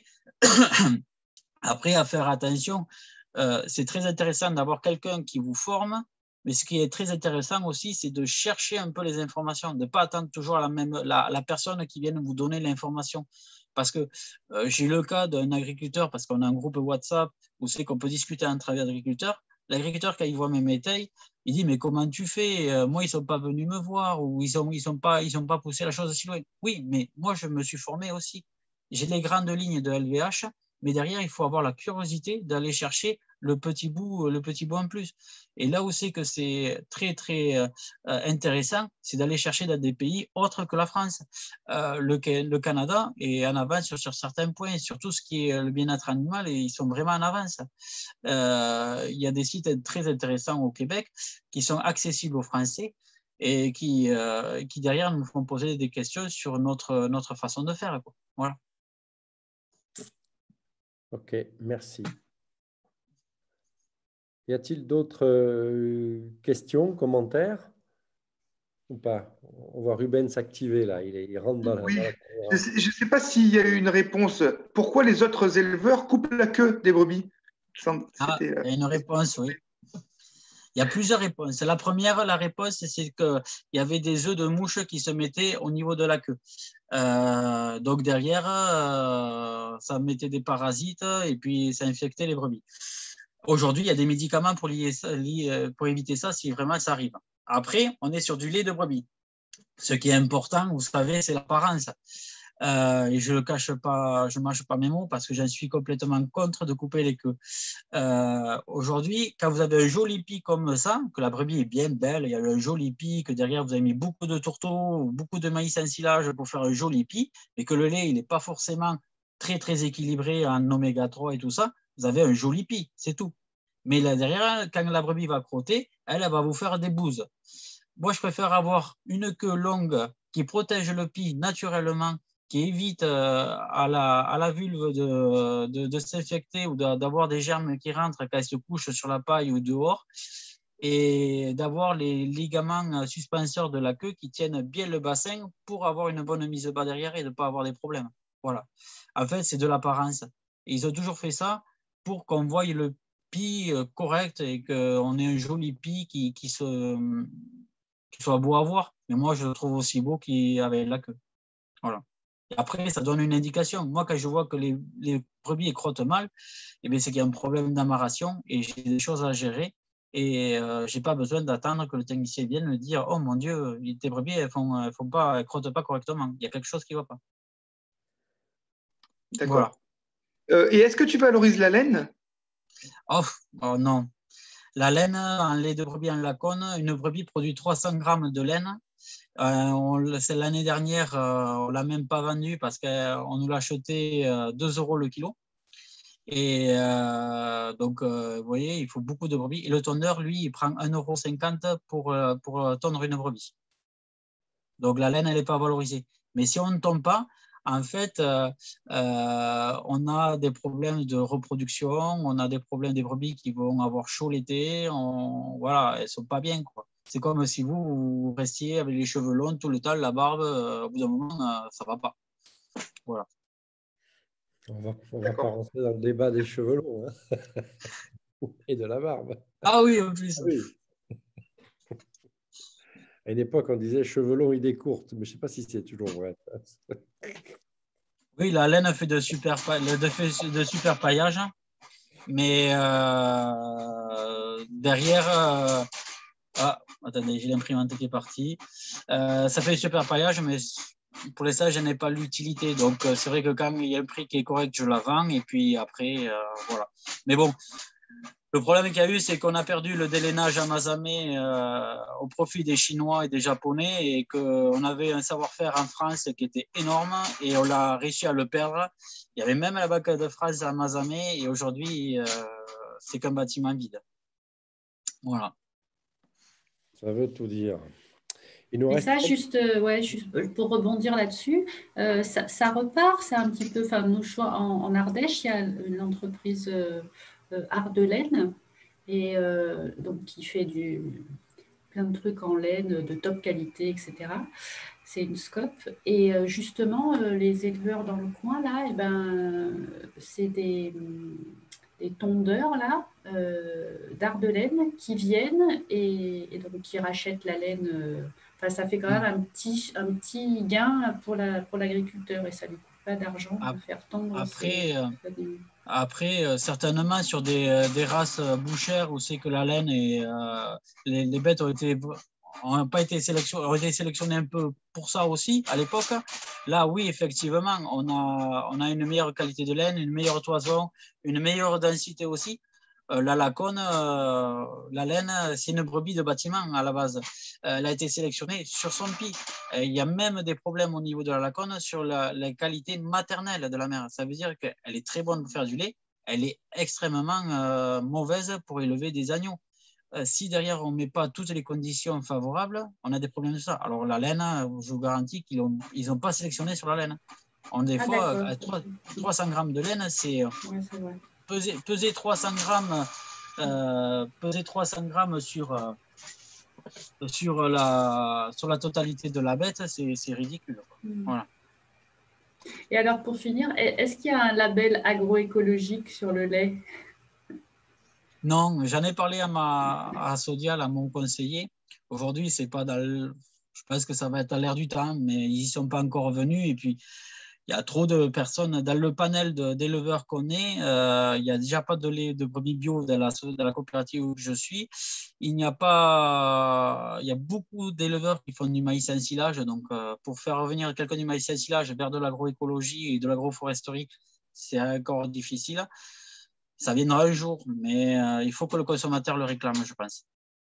B: après, à faire attention, euh, c'est très intéressant d'avoir quelqu'un qui vous forme, mais ce qui est très intéressant aussi, c'est de chercher un peu les informations, de ne pas attendre toujours la, même, la, la personne qui vient vous donner l'information. Parce que euh, j'ai le cas d'un agriculteur, parce qu'on a un groupe WhatsApp où c'est qu'on peut discuter entre agriculteurs. L'agriculteur, quand il voit mes métails, il dit « Mais comment tu fais? euh, Moi, ils ne sont pas venus me voir ou ils n'ont ils sont pas, ils ont pas poussé la chose si loin. » Oui, mais moi, je me suis formé aussi. J'ai les grandes lignes de L V H mais derrière, il faut avoir la curiosité d'aller chercher le petit bout, le petit bout en plus. Et là où c'est que c'est très, très euh, intéressant, c'est d'aller chercher dans des pays autres que la France. Euh, le, le Canada est en avance sur, sur certains points, sur tout ce qui est le bien-être animal, et ils sont vraiment en avance. Euh, il y a des sites très intéressants au Québec qui sont accessibles aux Français et qui, euh, qui derrière nous font poser des questions sur notre, notre façon de faire, quoi. Voilà.
A: Ok, merci. Y a-t-il d'autres euh, questions, commentaires ou pas? On voit Ruben s'activer là, il, est, il rentre dans la...
C: Oui,
A: dans la...
C: je ne sais, sais pas s'il y a eu une réponse. Pourquoi les autres éleveurs coupent la queue des brebis?
B: Ah, il y a une réponse, oui. Il y a plusieurs réponses. La première, la réponse, c'est qu'il y avait des œufs de mouche qui se mettaient au niveau de la queue. Euh, donc derrière, euh, ça mettait des parasites et puis ça infectait les brebis. Aujourd'hui, il y a des médicaments pour, lier, pour éviter ça si vraiment ça arrive. Après, on est sur du lait de brebis. Ce qui est important, vous savez, c'est l'apparence. Euh, et je ne cache pas, je ne mâche pas mes mots parce que j'en suis complètement contre de couper les queues. Euh, Aujourd'hui, quand vous avez un joli pic comme ça, que la brebis est bien belle, il y a un joli pic, que derrière vous avez mis beaucoup de tourteaux, beaucoup de maïs en silage pour faire un joli pic, mais que le lait n'est pas forcément très très équilibré en oméga trois et tout ça, vous avez un joli pic, c'est tout. Mais là derrière, quand la brebis va crotter, elle, elle va vous faire des bouses. Moi, je préfère avoir une queue longue qui protège le pic naturellement, qui évite euh, à, la, à la vulve de, de, de s'infecter ou d'avoir des germes qui rentrent quand elle se couche sur la paille ou dehors, et d'avoir les ligaments suspenseurs de la queue qui tiennent bien le bassin pour avoir une bonne mise bas derrière et de ne pas avoir des problèmes. Voilà. En fait, c'est de l'apparence. Ils ont toujours fait ça pour qu'on voie le pic correct et qu'on ait un joli pic qui, qui, se, qui soit beau à voir. Mais moi, je le trouve aussi beau qu'avec la queue. Voilà. Et après, ça donne une indication. Moi, quand je vois que les, les brebis crottent mal, eh bien, c'est qu'il y a un problème d'amarration et j'ai des choses à gérer. Et euh, je n'ai pas besoin d'attendre que le technicien vienne me dire « Oh mon Dieu, tes brebis, elles font, elles font pas, elles crottent pas correctement. Il y a quelque chose qui ne va pas. »
C: D'accord.
B: Voilà.
C: Euh, et est-ce que tu valorises la laine?
B: Oh, oh non. La laine, en lait de brebis en lacone, une brebis produit trois cents grammes de laine. Euh, L'année dernière, euh, on ne l'a même pas vendu parce qu'on nous l'a acheté euh, deux euros le kilo. Et euh, donc, euh, vous voyez, il faut beaucoup de brebis. Et le tondeur, lui, il prend un euro cinquante pour, euh, pour tondre une brebis. Donc, la laine, elle n'est pas valorisée. Mais si on ne tombe pas, en fait, euh, euh, on a des problèmes de reproduction, on a des problèmes des brebis qui vont avoir chaud l'été. Voilà, elles ne sont pas bien, quoi. C'est comme si vous, vous restiez avec les cheveux longs tout le temps, la barbe, euh, au bout d'un moment, euh, ça ne va pas. Voilà.
A: On va, on va pas rentrer dans le débat des cheveux longs hein. Et de la barbe.
B: Ah oui, en plus.
A: Ah oui. À une époque, on disait cheveux longs, idées courtes, mais je ne sais pas si c'est toujours vrai.
B: Oui, la laine fait de super, de, fait de super paillage, mais euh, derrière, euh, ah, attendez, j'ai l'imprimante qui est partie. Euh, ça fait du super paillage, mais pour l'instant, je n'ai pas l'utilité. Donc, c'est vrai que quand il y a un prix qui est correct, je la vends, et puis après, euh, voilà. Mais bon, le problème qu'il y a eu, c'est qu'on a perdu le délainage à Mazamet euh, au profit des Chinois et des Japonais et qu'on avait un savoir-faire en France qui était énorme et on a réussi à le perdre. Il y avait même la Banque de France à Mazamet et aujourd'hui, euh, c'est qu'un bâtiment vide. Voilà.
A: Ça veut tout dire. Il nous
D: et
A: reste...
D: ça, juste, ouais, juste pour rebondir là-dessus, euh, ça, ça repart, c'est un petit peu, enfin, nous, en, en Ardèche, il y a une entreprise... Euh, Euh, art de laine et euh, donc qui fait du, plein de trucs en laine de top qualité, et cetera. C'est une scope et euh, justement euh, les éleveurs dans le coin là, et ben c'est des, des tondeurs là euh, d'art de laine qui viennent et, et donc qui rachètent la laine. Euh, enfin, ça fait quand même un petit un petit gain pour la pour l'agriculteur et ça lui coûte pas d'argent de faire tondre.
B: Après.
D: Ces,
B: euh... Après, euh, certainement sur des, euh, des races euh, bouchères où c'est que la laine et euh, les, les bêtes ont été ont pas été sélectionnés, ont été sélectionnés un peu pour ça aussi à l'époque. Là, oui, effectivement, on a, on a une meilleure qualité de laine, une meilleure toison, une meilleure densité aussi. Euh, la Laconne, euh, la laine, c'est une brebis de bâtiment à la base. Euh, elle a été sélectionnée sur son pied. Euh, il y a même des problèmes au niveau de la Laconne sur la, la qualité maternelle de la mère. Ça veut dire qu'elle est très bonne pour faire du lait. Elle est extrêmement euh, mauvaise pour élever des agneaux. Euh, si derrière on ne met pas toutes les conditions favorables, on a des problèmes de ça. Alors la laine, je vous garantis qu'ils n'ont ils ont pas sélectionné sur la laine. On, des
D: Ah,
B: fois,
D: d'accord.
B: à trois cents grammes de laine, c'est
D: Ouais, c'est vrai.
B: peser, peser trois cents grammes, euh, peser trois cents grammes sur, euh, sur, la, sur la totalité de la bête, c'est ridicule.
D: Mm.
B: Voilà.
D: Et alors, pour finir, est-ce qu'il y a un label agroécologique sur le lait?
B: Non, j'en ai parlé à, ma, à Sodial, à mon conseiller. Aujourd'hui, c'est pas dans le, je pense que ça va être à l'air du temps, mais ils n'y sont pas encore venus. Et puis, il y a trop de personnes dans le panel d'éleveurs qu'on est. Euh, il n'y a déjà pas de lait de brebis bio dans la, dans la coopérative où je suis. Il n'y a pas, il y a beaucoup d'éleveurs qui font du maïs ensilage. Donc, euh, pour faire revenir quelqu'un du maïs ensilage vers de l'agroécologie et de l'agroforesterie, c'est encore difficile. Ça viendra un jour, mais euh, il faut que le consommateur le réclame, je pense.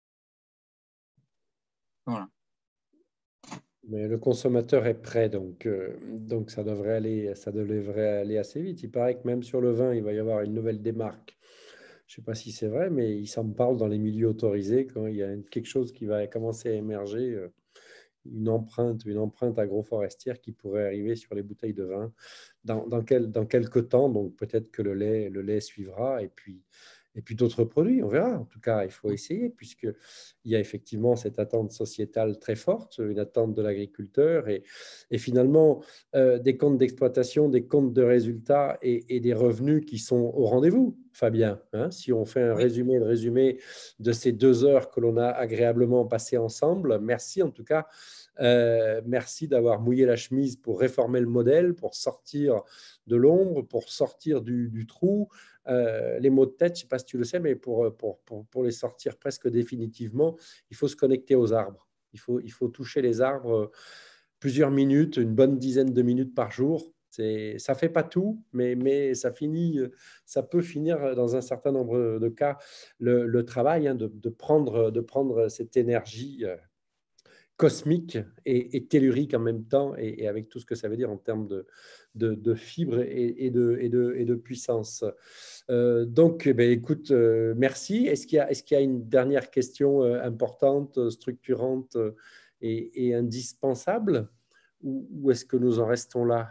B: Voilà.
A: Mais le consommateur est prêt, donc, euh, donc ça devrait aller, ça devrait aller assez vite. Il paraît que même sur le vin, il va y avoir une nouvelle démarque. Je ne sais pas si c'est vrai, mais il s'en parle dans les milieux autorisés quand il y a quelque chose qui va commencer à émerger, euh, une empreinte, une empreinte agroforestière qui pourrait arriver sur les bouteilles de vin dans, dans, quel, dans quelques temps. Donc peut-être que le lait, le lait suivra et puis, et puis d'autres produits, on verra. En tout cas, il faut essayer puisqu'il y a effectivement cette attente sociétale très forte, une attente de l'agriculteur et, et finalement euh, des comptes d'exploitation, des comptes de résultats et, et des revenus qui sont au rendez-vous. Fabien, hein, si on fait un
B: Oui.
A: résumé, le résumé de ces deux heures que l'on a agréablement passées ensemble, merci en tout cas. Euh, merci d'avoir mouillé la chemise pour réformer le modèle, pour sortir de l'ombre, pour sortir du, du trou. Euh, les maux de tête, je ne sais pas si tu le sais, mais pour, pour, pour, pour les sortir presque définitivement, il faut se connecter aux arbres. Il faut, il faut toucher les arbres plusieurs minutes, une bonne dizaine de minutes par jour. Ça ne fait pas tout, mais, mais ça, finit, ça peut finir dans un certain nombre de cas le, le travail hein, de, de, prendre, de prendre cette énergie cosmique et, et tellurique en même temps, et, et avec tout ce que ça veut dire en termes de, de, de fibres et, et, de, et, de, et de puissance. Euh, donc, ben, écoute, euh, merci. Est-ce qu'il y a, est-ce qu'il y a une dernière question euh, importante, structurante euh, et, et indispensable, ou, ou est-ce que nous en restons là?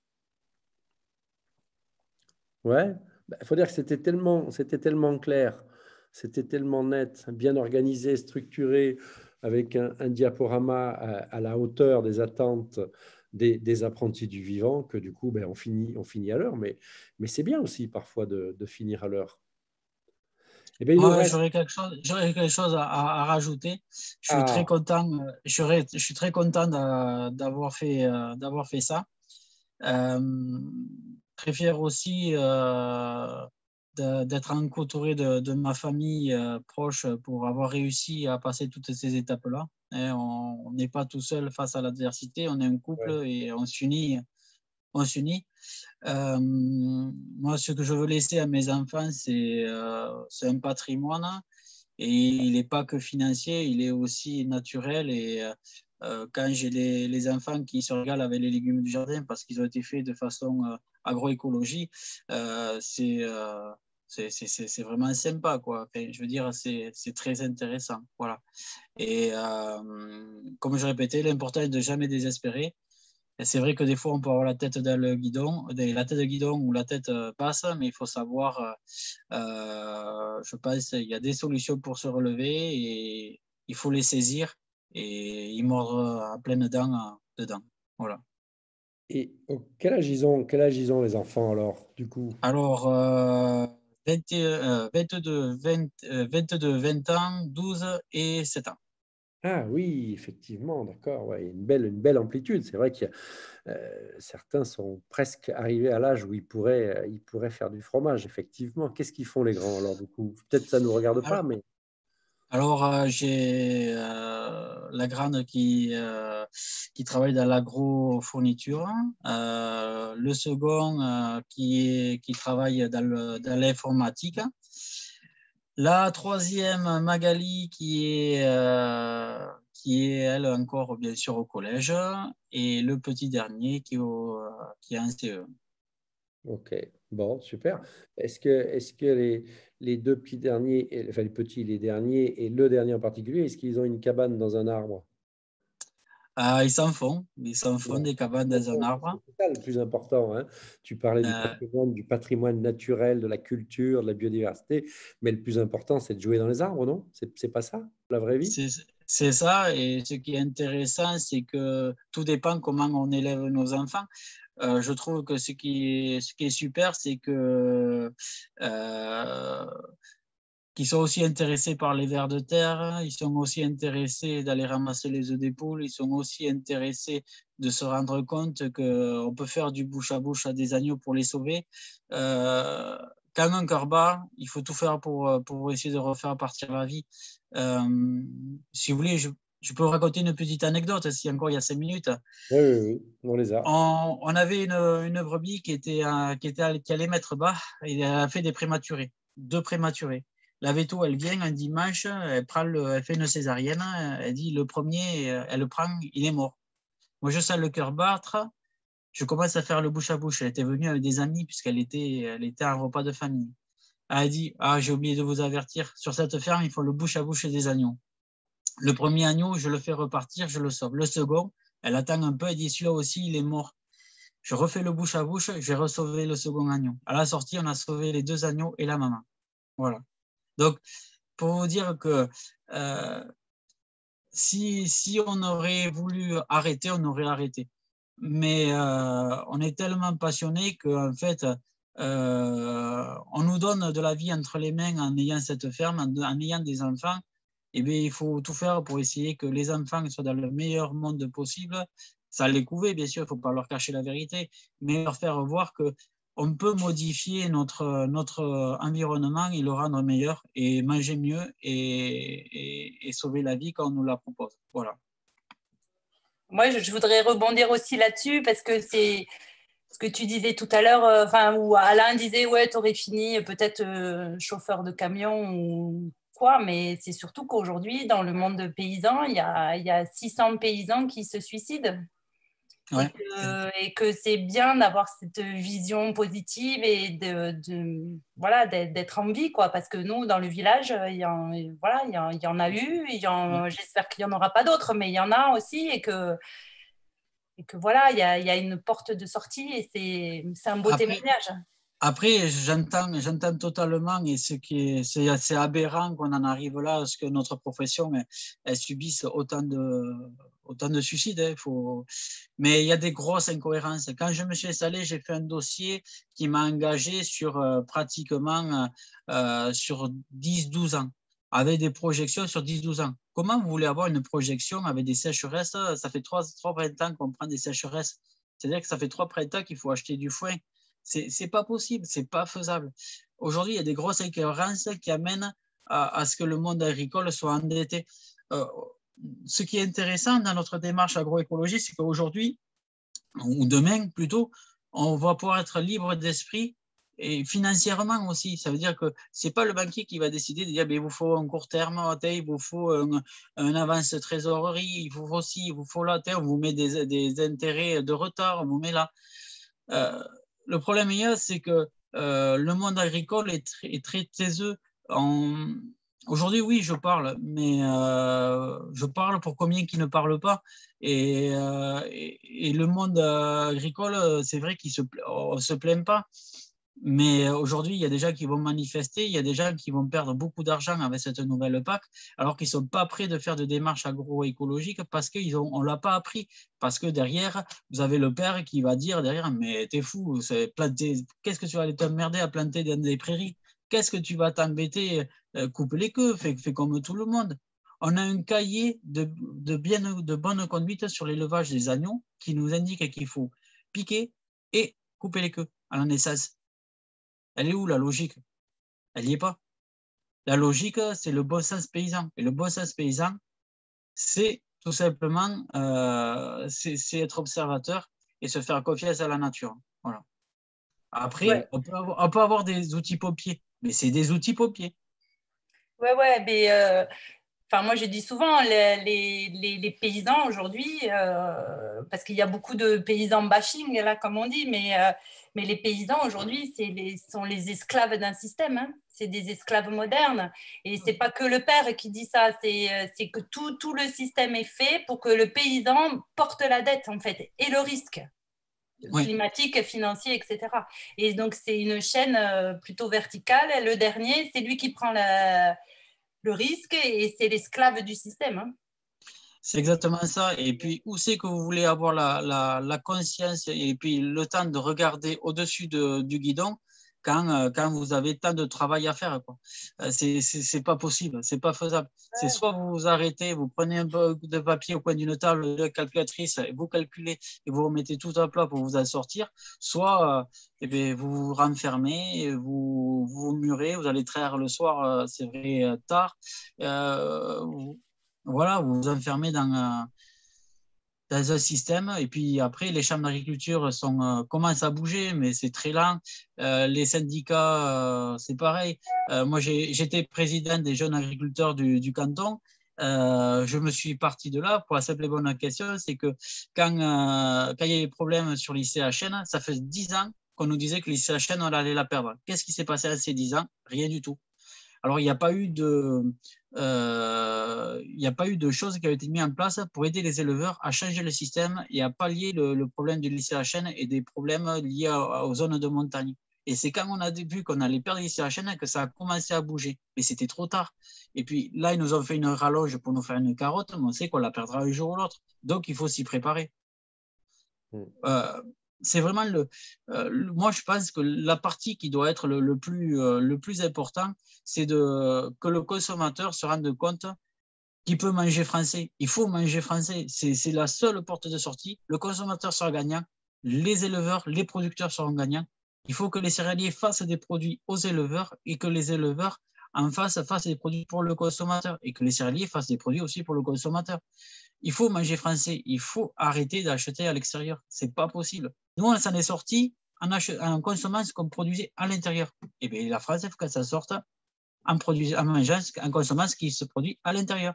A: Ouais, ben, il faut dire que c'était tellement, c'était tellement clair, c'était tellement net, bien organisé, structuré, avec un, un diaporama à, à la hauteur des attentes des, des apprentis du vivant, que du coup, ben, on, finit, on finit à l'heure. Mais, mais c'est bien aussi parfois de, de finir à l'heure. Eh bien, il nous
B: Ouais,
A: reste...
B: J'aurais quelque chose, j'aurais quelque chose à, à, à rajouter. Je suis
A: Ah.
B: très content, je, serais, je suis très content d'avoir fait, d'avoir fait ça. Euh, très fier aussi euh, d'être entouré de, de ma famille euh, proche pour avoir réussi à passer toutes ces étapes-là. On n'est pas tout seul face à l'adversité, on est un couple ouais. et on s'unit. On s'unit. Euh, moi, ce que je veux laisser à mes enfants, c'est euh, un patrimoine et il n'est pas que financier, il est aussi naturel et euh, quand j'ai les, les enfants qui se régalent avec les légumes du jardin parce qu'ils ont été faits de façon euh, agroécologie, euh, c'est euh, c'est vraiment sympa, quoi. Enfin, je veux dire, c'est très intéressant. Voilà. Et euh, comme je répétais, l'important est de jamais désespérer. C'est vrai que des fois, on peut avoir la tête dans le guidon, la tête de guidon ou la tête passe, mais il faut savoir, euh, je pense, il y a des solutions pour se relever et il faut les saisir et y mordre à pleines dents dedans. Voilà.
A: Et oh, quel âge ils ont, quel âge ils ont les enfants alors, du coup?
B: Alors, euh, vingt, euh, vingt-deux, vingt, euh, vingt-deux, vingt ans, douze et sept ans.
A: Ah oui, effectivement, d'accord. Ouais, une belle, une belle amplitude. C'est vrai que euh, certains sont presque arrivés à l'âge où ils pourraient, euh, ils pourraient faire du fromage, effectivement. Qu'est-ce qu'ils font les grands alors, du coup? Peut-être ça ne nous regarde pas,
B: alors,
A: mais...
B: Alors, euh, j'ai euh, la grande qui, euh, qui travaille dans l'agro-fourniture, euh, le second euh, qui, est, qui travaille dans, le, dans l'informatique, la troisième, Magali, qui est, euh, qui est, elle, encore, bien sûr, au collège, et le petit dernier qui, est au, qui est en C E.
A: Ok, bon, super. Est-ce que, est-ce que les, les deux petits derniers, et- enfin les petits, les derniers et le dernier en particulier, est-ce qu'ils ont une cabane dans un arbre?
B: Ah, ils s'en font, ils s'en font
A: Ouais.
B: des cabanes dans un arbre.
A: C'est ça le plus important, hein. Tu parlais du
B: Euh,
A: patrimoine, du patrimoine naturel, de la culture, de la biodiversité, mais le plus important, c'est de jouer dans les arbres, non? C'est, c'est pas ça, la vraie vie?
B: c'est c'est ça, et ce qui est intéressant, c'est que tout dépend comment on élève nos enfants. Euh, je trouve que ce qui est, ce qui est super, c'est que euh, qu'ils sont aussi intéressés par les vers de terre, ils sont aussi intéressés d'aller ramasser les œufs des poules, ils sont aussi intéressés de se rendre compte qu'on peut faire du bouche à bouche à des agneaux pour les sauver. Euh, quand un cœur bat, il faut tout faire pour, pour essayer de refaire partir la vie. Euh, si vous voulez, je, je peux vous raconter une petite anecdote, si encore il y a cinq minutes.
A: Oui, oui, oui, on les a.
B: On, on avait une, une brebis qui, était, qui, était, qui allait mettre bas et elle a fait des prématurés, deux prématurés. La Veto, elle vient un dimanche, elle, prend le, elle fait une césarienne, elle dit le premier, elle le prend, il est mort. Moi, je sens le cœur battre, je commence à faire le bouche à bouche. Elle était venue avec des amis puisqu'elle était, elle était à un repas de famille. Elle a dit, ah, j'ai oublié de vous avertir, sur cette ferme, il faut le bouche à bouche des agneaux. Le premier agneau, je le fais repartir, je le sauve. Le second, elle attend un peu, elle dit, celui-là aussi, il est mort. Je refais le bouche à bouche, j'ai resauvé le second agneau. À la sortie, on a sauvé les deux agneaux et la maman. Voilà. Donc, pour vous dire que euh, si, si on aurait voulu arrêter, on aurait arrêté. Mais euh, on est tellement passionné qu'en fait, euh, on nous donne de la vie entre les mains en ayant cette ferme, en, en ayant des enfants. Eh bien, il faut tout faire pour essayer que les enfants soient dans le meilleur monde possible. Ça les couver, bien sûr, il ne faut pas leur cacher la vérité, mais leur faire voir que on peut modifier notre, notre environnement et le rendre meilleur et manger mieux et, et, et sauver la vie quand on nous la propose. Voilà.
I: Moi, je, je voudrais rebondir aussi là-dessus parce que c'est ce que tu disais tout à l'heure, euh, enfin, où Alain disait, ouais, tu aurais fini peut-être euh, chauffeur de camion ou quoi, mais c'est surtout qu'aujourd'hui, dans le monde paysan, il y a, il y a six cents paysans qui se suicident. Ouais. Et que, et que c'est bien d'avoir cette vision positive et de, de voilà d'être en vie, quoi, parce que nous dans le village il y en, voilà il y en, il y en a eu, il y en, ouais. J'espère qu'il n'y en aura pas d'autres, mais il y en a aussi, et que et que voilà il y a, il y a une porte de sortie et c'est c'est un beau après, témoignage.
B: Après, j'entends, j'entends totalement, et ce qui est, c'est, c'est aberrant qu'on en arrive là, parce que notre profession, elle, elle subisse autant de, autant de suicides. Hein, faut... Mais il y a des grosses incohérences. Quand je me suis installé, j'ai fait un dossier qui m'a engagé sur euh, pratiquement euh, sur dix douze ans, avec des projections sur dix douze ans. Comment vous voulez avoir une projection avec des sécheresses? Ça fait trois, trois printemps qu'on prend des sécheresses. C'est-à-dire que ça fait trois printemps qu'il faut acheter du foin. C'est, c'est pas possible, c'est pas faisable. Aujourd'hui, il y a des grosses incohérences qui amènent à, à ce que le monde agricole soit endetté. Euh, ce qui est intéressant dans notre démarche agroécologique, c'est qu'aujourd'hui, ou demain plutôt, on va pouvoir être libre d'esprit et financièrement aussi. Ça veut dire que c'est pas le banquier qui va décider de dire, ben, il vous faut un court terme, il vous faut un, un avance trésorerie, il vous faut ci, il vous faut là, on vous met des, des intérêts de retard, on vous met là. Euh, Le problème, c'est que euh, le monde agricole est très, est très taiseux. En... Aujourd'hui, oui, je parle, mais euh, je parle pour combien qui ne parlent pas. Et, euh, et, et le monde agricole, c'est vrai qu'il ne se, se plaint pas. Mais aujourd'hui, il y a des gens qui vont manifester, il y a des gens qui vont perdre beaucoup d'argent avec cette nouvelle P A C, alors qu'ils ne sont pas prêts de faire de démarches agroécologiques parce qu'on ne l'a pas appris. Parce que derrière, vous avez le père qui va dire derrière, mais t'es fou, c'est planter, qu'est-ce que tu vas aller t'emmerder à planter dans des prairies? Qu'est-ce que tu vas t'embêter? Coupe les queues, fais, fais comme tout le monde. On a un cahier de, de, bien, de bonne conduite sur l'élevage des agneaux qui nous indique qu'il faut piquer et couper les queues à la naissance. Elle est où la logique? Elle n'y est pas. la logique, c'est le bon sens paysan. Et le bon sens paysan, c'est tout simplement euh, c'est être observateur et se faire confiance à la nature. Voilà. Après, ouais. on, peut avoir, on peut avoir des outils paupiers, mais c'est des outils paupiers.
I: Ouais, ouais, mais euh, enfin, moi, je dis souvent, les, les, les, les paysans aujourd'hui, euh, parce qu'il y a beaucoup de paysans bashing, là, comme on dit, mais, euh, mais les paysans aujourd'hui, c'est les, sont les esclaves d'un système. Hein. C'est des esclaves modernes. Et ce n'est pas que le père qui dit ça, c'est que tout, tout le système est fait pour que le paysan porte la dette, en fait, et le risque. Oui. Climatique, financier, et cetera. Et donc, c'est une chaîne plutôt verticale. Le dernier, c'est lui qui prend la, le risque et c'est l'esclave du système. Hein.
B: C'est exactement ça. Et puis, où c'est que vous voulez avoir la, la, la conscience et puis le temps de regarder au-dessus de, du guidon quand, quand vous avez tant de travail à faire, quoi. C'est, c'est, c'est pas possible, c'est pas faisable. C'est soit vous vous arrêtez, vous prenez un peu de papier au coin d'une table de calculatrice et vous calculez et vous remettez tout à plat pour vous en sortir, soit eh bien, vous vous renfermez, vous vous murez, vous allez traire le soir, c'est vrai, tard. Euh, vous, voilà, vous vous enfermez dans... Euh, dans un système, et puis après, les chambres d'agriculture sont, euh, commencent à bouger, mais c'est très lent. Euh, les syndicats, euh, c'est pareil. Euh, moi, j'étais président des jeunes agriculteurs du, du canton. Euh, je me suis parti de là pour la simple et bonne question, c'est que quand, euh, quand il y a eu des problèmes sur l'I C H N, ça fait dix ans qu'on nous disait que l'I C H N, on allait la perdre. Qu'est-ce qui s'est passé à ces dix ans? Rien du tout. Alors, il n'y a pas eu de, euh, il n'y a pas eu de choses qui ont été mises en place pour aider les éleveurs à changer le système et à pallier le, le problème de l'I C H N et des problèmes liés à, aux zones de montagne. Et c'est quand on a vu qu'on allait perdre l'I C H N que ça a commencé à bouger. Mais c'était trop tard. Et puis là, ils nous ont fait une rallonge pour nous faire une carotte, mais on sait qu'on la perdra un jour ou l'autre. Donc, il faut s'y préparer. Mmh. Euh, c'est vraiment le, euh, le. Moi, je pense que la partie qui doit être le, le, plus, euh, le plus important, c'est de, que le consommateur se rende compte qu'il peut manger français. Il faut manger français. C'est la seule porte de sortie. Le consommateur sera gagnant. Les éleveurs, les producteurs seront gagnants. Il faut que les céréaliers fassent des produits aux éleveurs et que les éleveurs en face fassent des produits pour le consommateur et que les céréaliers fassent des produits aussi pour le consommateur. Il faut manger français. Il faut arrêter d'acheter à l'extérieur. C'est pas possible. Nous, on s'en est sorti en, en consommant ce qu'on produisait à l'intérieur. Et bien, la France, il faut qu'elle s'en sorte en, en mangeant, en consommant ce qui se produit à l'intérieur.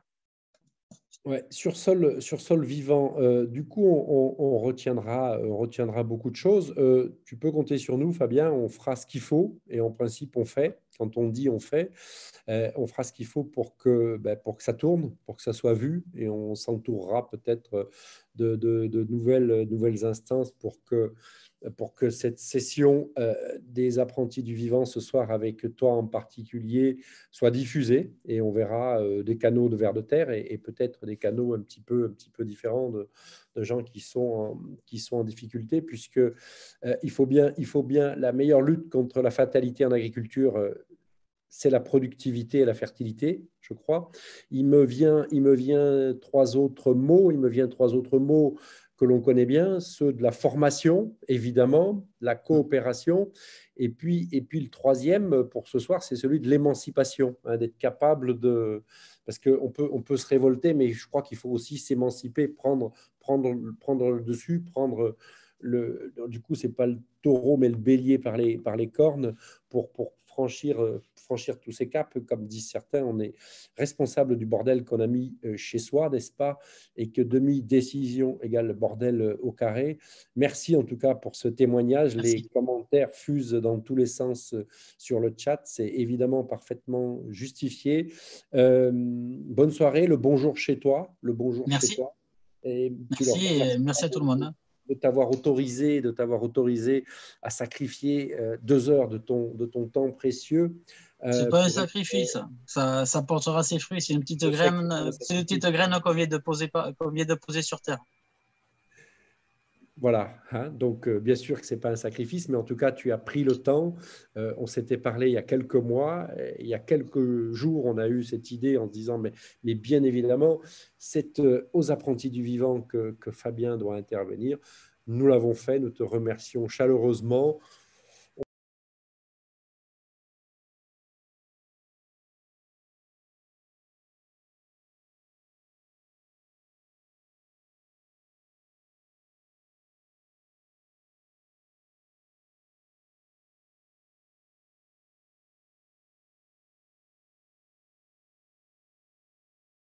A: Ouais, sur sol, sur sol vivant, euh, du coup, on, on, retiendra, on retiendra beaucoup de choses. Euh, tu peux compter sur nous, Fabien, on fera ce qu'il faut et en principe, on fait. Quand on dit, on fait. Euh, on fera ce qu'il faut pour que, ben, pour que ça tourne, pour que ça soit vu et on s'entourera peut-être de, de, de nouvelles, nouvelles instances pour que, pour que cette session euh, des apprentis du vivant ce soir avec toi en particulier soit diffusée et on verra euh, des canaux de vers de terre et, et peut-être des canaux un petit peu, un petit peu différents de, de gens qui sont, en, qui sont en difficulté puisque euh, il faut bien, il faut bien la meilleure lutte contre la fatalité en agriculture, euh, c'est la productivité et la fertilité, je crois. Il me vient, il me vient trois autres mots, il me vient trois autres mots que l'on connaît bien, ceux de la formation, évidemment, la coopération, et puis, et puis le troisième pour ce soir, c'est celui de l'émancipation, hein, d'être capable de... Parce qu'on peut, on peut se révolter, mais je crois qu'il faut aussi s'émanciper, prendre, prendre, prendre le dessus, prendre... Le, du coup, ce n'est pas le taureau, mais le bélier par les, par les cornes pour, pour franchir, franchir tous ces caps. Comme disent certains, on est responsable du bordel qu'on a mis chez soi, n'est-ce pas? Et que demi-décision égale bordel au carré. Merci en tout cas pour ce témoignage. Merci. Les commentaires fusent dans tous les sens sur le chat. C'est évidemment parfaitement justifié. Euh, bonne soirée, le bonjour chez toi. Le bonjour
B: merci.
A: chez toi. Et
B: tu merci, leur... merci à tout le monde.
A: De t'avoir autorisé, de t'avoir autorisé à sacrifier euh, deux heures de ton, de ton temps précieux.
B: Euh, c'est pas un sacrifice, être... ça, ça portera ses fruits. C'est une petite graine, c'est une petite graine qu'on vient de poser, qu'on vient de poser sur terre.
A: Voilà, hein, donc euh, bien sûr que ce n'est pas un sacrifice, mais en tout cas, tu as pris le temps. Euh, on s'était parlé il y a quelques mois, il y a quelques jours, on a eu cette idée en se disant, mais, mais bien évidemment, c'est euh, aux apprentis du vivant que, que Fabien doit intervenir. Nous l'avons fait, nous te remercions chaleureusement.